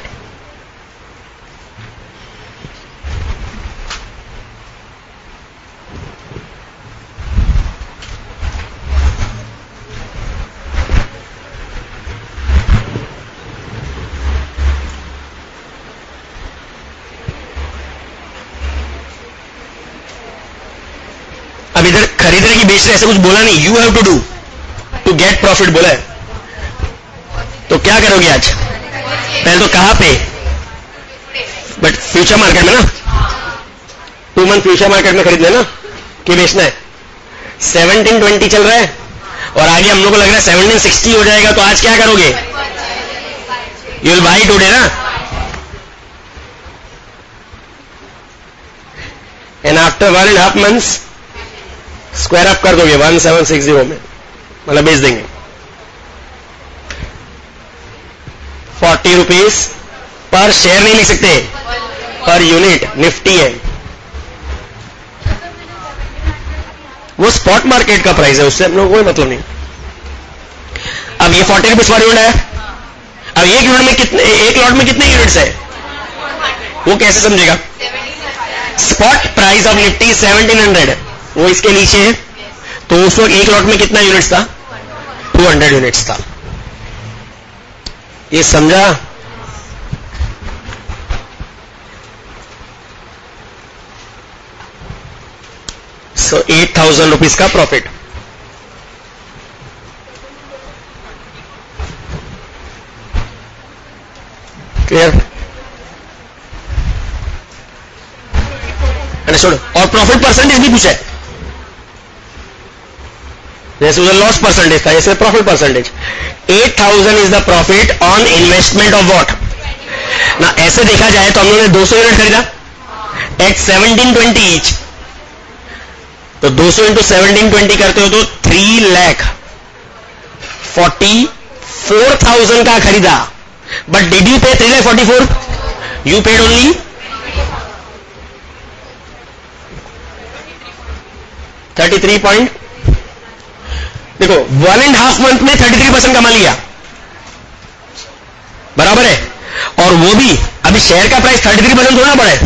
अब इधर खरीद रहे कि बेच रहे ऐसा कुछ बोला नहीं, you have to do to get profit बोला है। तो क्या करोगे आज? पहले तो कहां पे? बट फ्यूचर मार्केट में ना, टू मंथ फ्यूचर मार्केट में खरीदना है ना कि बेचना है। सेवनटीन ट्वेंटी चल रहा है और आगे हम लोग को लग रहा है सेवनटीन सिक्सटी हो जाएगा, तो आज क्या करोगे? यू विल बाई टुडे ना, and after one and half months square up कर दोगे वन सेवन सिक्स जीरो में, मतलब बेच देंगे। फोर्टी रुपीज पर शेयर नहीं लिख सकते, पर यूनिट निफ्टी है, वो स्पॉट मार्केट का प्राइस है, उससे हम लोग कोई मतलब नहीं। अब ये फोर्टी रुपीज पर यूनिट है, अब एक यूनिट में कितने, एक लॉट में कितने यूनिट्स है वो कैसे समझेगा? Spot price of Nifty seventeen hundred है, वो इसके नीचे है, तो उस वक्त एक लॉट में कितना यूनिट्स था? टू हंड्रेड यूनिट्स था। ये समझा? सो एट थाउजेंड रुपीज का प्रॉफिट। क्लियर? अंडरस्टूड? और प्रॉफिट परसेंटेज भी पूछा है, जैसे उधर लॉस परसेंटेज था, जैसे profit percentage. Eight thousand is the profit on investment of what ना। ऐसे देखा जाए तो हम लोगों ने दो सौ यूनिट खरीदा एट सेवनटीन ट्वेंटी ईच, तो दो सौ इंटू सेवनटीन ट्वेंटी करते हो तो three lakh forty four thousand का खरीदा। But did you pay three lakh forty four? You paid only thirty three point. देखो वन एंड हाफ मंथ में थर्टी थ्री परसेंट कमा लिया, बराबर है। और वो भी अभी शेयर का प्राइस थर्टी थ्री परसेंट थोड़ा बढ़ा है,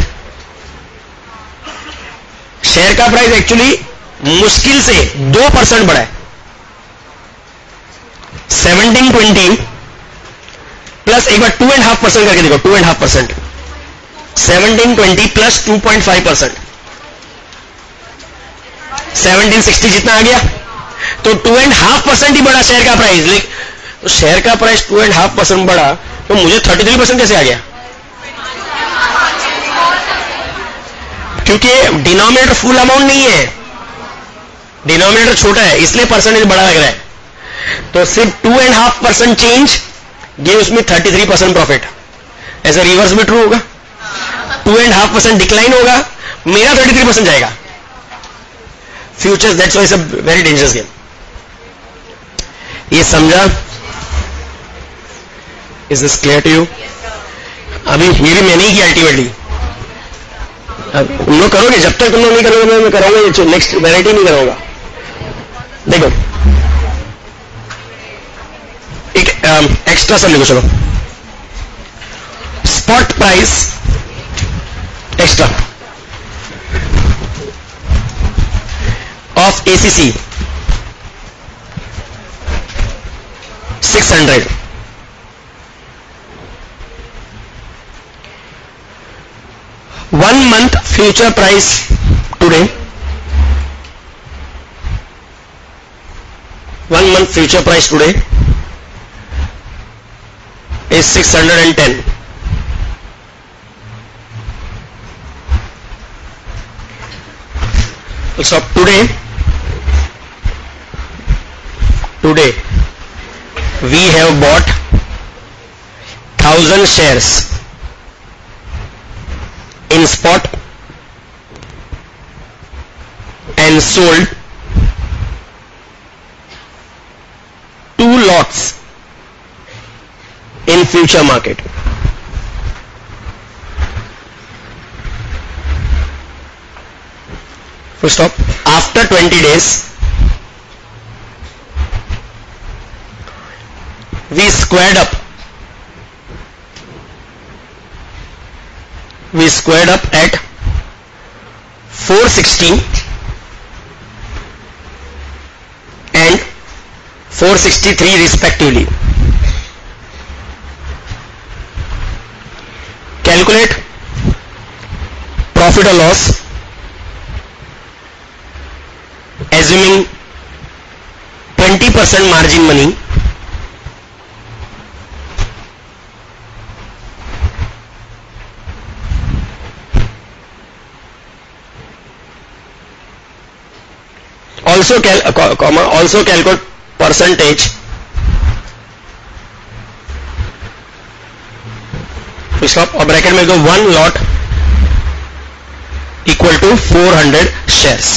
शेयर का प्राइस एक्चुअली मुश्किल से दो परसेंट बढ़ा है। सेवनटीन ट्वेंटी प्लस एक बार टू एंड हाफ परसेंट करके देखो, two and half percent seventeen twenty plus two point five percent seventeen sixty जितना आ गया, तो टू एंड हाफ परसेंट ही बढ़ा शेयर का प्राइस। लेकिन तो शेयर का price two and half percent बढ़ा, तो मुझे थर्टी थ्री परसेंट कैसे आ गया? क्योंकि डिनोमिनेटर फुल अमाउंट नहीं है, डिनोमिनेटर छोटा है, इसलिए परसेंटेज बड़ा लग रहा है। तो सिर्फ two and half percent change gives me thirty three percent profit. ऐसा रिवर्स भी ट्रू होगा. Two and half percent decline होगा, मेरा थर्टी थ्री परसेंट जाएगा. Futures, that's why it's a very dangerous game. ये समझा? Is this clear to you? अभी ये भी मैंने ही किया अल्टीमेटली. तुम लोग करोगे, जब तक तुम लोग नहीं करोगे मैं कराऊंगा. नेक्स्ट वैरायटी नहीं करूंगा. देखो एक एक्स्ट्रा सब लिखो. चलो, spot price extra of ACC six hundred. One month future price today. One month future price today is six hundred ten. So today, today we have bought thousand shares in spot and sold two lots in future market. Full stop. After twenty days we squared up we squared up at four sixty and four sixty-three respectively. Calculate profit or loss assuming twenty percent margin money also cal uh, comma also calculate percentage full stop और ब्रैकेट में दो one lot equal to four hundred shares.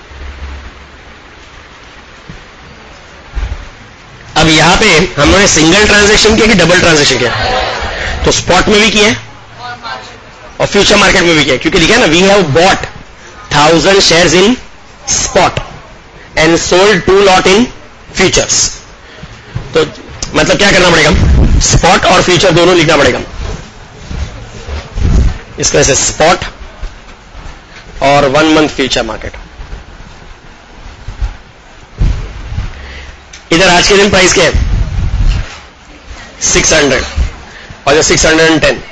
अब यहां पे हमने सिंगल ट्रांजैक्शन किया कि डबल ट्रांजैक्शन किया? तो स्पॉट में भी किया और फ्यूचर मार्केट में भी किया, क्योंकि लिखा है ना we have bought thousand shares in spot and sold two lot in futures. तो मतलब क्या करना पड़ेगा? स्पॉट और फ्यूचर दोनों लिखना पड़ेगा. इसका ऐसे स्पॉट और वन मंथ फ्यूचर मार्केट. इधर आज के दिन प्राइस क्या है? सिक्स हंड्रेड और जो सिक्स हंड्रेड एंड टेन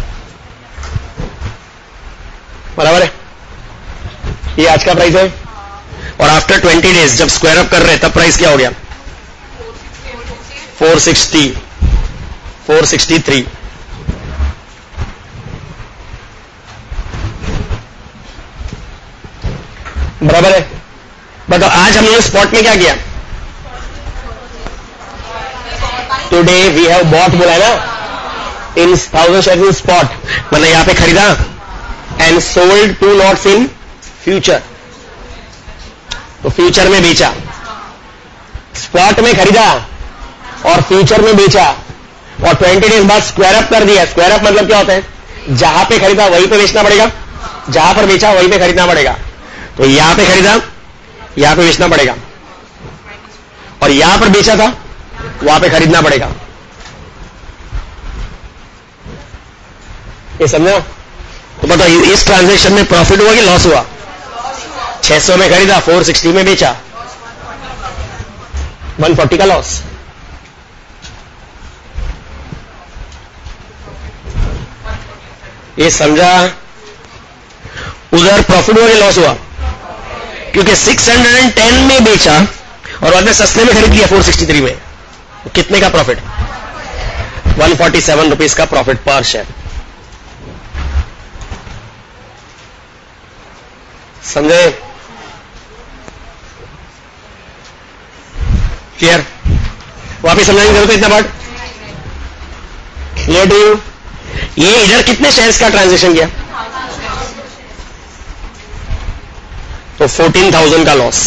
बराबर है. ये आज का प्राइस है. और आफ्टर ट्वेंटी डेज जब स्क्वायर अप कर रहे हैं तब प्राइस क्या हो गया? Four sixty, four sixty three. बराबर है. बताओ आज हमने स्पॉट में क्या किया? टुडे वी हैव बॉट बोला है ना in thousand shares in spot, मतलब यहां पे खरीदा and sold two lots in future. तो फ्यूचर में बेचा, स्पॉट में खरीदा और फ्यूचर में बेचा और ट्वेंटी डेज बाद स्क्वायर अप कर दिया. स्क्वायर अप मतलब क्या होता है? जहां पे खरीदा वहीं पे बेचना पड़ेगा, जहां पर बेचा वहीं पे खरीदना पड़ेगा. तो यहां पे खरीदा यहां पे बेचना पड़ेगा और यहां पर बेचा था वहां पे खरीदना पड़ेगा. ये समझा? तो बताओ इस ट्रांजैक्शन में प्रॉफिट हुआ कि लॉस हुआ? छह सौ में खरीदा, फोर सिक्सटी में बेचा, वन फोर्टी का लॉस. ये समझा? उधर प्रॉफिट हुआ कि लॉस हुआ? क्योंकि सिक्स हंड्रेड टेन में बेचा और बाद में सस्ते में खरीद लिया फोर सिक्सटी थ्री में. कितने का profit? One forty seven rupees का प्रॉफिट पर शेयर. समझे? क्लियर? वापिस समझाने की जरूरत है इतना पार्ट? Clear to you? ये इधर कितने शेयर्स का ट्रांजेक्शन किया? तो फोर्टीन थाउजेंड का लॉस।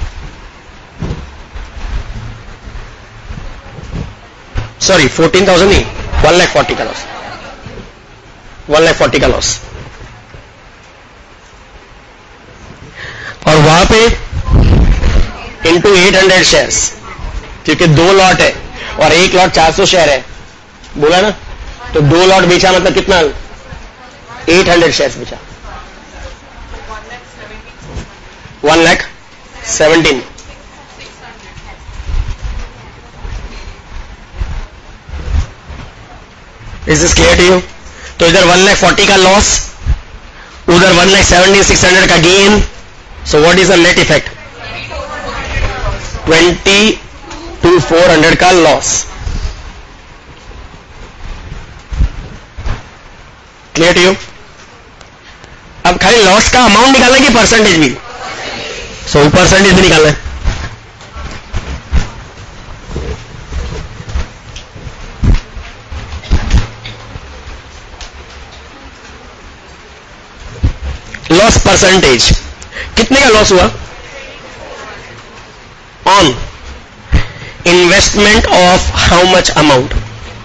सॉरी फोर्टीन थाउजेंड नहीं, वन लाख फोर्टी का लॉस, वन लाख फोर्टी का लॉस। और वहां पे इंटू एट हंड्रेड शेयर्स, क्योंकि दो लॉट है और एक लॉट चार सौ शेयर है, बोला ना, तो दो लॉट बेचा मतलब कितना? एट हंड्रेड शेयर्स बेचा, one lakh seventeen. Is this clear to you? तो इधर वन लाख फोर्टी का लॉस, उधर one lakh seventeen six hundred का gain. So what is the net effect? Twenty two four hundred का लॉस। Clear to you? अब खाली लॉस का अमाउंट निकालना है कि परसेंटेज भी? सो परसेंटेज भी निकालना है। लॉस परसेंटेज कितने का लॉस हुआ? On investment of how much amount?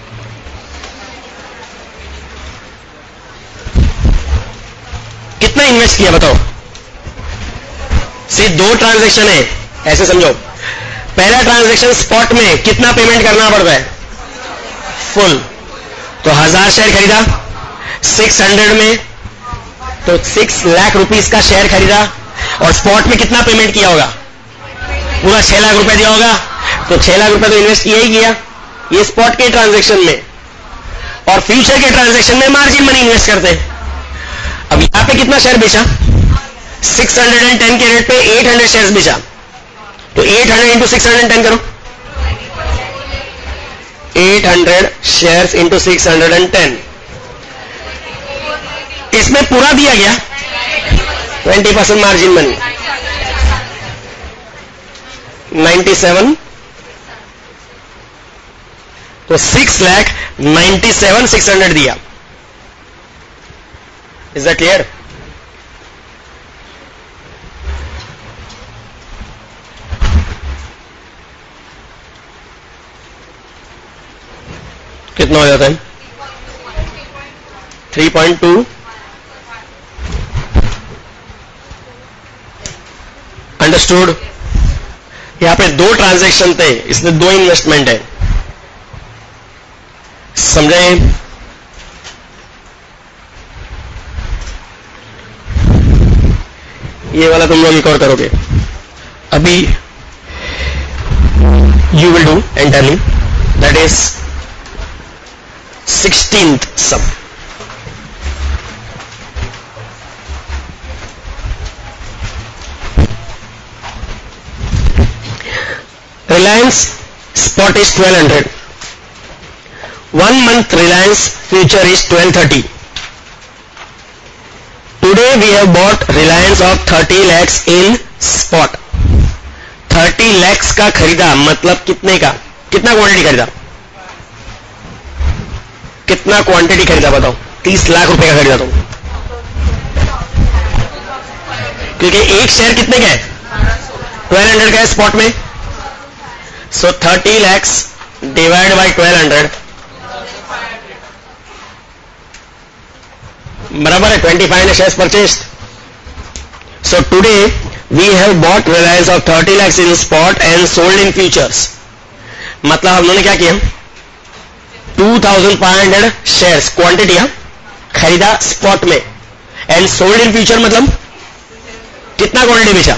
कितना इन्वेस्ट किया बताओ? सिर्फ दो ट्रांजैक्शन है, ऐसे समझो। पहला ट्रांजैक्शन स्पॉट में कितना पेमेंट करना पड़ता है? फुल। तो हजार शेयर खरीदा सिक्स हंड्रेड में, तो सिक्स लाख रुपीस का शेयर खरीदा और स्पॉट में कितना पेमेंट किया होगा? पूरा छह लाख रुपए दिया होगा। तो छह लाख रुपए तो इन्वेस्ट किया ही किया, ये स्पॉट के ट्रांजैक्शन में। और फ्यूचर के ट्रांजैक्शन में मार्जिन मनी इन्वेस्ट करते हैं। अब यहां पे कितना शेयर बेचा? सिक्स हंड्रेड टेन के रेट पे एट हंड्रेड शेयर बेचा, तो eight hundred into six hundred ten करो, eight hundred share into six hundred ten. इसमें पूरा दिया गया twenty percent margin money, ninety seven. तो six lakh ninety seven six hundred दिया। Is that clear? कितना हो जाता है? Three point two. अंडरस्टूड? यहां पे दो ट्रांजैक्शन थे, इसमें दो इन्वेस्टमेंट है, समझे? ये वाला तुम लोग एक और करोगे। अभी you will do entirely, that is sixteenth sum. Reliance spot is twelve hundred. One month Reliance future is twelve thirty. Today we have bought Reliance of thirty lakhs in spot. thirty lakhs का खरीदा मतलब कितने का? कितना क्वांटिटी खरीदा? कितना क्वांटिटी खरीदा बताओ? तीस लाख रुपए का खरीदा तुम, क्योंकि एक शेयर कितने का है? ट्वेल्व हंड्रेड का है स्पॉट में। So thirty lakhs divide by twelve hundred बराबर है twenty five hundred shares purchased. So today we have bought Reliance of thirty lakhs in spot and sold in futures. मतलब हम लोगों ने क्या किया? Two thousand five hundred shares quantity खरीदा स्पॉट में एंड सोल्ड इन फ्यूचर, मतलब कितना क्वांटिटी बेचा?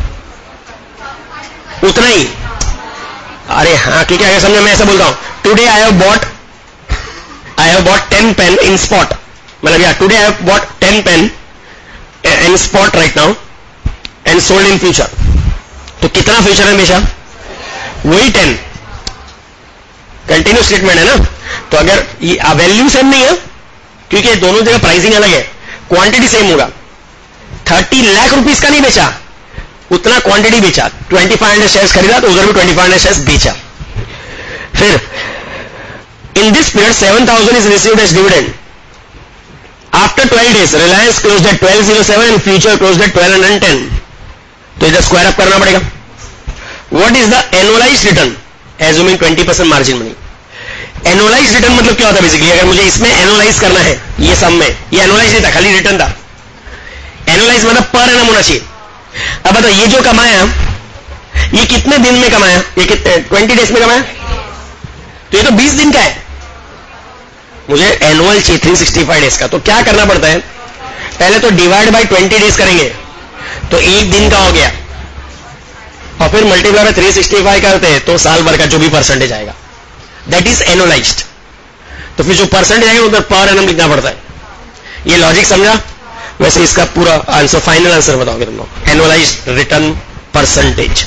उतना ही। अरे हाँ, क्योंकि अगर समझो मैं ऐसा बोलता हूं, today I have bought I have bought ten pen in spot, मतलब यार today I have bought ten pen in spot right now and sold in future. तो कितना फ्यूचर में बेचा? वही टेन। कंटिन्यू स्टेटमेंट है ना, तो अगर ये वैल्यू सेम नहीं है, क्योंकि दोनों जगह प्राइसिंग अलग है, क्वांटिटी सेम होगा। थर्टी लाख रुपीस का नहीं बेचा, उतना क्वांटिटी बेचा। ट्वेंटी फाइव हंड्रेड शेयर्स खरीदा तो उधर भी ट्वेंटी फाइव हंड्रेड शेयर्स बेचा। फिर in this period seven thousand is received as dividend. After twelve days Reliance close at twelve zero seven and future close at twelve hundred ten. तो इधर स्क्वायर अप करना पड़ेगा. What is the annualized return assuming twenty percent margin money. Annualized return मतलब क्या होता है बेसिकली, अगर मुझे इसमें एनुअलाइज करना है, ये सम में, ये एनुअलाइज नहीं था, खाली रिटर्न था. एनुअलाइज मतलब पर एनम होना चाहिए. अब बताओ ये जो कमाया, ये कितने दिन में कमाया, ये कितने ट्वेंटी डेज में कमाया, तो ये तो बीस दिन का है. मुझे एनुअल चाहिए थ्री सिक्सटी फाइव डेज का. तो क्या करना पड़ता है, पहले तो डिवाइड बाय ट्वेंटी डेज करेंगे तो एक दिन का हो गया, और फिर multiply by three sixty five करते हैं तो साल भर का जो भी परसेंटेज आएगा, दैट इज एनुअलाइज्ड. तो फिर जो परसेंटेज आएगा उधर पर एनम लिखना पड़ता है. ये लॉजिक समझा. वैसे इसका पूरा आंसर, फाइनल आंसर बताओगे तुम लोग. Annualized return percentage.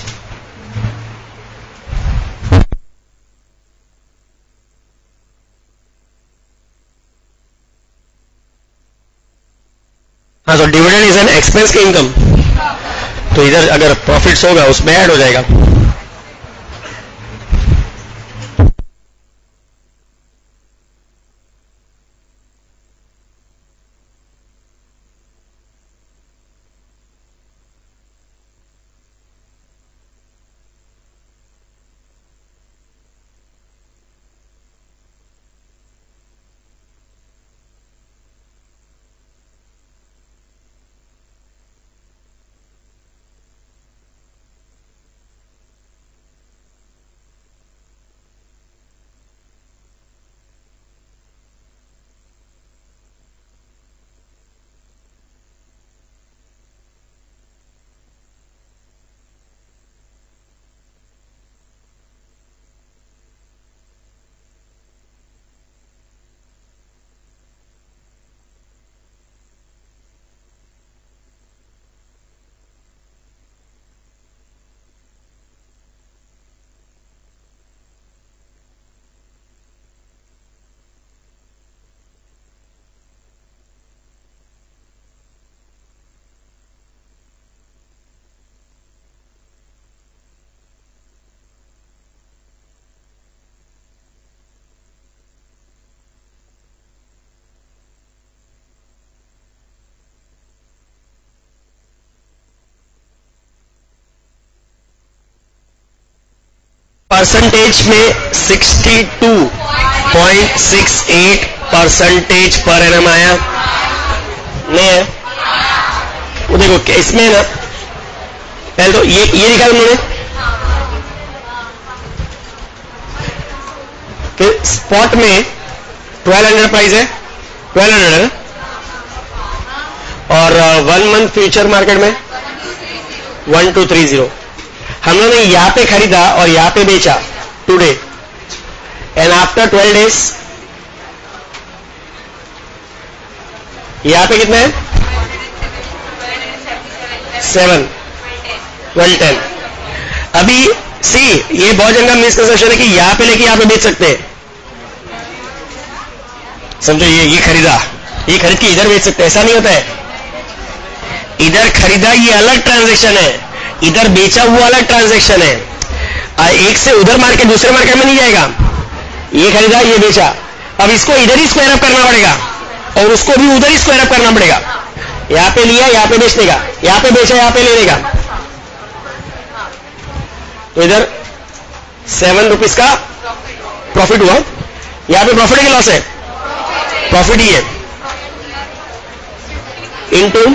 हाँ, तो डिविडेंड इज एन एक्सपेंस के इनकम, तो इधर अगर प्रॉफिट्स होगा उसमें ऐड हो जाएगा. परसेंटेज में sixty two point six eight percentage per annum आया नहीं है. वो देखो इसमें ना, पहले तो ये ये लिखा उन्होंने कि स्पॉट में ट्वेल्व हंड्रेड प्राइस है, ट्वेल्व हंड्रेड है, और वन मंथ फ्यूचर मार्केट में वन टू थ्री जीरो. हम लोगों ने यहां पे खरीदा और यहां पे बेचा today, and after twelve days यहां पे कितना है, सेवन ट्वेल्व टेन. अभी सी ये बहुत जगह मिसकंसेप्शन है कि यहां पे लेके यहां पे बेच सकते हैं. समझो, ये ये खरीदा, ये खरीद के इधर बेच सकते हैं, ऐसा नहीं होता है. इधर खरीदा ये अलग ट्रांजैक्शन है, इधर बेचा हुआ अलग ट्रांजैक्शन है. एक से उधर मार्केट दूसरे मार्केट में नहीं जाएगा. ये खरीदा ये बेचा, अब इसको इधर ही स्क्वायर अप करना पड़ेगा और उसको भी उधर ही स्क्वायर अप करना पड़ेगा. यहां पे लिया यहां पे बेचने का, यहां पे बेचा यहां पे लेने का. तो इधर सेवन रुपीज का प्रॉफिट हुआ. यहां पे प्रॉफिट है कि लॉस है, प्रॉफिट ही है, इनटू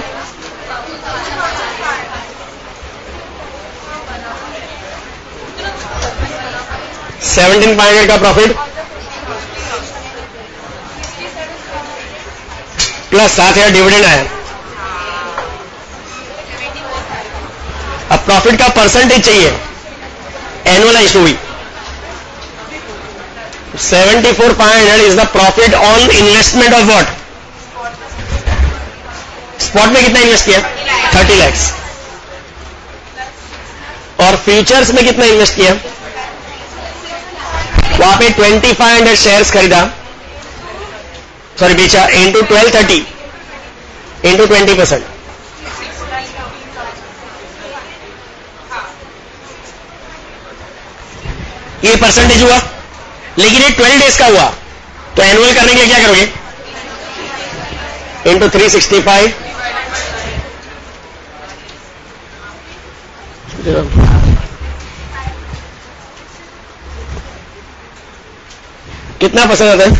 सेवनटीन फाइव हंड्रेड का प्रॉफिट प्लस सात हजार डिविडेंड आया. अब प्रॉफिट का परसेंटेज चाहिए, एनुअलाइज्ड हुई. Seventy four five hundred is the profit on investment of what. Spot में कितना इन्वेस्ट किया, थर्टी लैक्स, और फ्यूचर्स में कितना इन्वेस्ट किया, वहां पे ट्वेंटी फाइव हंड्रेड शेयर्स खरीदा, सॉरी बेचा, into twelve thirty into twenty percent. ये परसेंटेज हुआ. लेकिन ये ट्वेल्व डेज का हुआ, तो एनुअल करने के लिए क्या करोगे? इंटू थ्री सिक्सटी फाइव, कितना पसंद आता है?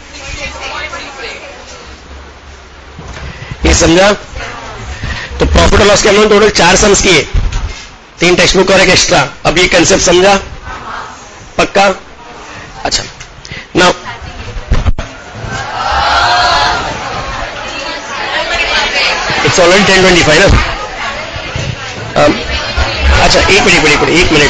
ये समझा? तो प्रॉफिट और लॉस के हमने टोटल चार सम्स किए, तीन टेक्स्ट बुक और एक एक्स्ट्रा। अब ये कंसेप्ट समझा? पक्का? अच्छा, now it's already ten twenty five ना? um, अच्छा एक मिनट एक मिनट एक मिनट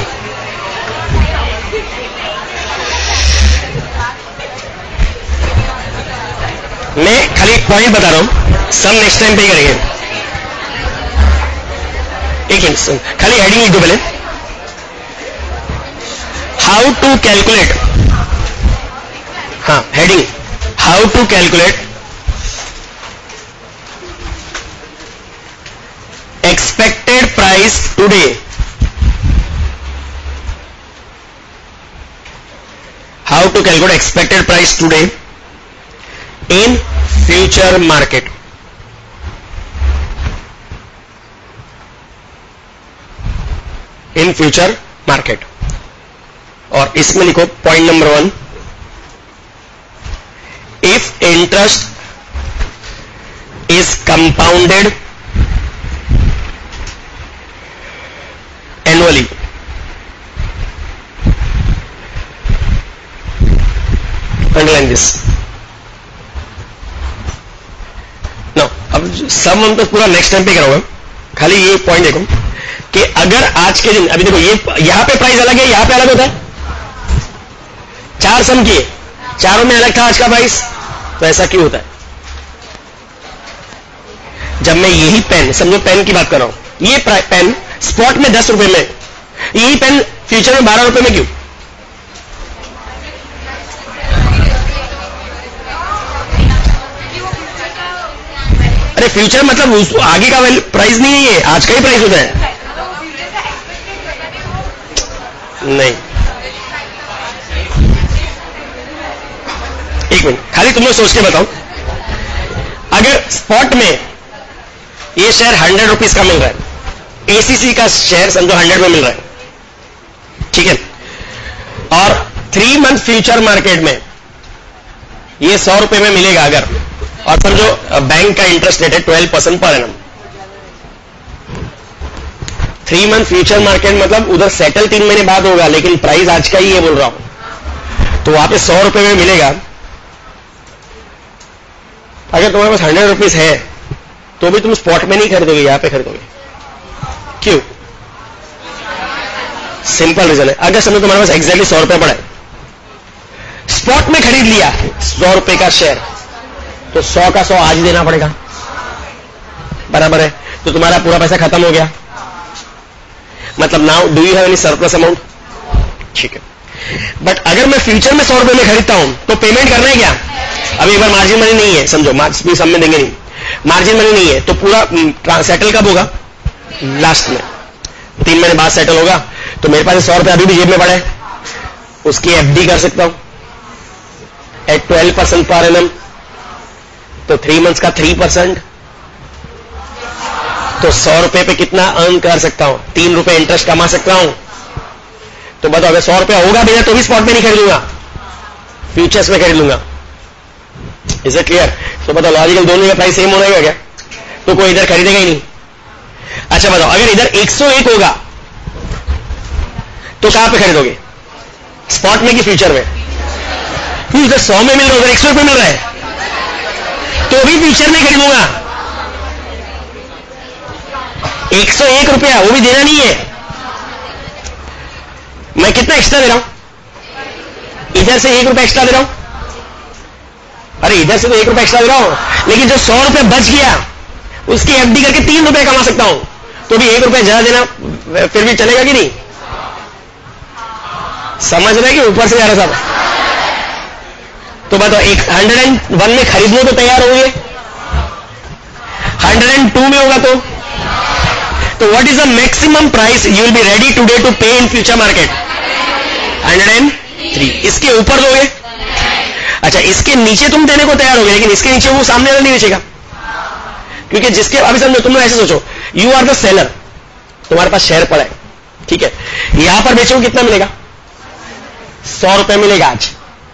मैं खाली एक पॉइंट बता रहा हूं, सम नेक्स्ट टाइम पे करेंगे। एक मिनट खाली हेडिंग लिख दो पहले। हाउ टू कैलकुलेट, हाँ heading, how to calculate expected price today, how to calculate expected price today in future market. in future market और इसमें लिखो point number one, if interest is compounded annually, underline this. now अब सम हम तो पूरा नेक्स्ट टाइम पे कराऊंगा, खाली ये पॉइंट देखो कि अगर आज के दिन, अभी देखो ये यहां पे प्राइस अलग है, यहां पे अलग होता है, चार सम किए, चारों में अलग था आज का प्राइस, तो ऐसा क्यों होता है? जब मैं यही पेन, समझो पेन की बात कर रहा हूं, ये पेन स्पॉट में दस रुपए में, यही पेन फ्यूचर में बारह रुपए में क्यों? अरे फ्यूचर मतलब उस आगे का प्राइस नहीं है, ये आज का ही प्राइस होता है। नहीं, एक मिनट खाली तुम लोग सोच के बताओ, अगर स्पॉट में ये शेयर हंड्रेड रुपीज का मिल रहा है, एसीसी का शेयर समझो हंड्रेड में मिल रहा है, ठीक है, और थ्री मंथ फ्यूचर मार्केट में ये सौ रुपए में मिलेगा अगर, और समझो बैंक का इंटरेस्ट रेट है twelve percent per annum, three month future market मतलब उधर सेटल तीन महीने बाद होगा, लेकिन प्राइस आज का ही है बोल रहा हूं, तो वहां पे सौ रुपए में मिलेगा। अगर तुम्हारे पास हंड्रेड रुपीज है तो भी तुम स्पॉट में नहीं खरीदोगे, यहां पे खरीदोगे, क्यों? सिंपल रीजन है, अगर समझो तुम्हारे पास एग्जैक्टली सौ रुपए पड़ा है, स्पॉट में खरीद लिया सौ रुपए का शेयर, तो सौ का सौ आज देना पड़ेगा, बराबर है, तो तुम्हारा पूरा पैसा खत्म हो गया, मतलब now do you have any surplus amount, ठीक है। बट अगर मैं फ्यूचर में सौ रुपए में खरीदता हूं तो पेमेंट करना है क्या? अभी एक बार मार्जिन मनी नहीं है, समझो मार्जिन भी सब में देंगे नहीं, मार्जिन मनी नहीं है, तो पूरा सेटल कब होगा? लास्ट में, तीन महीने बाद सेटल होगा, तो मेरे पास सौ रुपए अभी भी जेब में पड़े, उसकी एफडी कर सकता हूं at twelve percent per annum, तो थ्री मंथ्स का थ्री परसेंट, तो सौ रुपए पे कितना अर्न कर सकता हूं? तीन रुपए इंटरेस्ट कमा सकता हूं। तो बताओ अगर सौ रुपया होगा भैया तो भी स्पॉट में नहीं खरीद लूंगा, फ्यूचर्स में खरीद लूंगा। Is it clear? तो बताओ लॉजिकल दोनों का प्राइस सेम होगा क्या? तो कोई इधर खरीदेगा ही नहीं। अच्छा बताओ अगर इधर एक सौ एक होगा तो कहां पे खरीदोगे? स्पॉट में कि फ्यूचर में? इधर सौ में मिल रहा है, उधर एक सौ एक में मिल रहा है, तो भी फ्यूचर में खरीदूंगा। एक सौ एक रुपया वो भी देना नहीं है, मैं कितना एक्स्ट्रा दे रहा हूं? इधर से एक रुपया एक्स्ट्रा दे रहा हूं, अरे इधर से तो एक रुपया एक्स्ट्रा दे रहा हूं, लेकिन जो सौ रुपया बच गया उसकी एफडी करके तीन रुपया कमा सकता हूं, तो भी एक रुपया ज्यादा देना फिर भी चलेगा कि नहीं? समझ रहे कि ऊपर से जा रहा साहब? तो बताओ एक हंड्रेड एंड वन में खरीदने तो तैयार होंगे, हंड्रेड एंड टू में होगा तो तो what is the maximum price you will be ready today to pay in future market? one hundred three. इसके ऊपर दोगे? अच्छा, इसके नीचे तुम देने को तैयार हो गए, लेकिन इसके नीचे वो सामने वाला नहीं बेचेगा, क्योंकि जिसके, अभी समझो, तुम लोग ऐसे सोचो, यू आर द सेलर, तुम्हारे पास शेयर पड़ा है, ठीक है, यहां पर बेचो कितना मिलेगा? सौ रुपए मिलेगा आज,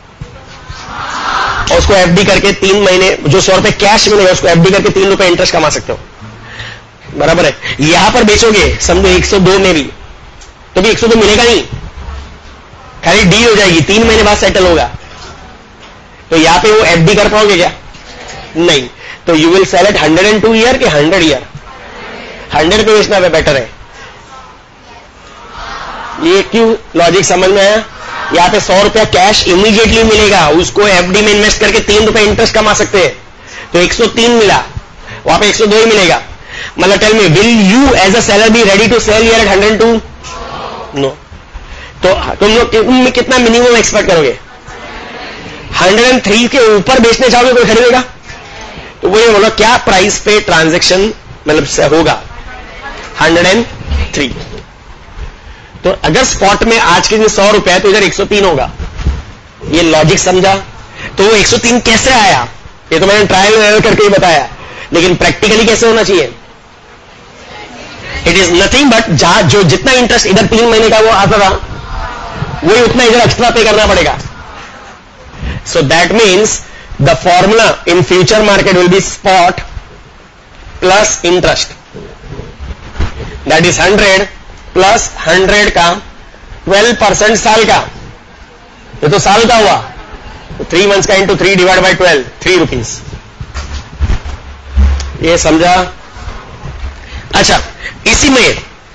और उसको एफडी करके तीन महीने, जो सौ रुपए कैश मिलेगा उसको एफडी करके तीन रुपए इंटरेस्ट कमा सकते हो, बराबर है। यहां पर बेचोगे समझो एक सौ दो में भी, तो भी एक सौ दो मिलेगा नहीं, खाली डील हो जाएगी, तीन महीने बाद सेटल होगा, तो यहां पे वो एफडी कर पाओगे क्या? नहीं। तो you will sell at hundred and two year के हंड्रेड ईयर? हंड्रेड पे बेचना बेटर है। ये क्यों लॉजिक समझ में आया? यहां पे सौ रुपया कैश इमीडिएटली मिलेगा, उसको एफडी में इन्वेस्ट करके तीन रुपए इंटरेस्ट कमा सकते हैं, तो एक सौ तीन मिला, वहां पे एक सौ दो ही मिलेगा। मतलब tell me, will you as a seller be ready to sell year at hundred and two? No. तो तुम लोग तुम कितना मिनिमम एक्सपेक्ट करोगे? हंड्रेड एंड थ्री के ऊपर बेचने चाहोगे, कोई खरीदेगा? तो वही बोलो, क्या प्राइस पे ट्रांजैक्शन मतलब से होगा? Hundred and three. तो अगर स्पॉट में आज के दिन सौ रुपए है तो इधर एक सौ तीन होगा, ये लॉजिक समझा? तो वो एक सौ तीन कैसे आया? ये तो मैंने ट्रायल एरर करके ही बताया, लेकिन प्रैक्टिकली कैसे होना चाहिए? इट इज नथिंग बट जहां जो जितना इंटरेस्ट इधर तीन महीने का वो आता था, वही उतना इधर एक्स्ट्रा पे करना पड़ेगा। So that means the formula in future market will be spot plus interest. That is hundred plus hundred का ट्वेल्व परसेंट साल का, ये तो साल का हुआ, तो थ्री मंथ्स का into three divide by twelve, three rupees. ये समझा? अच्छा, इसी में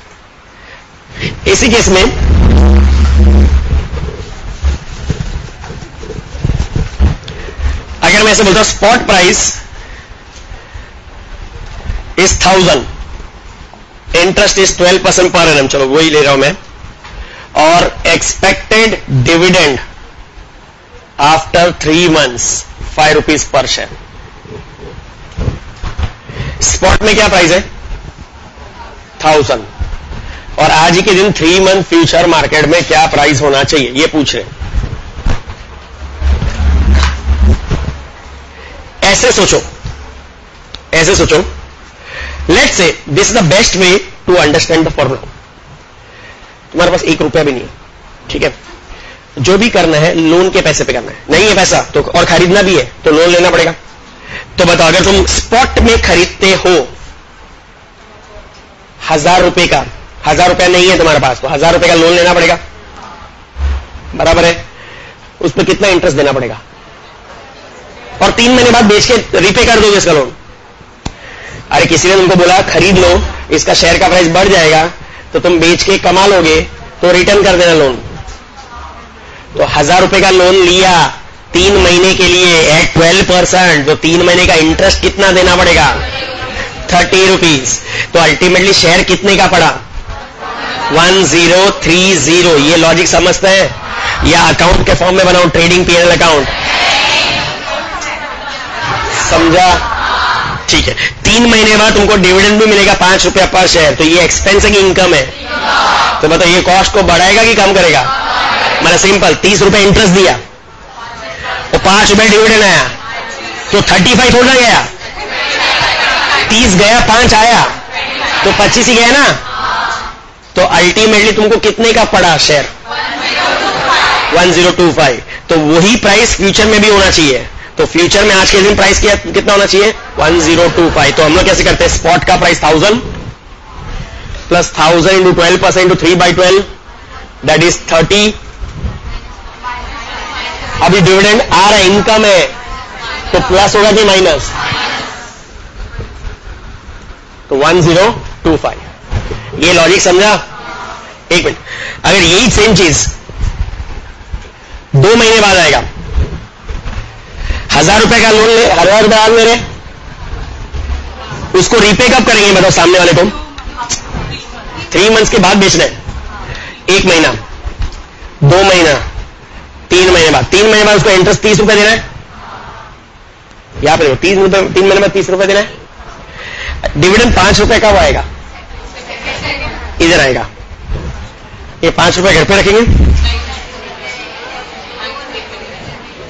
इसी केस में अगर मैं ऐसे बोलता हूं spot price is thousand, interest is twelve percent per annum, चलो वही ले रहा हूं मैं, और expected dividend after three months five rupees per share. Spot में क्या प्राइस है? थाउजेंड, और आज ही के दिन थ्री मंथ फ्यूचर मार्केट में क्या प्राइस होना चाहिए, ये पूछ रहे। ऐसे सोचो, ऐसे सोचो, let's say this is the best way to understand the formula. तुम्हारे पास एक रुपया भी नहीं है, ठीक है, जो भी करना है लोन के पैसे पे करना है, नहीं है पैसा तो, और खरीदना भी है तो लोन लेना पड़ेगा। तो बताओ, अगर तुम स्पॉट में खरीदते हो हजार रुपए का, हजार रुपया नहीं है तुम्हारे पास, तो हजार रुपए का लोन लेना पड़ेगा, बराबर है, उस पर कितना इंटरेस्ट देना पड़ेगा, और तीन महीने बाद बेच के रिपे कर दोगे इसका लोन। अरे किसी ने तुमको बोला खरीद लो, इसका शेयर का प्राइस बढ़ जाएगा, तो तुम बेच के कमा लोगे, तो रिटर्न कर देना लोन। तो हजार रुपए का लोन लिया तीन महीने के लिए एट ट्वेल्व परसेंट, तो तीन महीने का इंटरेस्ट कितना देना पड़ेगा? Thirty rupees. तो अल्टीमेटली शेयर कितने का पड़ा? One zero three zero. ये लॉजिक समझते हैं या अकाउंट के फॉर्म में बनाऊं, ट्रेडिंग पीएनएल अकाउंट? समझा? ठीक है। तीन महीने बाद तुमको डिविडेंड भी मिलेगा पांच रुपया पर शेयर, तो ये एक्सपेंस है कि इनकम है? तो बताओ ये कॉस्ट को बढ़ाएगा कि कम करेगा? मतलब सिंपल, तीस रुपए इंटरेस्ट दिया तो पांच रुपए डिविडेंड आया, तो थर्टी फाइव थोड़ा गया, तीस गया, पांच आया, तो पच्चीस ही गया ना। तो अल्टीमेटली तुमको कितने का पड़ा share? One zero two five. तो वही प्राइस फ्यूचर में भी होना चाहिए। तो फ्यूचर में आज के दिन प्राइस क्या कितना होना चाहिए? One zero two five. तो हम लोग कैसे करते हैं? स्पॉट का price thousand plus thousand into twelve percent into three by twelve, that is thirty. अभी डिविडेंड आ रहा है, इनकम है, तो प्लस होगा कि माइनस? तो वन जीरो टू फाइव। ये लॉजिक समझा? एक मिनट, अगर यही सेम चीज दो महीने बाद आएगा, हजार रुपए का लोन ले, हजार रुपए आज मेरे, उसको रीपे कब करेंगे बताओ सामने वाले को? थ्री मंथ्स के बाद बेचना है, एक महीना, दो महीना, तीन महीने बाद, तीन महीने बाद उसको इंटरेस्ट तीस रुपए देना है, यहां पर तीस रुपए, तीन महीने बाद तीस रुपए देना है। डिविडेंड पांच रुपए कब आएगा? इधर आएगा। ये पांच रुपए घर पे रखेंगे,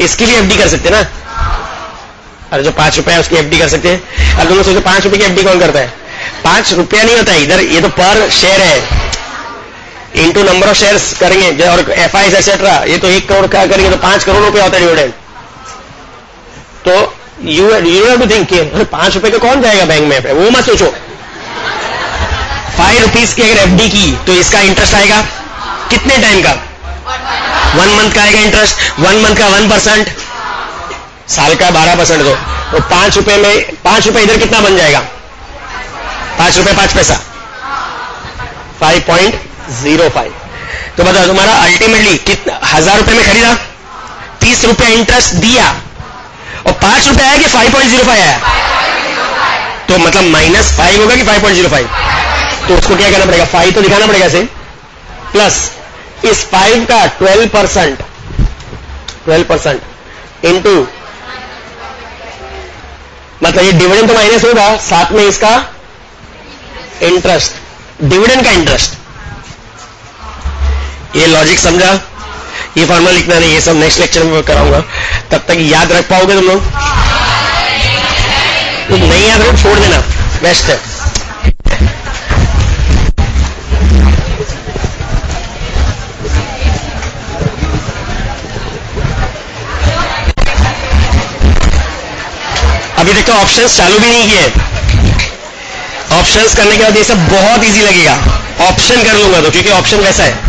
इसकी भी एफडी कर सकते हैं ना, अरे जो पांच रुपए है उसकी एफडी कर सकते हैं। अब तुम सोचो पांच रुपए की एफडी कौन करता है? पांच रुपया नहीं होता है इधर, ये तो पर शेयर है, इंटू नंबर ऑफ शेयर्स करेंगे और एफ आई एक्सेट्रा, ये तो एक करोड़ का करेंगे तो पांच करोड़ रुपया होता है डिविडेंड। तो you you have to think अरे पांच रुपए का कौन जाएगा बैंक में, वो मत सोचो। फाइव रुपीज की अगर एफडी की तो इसका इंटरेस्ट आएगा कितने टाइम का? वन मंथ का आएगा इंटरेस्ट, वन मंथ का वन परसेंट, साल का बारह परसेंट दो, तो पांच रुपए में पांच रुपए इधर कितना बन जाएगा? पांच रुपए पांच पैसा, फाइव पॉइंट जीरो फाइव। तो बताओ तुम्हारा अल्टीमेटली कितना, हजार रुपए में खरीदा, तीस रुपया इंटरेस्ट दिया और पांच रुपए आया कि फाइव पॉइंट जीरो फाइव आया? तो मतलब माइनस फाइव होगा कि फाइव पॉइंट जीरो फाइव? तो उसको क्या करना पड़ेगा? फाइव तो दिखाना पड़ेगा से, प्लस इस फाइव का twelve percent twelve percent into, मतलब ये डिविडेंड तो माइनस होगा, साथ में इसका इंटरेस्ट, डिविडेंड का इंटरेस्ट। ये लॉजिक समझा? ये फॉर्मूला लिखना नहीं, ये सब नेक्स्ट लेक्चर में कराऊंगा, तब तक याद रख पाओगे तुम लोग? तो नहीं याद रखो छोड़ देना, बेस्ट है। अभी देखो ऑप्शंस चालू भी नहीं किए, ऑप्शंस करने के बाद ये सब बहुत इजी लगेगा। ऑप्शन कर लूंगा तो, क्योंकि ऑप्शन वैसा है